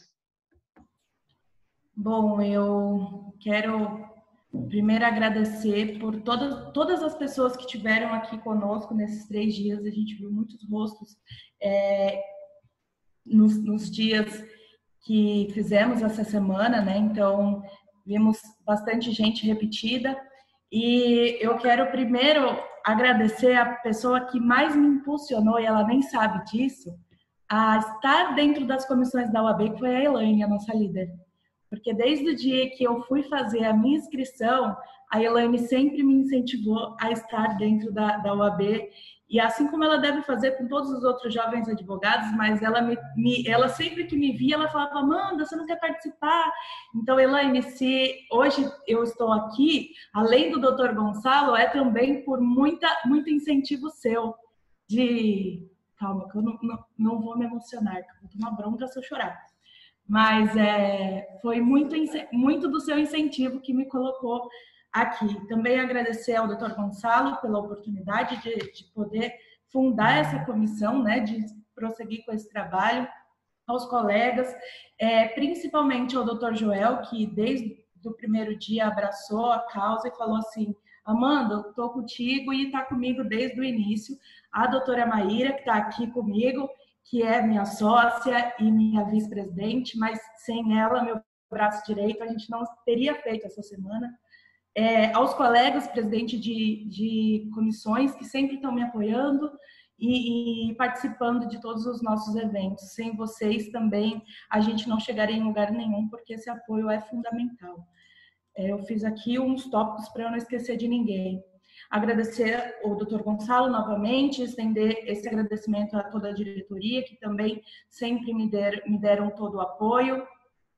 Bom, eu quero primeiro agradecer por todas, todas as pessoas que tiveram aqui conosco nesses três dias. A gente viu muitos rostos é, nos, nos dias que fizemos essa semana, né? Então, vimos bastante gente repetida. E eu quero primeiro agradecer a pessoa que mais me impulsionou, e ela nem sabe disso, a estar dentro das comissões da U A B, que foi a Elaine, a nossa líder. Porque desde o dia que eu fui fazer a minha inscrição, a Elaine sempre me incentivou a estar dentro da, da U A B, e assim como ela deve fazer com todos os outros jovens advogados, mas ela, me, me, ela sempre que me via, ela falava, Amanda, você não quer participar? Então, Elaine, se hoje eu estou aqui, além do doutor Gonçalo, é também por muita, muito incentivo seu, de calma, que eu não, não, não vou me emocionar, que eu vou tomar bronca se eu chorar. Mas é, foi muito, muito do seu incentivo que me colocou aqui. Também agradecer ao doutor Gonçalo pela oportunidade de, de poder fundar essa comissão, né, de prosseguir com esse trabalho, aos colegas, é, principalmente ao doutor Joel, que desde o primeiro dia abraçou a causa e falou assim: Amanda, estou contigo e está comigo desde o início. A doutora Maíra, que está aqui comigo, que é minha sócia e minha vice-presidente, mas sem ela, meu braço direito, a gente não teria feito essa semana. É, aos colegas, presidente de, de comissões, que sempre estão me apoiando e, e participando de todos os nossos eventos. Sem vocês também, a gente não chegaria em lugar nenhum, porque esse apoio é fundamental. É, eu fiz aqui uns tópicos para eu não esquecer de ninguém. Agradecer ao doutor Gonçalo novamente, estender esse agradecimento a toda a diretoria, que também sempre me, der, me deram todo o apoio.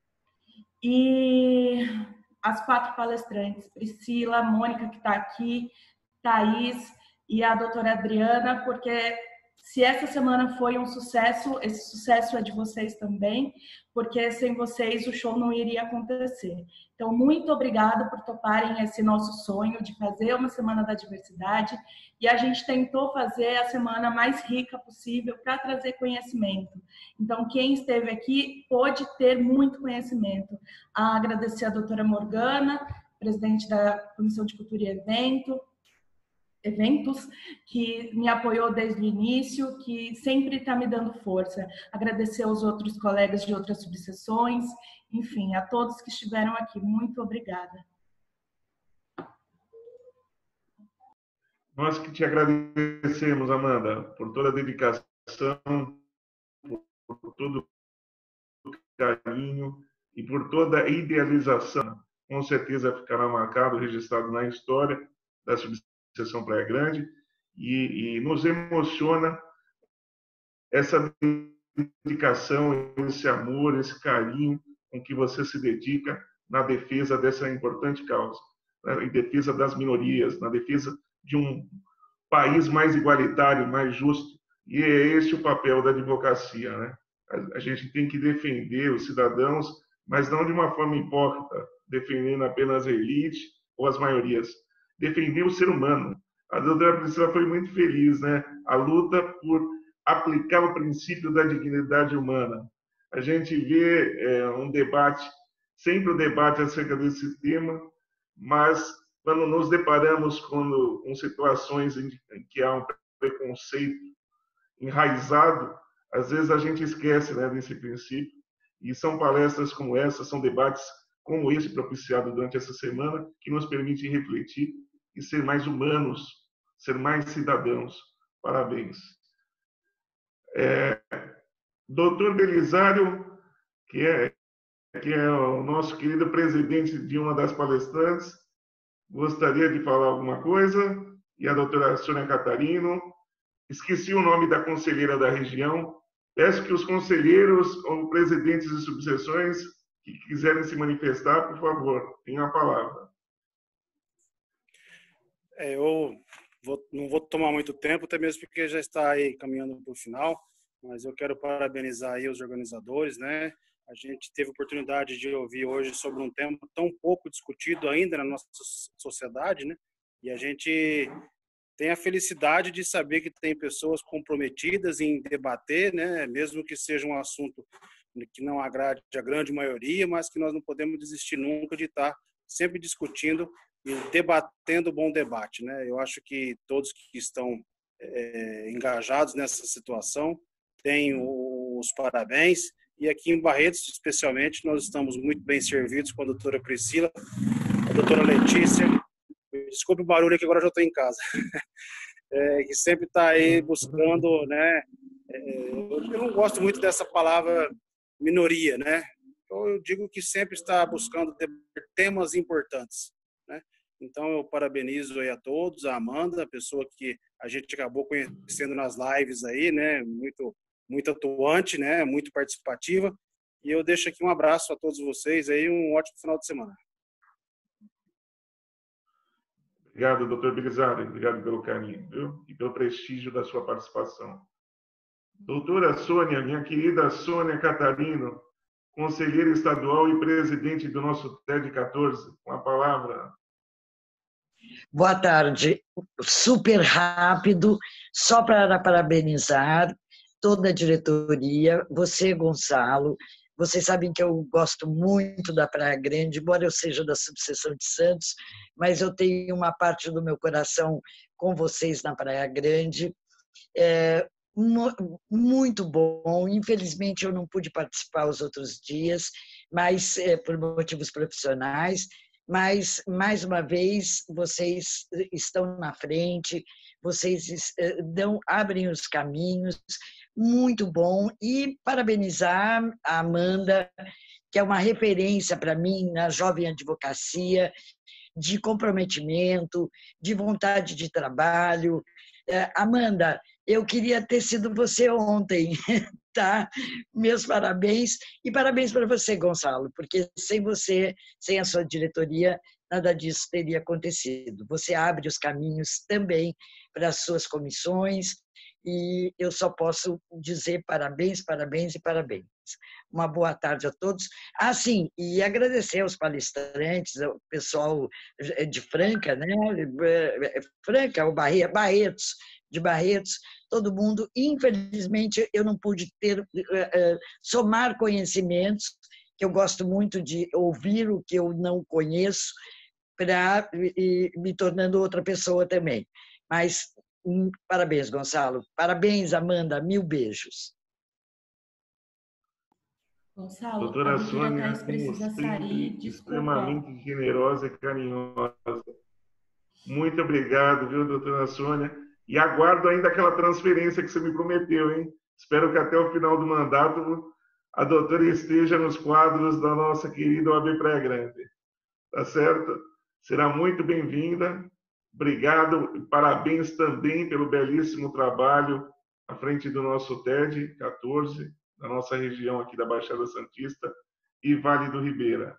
E as quatro palestrantes, Priscila, Mônica, que está aqui, Thaís e a doutora Adriana, porque se essa semana foi um sucesso, esse sucesso é de vocês também, porque sem vocês o show não iria acontecer. Então, muito obrigada por toparem esse nosso sonho de fazer uma Semana da Diversidade, e a gente tentou fazer a semana mais rica possível para trazer conhecimento. Então, quem esteve aqui pôde ter muito conhecimento. A agradecer a doutora Morgana, presidente da Comissão de Cultura e Evento, Eventos, que me apoiou desde o início, que sempre está me dando força. Agradecer aos outros colegas de outras subseções, enfim, a todos que estiveram aqui. Muito obrigada. Nós que te agradecemos, Amanda, por toda a dedicação, por todo o carinho e por toda a idealização. Com certeza ficará marcado, registrado na história da subseção Praia Grande, e, e nos emociona essa dedicação, esse amor, esse carinho com que você se dedica na defesa dessa importante causa, né? Em defesa das minorias, na defesa de um país mais igualitário, mais justo. E é esse o papel da advocacia, né? A gente tem que defender os cidadãos, mas não de uma forma hipócrita, defendendo apenas a elite ou as maiorias. Defender o ser humano. A doutora Priscila foi muito feliz, né? A luta por aplicar o princípio da dignidade humana. A gente vê é, um debate, sempre o um debate acerca desse tema, mas quando nos deparamos com, com situações em que há um preconceito enraizado, às vezes a gente esquece, né, desse princípio. E são palestras como essa, são debates como esse propiciado durante essa semana, que nos permitem refletir e ser mais humanos, ser mais cidadãos. Parabéns. É, doutor Belisário, que é, que é o nosso querido presidente de uma das palestrantes, gostaria de falar alguma coisa? E a doutora Sônia Catarino. Esqueci o nome da conselheira da região. Peço que os conselheiros ou presidentes de subseções que quiserem se manifestar, por favor, tenham a palavra. É, eu vou, não vou tomar muito tempo, até mesmo porque já está aí caminhando para o final, mas eu quero parabenizar aí os organizadores, né? A gente teve a oportunidade de ouvir hoje sobre um tema tão pouco discutido ainda na nossa sociedade, né? E a gente tem a felicidade de saber que tem pessoas comprometidas em debater, né? Mesmo que seja um assunto que não agrade a grande maioria, mas que nós não podemos desistir nunca de estar sempre discutindo e debatendo bom debate, né? Eu acho que todos que estão é, engajados nessa situação têm os parabéns. E aqui em Barretos, especialmente, nós estamos muito bem servidos com a doutora Priscila, a doutora Letícia. Desculpe o barulho aqui, agora eu já estou em casa. É, que sempre está aí buscando, né? É, eu não gosto muito dessa palavra minoria, né? Então, eu digo que sempre está buscando temas importantes, né? Então, eu parabenizo aí a todos, a Amanda, a pessoa que a gente acabou conhecendo nas lives aí, né? Muito, muito atuante, né? Muito participativa. E eu deixo aqui um abraço a todos vocês aí, um ótimo final de semana. Obrigado, doutor Belisário. Obrigado pelo carinho, viu? E pelo prestígio da sua participação. Doutora Sônia, minha querida Sônia Catarino, conselheira estadual e presidente do nosso T E D quatorze, com a palavra. Boa tarde. Super rápido, só para parabenizar toda a diretoria, você, Gonçalo. Vocês sabem que eu gosto muito da Praia Grande, embora eu seja da subseção de Santos, mas eu tenho uma parte do meu coração com vocês na Praia Grande. É, muito bom. Infelizmente, eu não pude participar os outros dias, mas é, por motivos profissionais. Mas, mais uma vez, vocês estão na frente, vocês dão, abrem os caminhos, muito bom. E parabenizar a Amanda, que é uma referência para mim na jovem advocacia, de comprometimento, de vontade de trabalho. Amanda, eu queria ter sido você ontem, tá? Meus parabéns e parabéns para você, Gonçalo, porque sem você, sem a sua diretoria, nada disso teria acontecido. Você abre os caminhos também para as suas comissões e eu só posso dizer parabéns, parabéns e parabéns. Uma boa tarde a todos. Ah, sim, e agradecer aos palestrantes, ao pessoal de Franca, né? Franca, o Barretos, de Barretos, todo mundo. Infelizmente, eu não pude ter, somar conhecimentos, que eu gosto muito de ouvir o que eu não conheço, para ir me tornando outra pessoa também. Mas, parabéns, Gonçalo. Parabéns, Amanda. Mil beijos. Gonçalo, doutora a doutora Sônia, Thaís precisa sair, desculpa. Extremamente generosa e carinhosa. Muito obrigado, viu, doutora Sônia? E aguardo ainda aquela transferência que você me prometeu, hein? Espero que até o final do mandato a doutora esteja nos quadros da nossa querida O A B Praia Grande. Tá certo? Será muito bem-vinda. Obrigado e parabéns também pelo belíssimo trabalho à frente do nosso T E D quatorze, da nossa região aqui da Baixada Santista e Vale do Ribeira.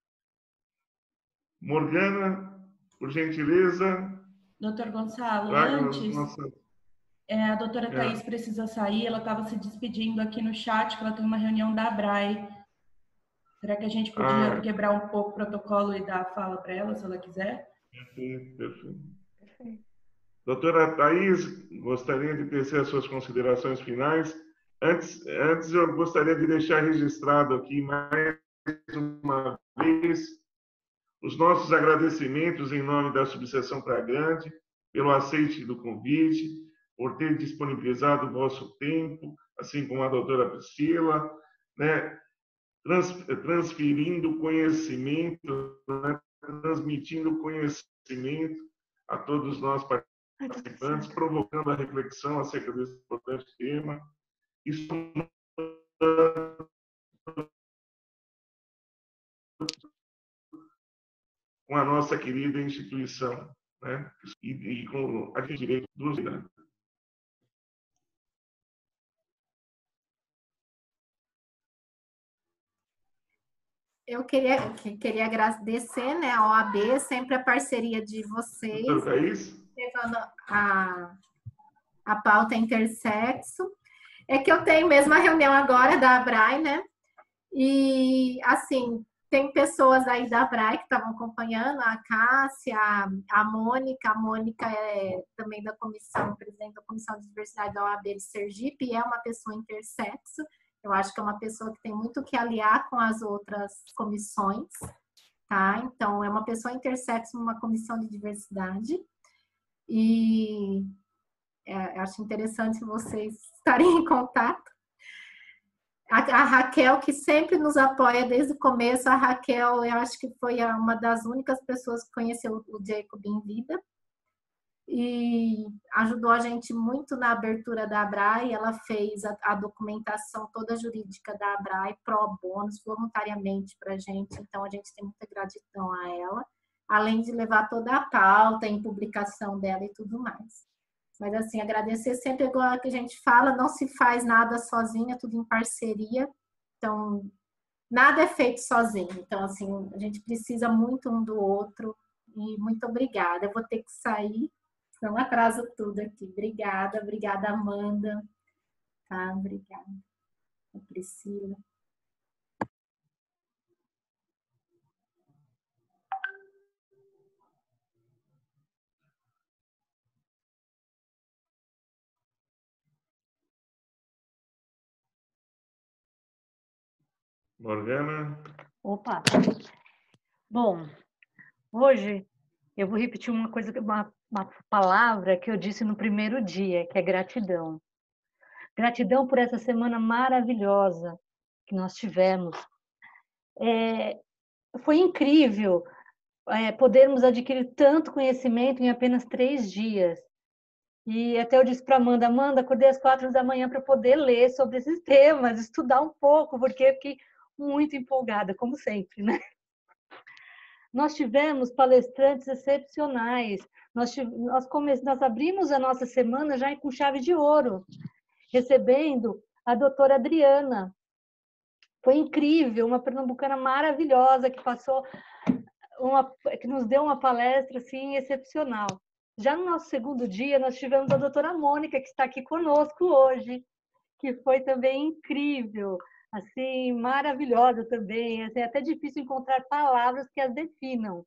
Morgana, por gentileza. Doutor Gonçalo, traga antes, nossa... é, a doutora é. Thaís precisa sair, ela estava se despedindo aqui no chat, que ela tem uma reunião da ABRAE. Será que a gente podia ah. quebrar um pouco o protocolo e dar a fala para ela, se ela quiser? Perfeito, perfeito. perfeito. Doutora Thaís, gostaria de tecer as suas considerações finais. Antes, antes eu gostaria de deixar registrado aqui mais uma vez os nossos agradecimentos em nome da Subseção Praia Grande pelo aceite do convite, por ter disponibilizado o vosso tempo, assim como a doutora Priscila, né, trans, transferindo conhecimento, né, transmitindo conhecimento a todos nós participantes, provocando a reflexão acerca desse importante tema. Isso com a nossa querida instituição, né? E, e com a direito dos cidadãos. Eu queria, queria agradecer, né, a O A B, sempre a parceria de vocês, levando a, a pauta intersexo. É que eu tenho mesmo a reunião agora da ABRAE, né? E, assim, tem pessoas aí da ABRAE que estavam acompanhando, a Cássia, a Mônica. A Mônica é também da comissão, presidente da Comissão de Diversidade da O A B de Sergipe, e é uma pessoa intersexo. Eu acho que é uma pessoa que tem muito que aliar com as outras comissões, tá? Então, é uma pessoa intersexo numa comissão de diversidade. E é, acho interessante vocês estarem em contato. A, a Raquel, que sempre nos apoia desde o começo, a Raquel, eu acho que foi uma das únicas pessoas que conheceu o Jacob em vida. E ajudou a gente muito na abertura da ABRAE. Ela fez a, a documentação toda jurídica da ABRAE pro bônus, voluntariamente para a gente, então a gente tem muita gratidão a ela, além de levar toda a pauta em publicação dela e tudo mais. Mas assim, agradecer sempre, igual que a gente fala, não se faz nada sozinha, tudo em parceria, então nada é feito sozinho, então assim, a gente precisa muito um do outro, e muito obrigada. Eu vou ter que sair, não atraso tudo aqui. Obrigada, obrigada, Amanda. Tá, obrigada. A Priscila. Morgana. Opa. Bom, hoje eu vou repetir uma coisa, uma, uma palavra que eu disse no primeiro dia, que é gratidão. Gratidão por essa semana maravilhosa que nós tivemos. É, foi incrível é, podermos adquirir tanto conhecimento em apenas três dias. E até eu disse para Amanda, Amanda, acordei às quatro da manhã para poder ler sobre esses temas, estudar um pouco, porque eu fiquei muito empolgada, como sempre, né? Nós tivemos palestrantes excepcionais, nós, tivemos, nós, come, nós abrimos a nossa semana já com chave de ouro, recebendo a doutora Adriana. Foi incrível, uma pernambucana maravilhosa que passou, uma, que nos deu uma palestra assim, excepcional. Já no nosso segundo dia, nós tivemos a doutora Mônica, que está aqui conosco hoje, que foi também incrível, assim, maravilhosa também, assim, é até difícil encontrar palavras que as definam.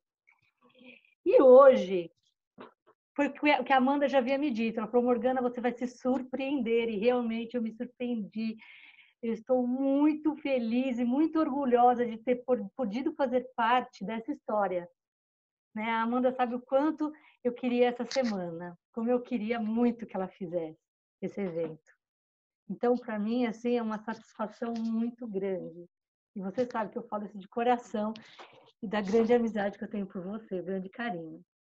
E hoje, foi o que a Amanda já havia me dito, ela falou, Morgana, você vai se surpreender, e realmente eu me surpreendi. Eu estou muito feliz e muito orgulhosa de ter podido fazer parte dessa história. Né? A Amanda sabe o quanto eu queria essa semana, como eu queria muito que ela fizesse esse evento. Então, para mim, assim, é uma satisfação muito grande. E você sabe que eu falo isso de coração e da grande amizade que eu tenho por você, grande carinho.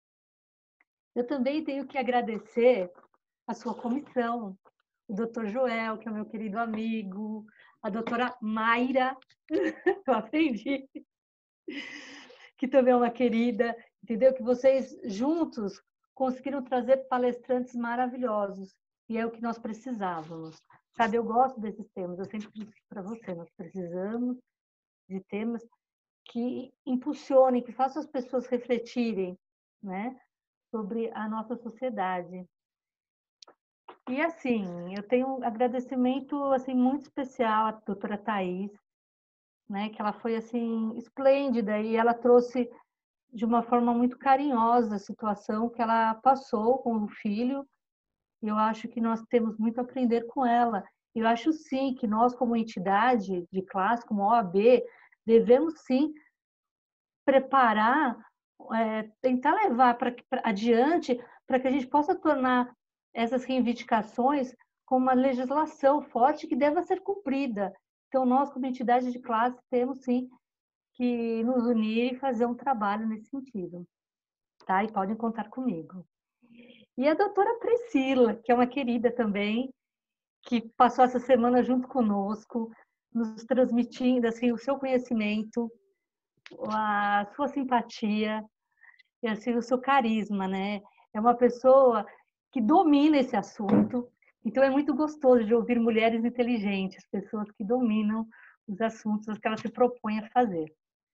Eu também tenho que agradecer a sua comissão, o doutor Joel, que é meu querido amigo, a doutora Mayra, eu aprendi, que também é uma querida, entendeu? Que vocês juntos conseguiram trazer palestrantes maravilhosos, e é o que nós precisávamos. Sabe, eu gosto desses temas, eu sempre disse para você, nós precisamos de temas que impulsionem, que façam as pessoas refletirem, né, sobre a nossa sociedade. E assim, eu tenho um agradecimento assim muito especial à doutora Thais, né, que ela foi assim esplêndida e ela trouxe de uma forma muito carinhosa a situação que ela passou com o filho. E eu acho que nós temos muito a aprender com ela. Eu acho sim que nós, como entidade de classe, como O A B, devemos sim preparar, é, tentar levar para adiante para que a gente possa tornar essas reivindicações como uma legislação forte que deva ser cumprida. Então, nós, como entidade de classe, temos sim que nos unir e fazer um trabalho nesse sentido. Tá? E podem contar comigo. E a doutora Priscila, que é uma querida também, que passou essa semana junto conosco, nos transmitindo assim, o seu conhecimento, a sua simpatia e assim, o seu carisma, né? É uma pessoa que domina esse assunto, então é muito gostoso de ouvir mulheres inteligentes, pessoas que dominam os assuntos que elas se propõem a fazer.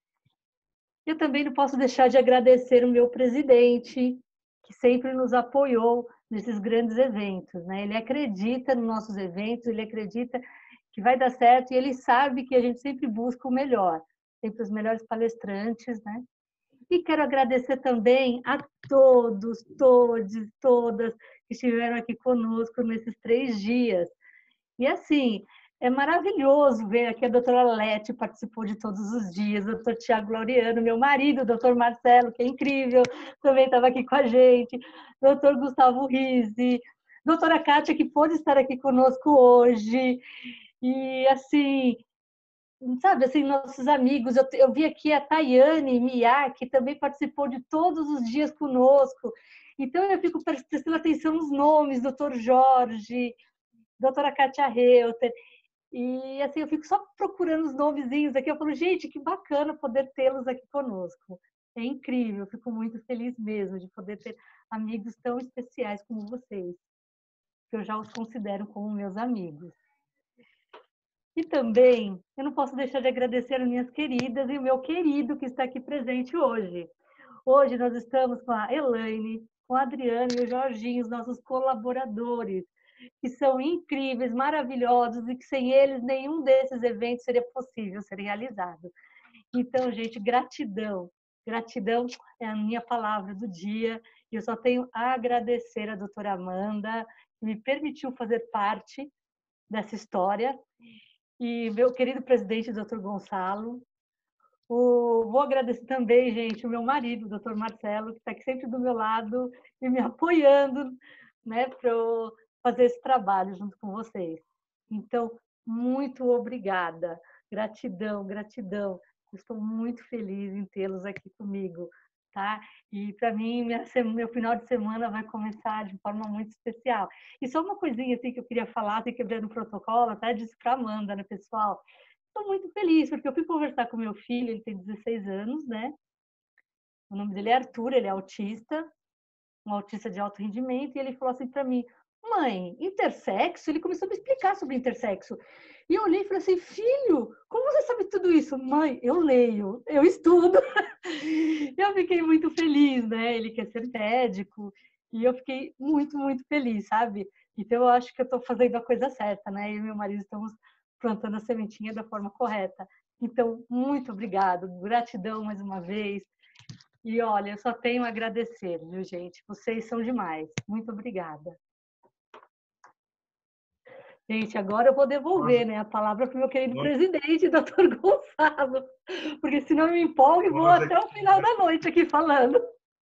Eu também não posso deixar de agradecer o meu presidente, que sempre nos apoiou nesses grandes eventos, né? Ele acredita nos nossos eventos, ele acredita que vai dar certo e ele sabe que a gente sempre busca o melhor, sempre os melhores palestrantes, né? E quero agradecer também a todos, todos, todas que estiveram aqui conosco nesses três dias. E assim, é maravilhoso ver aqui a doutora Lete participou de todos os dias, o doutor Tiago Laureano, meu marido, o doutor Marcelo, que é incrível, também estava aqui com a gente, doutor Gustavo Rizzi, doutora Kátia, que pôde estar aqui conosco hoje, e assim, sabe, assim, nossos amigos, eu, eu vi aqui a Tayane Mia, que também participou de todos os dias conosco, então eu fico prestando atenção nos nomes, doutor Jorge, doutora Kátia Reuter, e assim, eu fico só procurando os nomezinhos aqui, eu falo, gente, que bacana poder tê-los aqui conosco. É incrível, eu fico muito feliz mesmo de poder ter amigos tão especiais como vocês, que eu já os considero como meus amigos. E também, eu não posso deixar de agradecer as minhas queridas e o meu querido que está aqui presente hoje. Hoje nós estamos com a Elaine, com a Adriana e o Jorginho, os nossos colaboradores. que são incríveis, maravilhosos, e que sem eles nenhum desses eventos seria possível ser realizado. Então, gente, gratidão. Gratidão é a minha palavra do dia. E eu só tenho a agradecer a doutora Amanda, que me permitiu fazer parte dessa história. E meu querido presidente, doutor Gonçalo. O, vou agradecer também, gente, o meu marido, o doutor Marcelo, que está aqui sempre do meu lado e me apoiando, né, para eu fazer esse trabalho junto com vocês. Então, muito obrigada. Gratidão, gratidão. Estou muito feliz em tê-los aqui comigo, tá? E para mim, minha, meu final de semana vai começar de forma muito especial. E só uma coisinha assim que eu queria falar, tem que ver no protocolo, até disse para a Amanda, né, pessoal? Estou muito feliz, porque eu fui conversar com meu filho, ele tem dezesseis anos, né? O nome dele é Arthur, ele é autista, um autista de alto rendimento, e ele falou assim para mim, mãe, intersexo? Ele começou a me explicar sobre intersexo. E eu olhei e falei assim, filho, como você sabe tudo isso? Mãe, eu leio, eu estudo. Eu fiquei muito feliz, né? Ele quer ser médico, e eu fiquei muito, muito feliz, sabe? Então, eu acho que eu estou fazendo a coisa certa, né? Eu e meu marido estamos plantando a sementinha da forma correta. Então, muito obrigado, gratidão mais uma vez. E olha, eu só tenho a agradecer, viu, gente? Vocês são demais. Muito obrigada. Gente, agora eu vou devolver, né, a palavra para o meu querido Nossa. presidente, doutor Gonçalo, porque senão eu me empolgo e vou Nossa, até o final da noite aqui falando.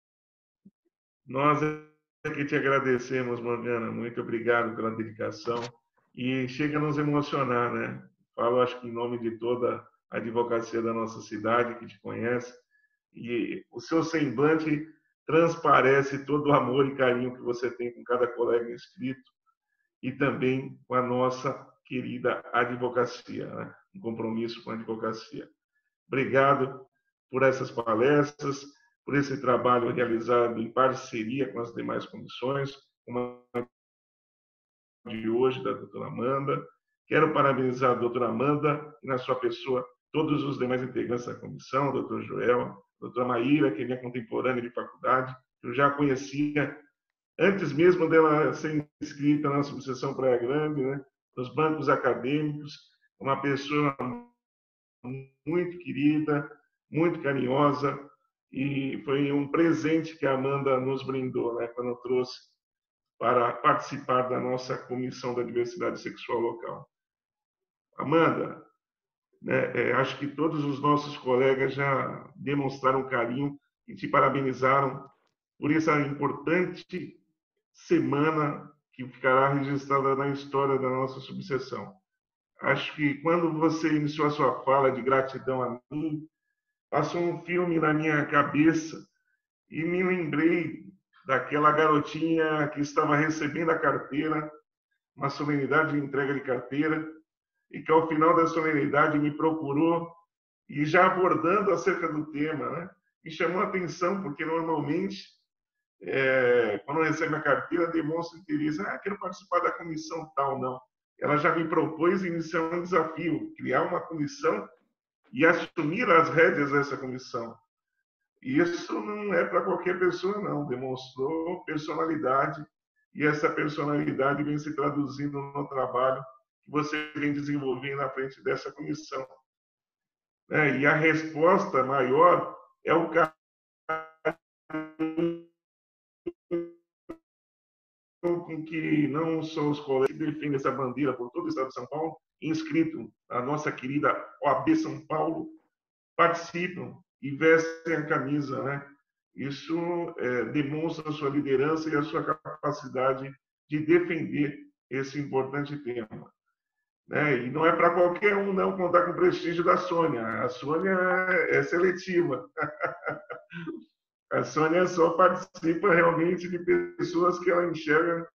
Nós é que te agradecemos, Morgana. Muito obrigado pela dedicação. E chega a nos emocionar, né? Falo, acho que em nome de toda a advocacia da nossa cidade, que te conhece, e o seu semblante transparece todo o amor e carinho que você tem com cada colega inscrito e também com a nossa querida advocacia, né? Um compromisso com a advocacia. Obrigado por essas palestras, por esse trabalho realizado em parceria com as demais comissões, como a de hoje, da doutora Amanda. Quero parabenizar a doutora Amanda e, na sua pessoa, todos os demais integrantes da comissão, o doutor Joel, a doutora Maíra, que é minha contemporânea de faculdade, que eu já conhecia antes mesmo dela ser inscrita na subseção Praia Grande, né, nos bancos acadêmicos, uma pessoa muito querida, muito carinhosa, e foi um presente que a Amanda nos brindou, né, quando trouxe para participar da nossa Comissão da Diversidade Sexual Local. Amanda, né, é, acho que todos os nossos colegas já demonstraram carinho e te parabenizaram por essa importante semana que ficará registrada na história da nossa subseção. Acho que quando você iniciou a sua fala de gratidão a mim, passou um filme na minha cabeça e me lembrei daquela garotinha que estava recebendo a carteira, uma solenidade de entrega de carteira, e que ao final da solenidade me procurou e já abordando acerca do tema, né, me chamou a atenção, porque normalmente, é, quando recebe a carteira, demonstra interesse, ah, quero participar da comissão tal, não. Ela já me propôs iniciar um desafio, criar uma comissão e assumir as rédeas dessa comissão. E isso não é para qualquer pessoa, não. Demonstrou personalidade, e essa personalidade vem se traduzindo no trabalho que você vem desenvolvendo na frente dessa comissão. É, e a resposta maior é o carinho com que não só os colegas que defendem essa bandeira por todo o estado de São Paulo, inscrito na nossa querida O A B São Paulo, participam e vestem a camisa, né? Isso é, demonstra a sua liderança e a sua capacidade de defender esse importante tema. Né? E não é para qualquer um não contar com o prestígio da Sônia. A Sônia é seletiva. A Sônia só participa realmente de pessoas que ela enxerga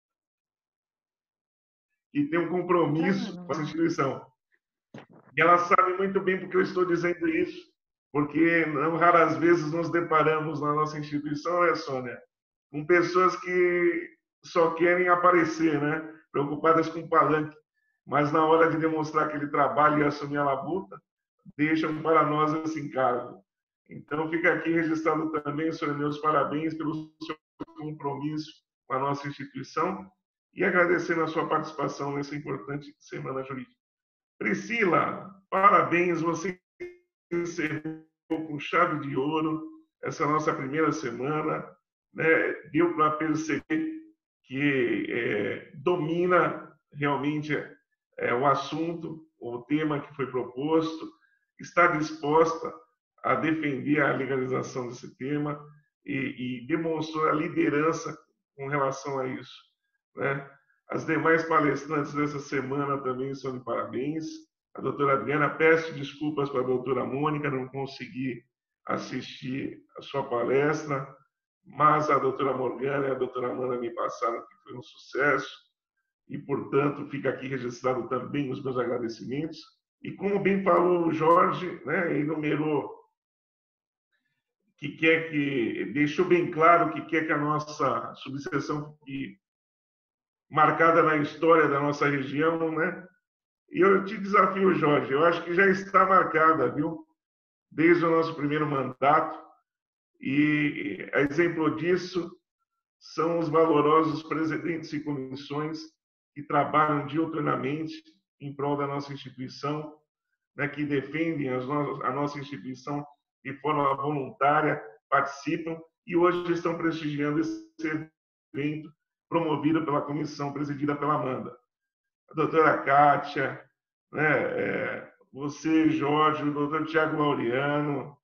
e tem um compromisso com essa instituição. E ela sabe muito bem porque eu estou dizendo isso, porque não raras vezes nos deparamos na nossa instituição, né, Sônia, com pessoas que só querem aparecer, né, preocupadas com o palanque, mas na hora de demonstrar aquele trabalho e assumir a labuta, deixam para nós esse encargo. Então, fica aqui registrado também, Sônia, meus parabéns pelo seu compromisso com a nossa instituição e agradecendo a sua participação nessa importante Semana Jurídica. Priscila, parabéns, você encerrou com chave de ouro essa nossa primeira semana, né? Deu para perceber que é, domina realmente é, o assunto, o tema que foi proposto, está disposta a defender a legalização desse tema e, e demonstrou a liderança com relação a isso, né? As demais palestrantes dessa semana também são de parabéns. A doutora Adriana, peço desculpas para a doutora Mônica, não consegui assistir a sua palestra, mas a doutora Morgana e a doutora Amanda me passaram que foi um sucesso e, portanto, fica aqui registrado também os meus agradecimentos. E como bem falou o Jorge, né, enumerou que quer que, deixou bem claro que quer que a nossa subseção fique marcada na história da nossa região, né? E eu te desafio, Jorge, eu acho que já está marcada, viu? Desde o nosso primeiro mandato. E a exemplo disso são os valorosos presidentes e comissões que trabalham diuturnamente em prol da nossa instituição, né, que defendem as no a nossa instituição de forma voluntária, participam e hoje estão prestigiando esse evento promovido pela comissão presidida pela Amanda. A doutora Kátia, né, é, você, Jorge, o doutor Tiago Laureano,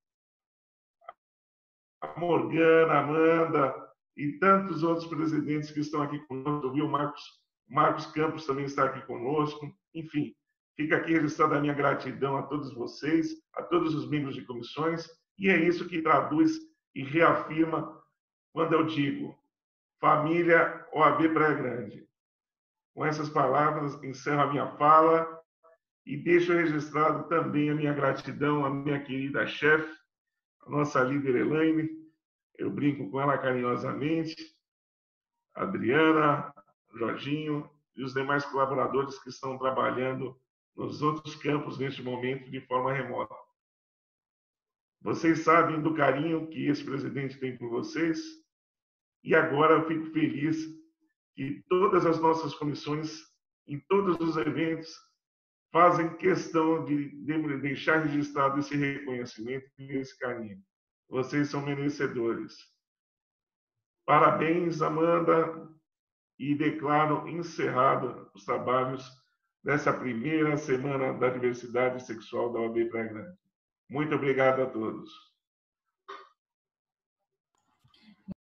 a Morgana, a Amanda e tantos outros presidentes que estão aqui conosco, viu? Marcos, Marcos Campos também está aqui conosco. Enfim, fica aqui registrada a minha gratidão a todos vocês, a todos os membros de comissões, e é isso que traduz e reafirma quando eu digo família O A B Praia Grande. Com essas palavras, encerro a minha fala e deixo registrado também a minha gratidão à minha querida chefe, a nossa líder Elaine, eu brinco com ela carinhosamente, a Adriana, Jorginho e os demais colaboradores que estão trabalhando nos outros campos neste momento de forma remota. Vocês sabem do carinho que esse presidente tem por vocês e agora eu fico feliz que todas as nossas comissões, em todos os eventos, fazem questão de deixar registrado esse reconhecimento e esse carinho. Vocês são merecedores. Parabéns, Amanda, e declaro encerrado os trabalhos dessa primeira semana da diversidade sexual da O A B Praia Grande. Muito obrigado a todos.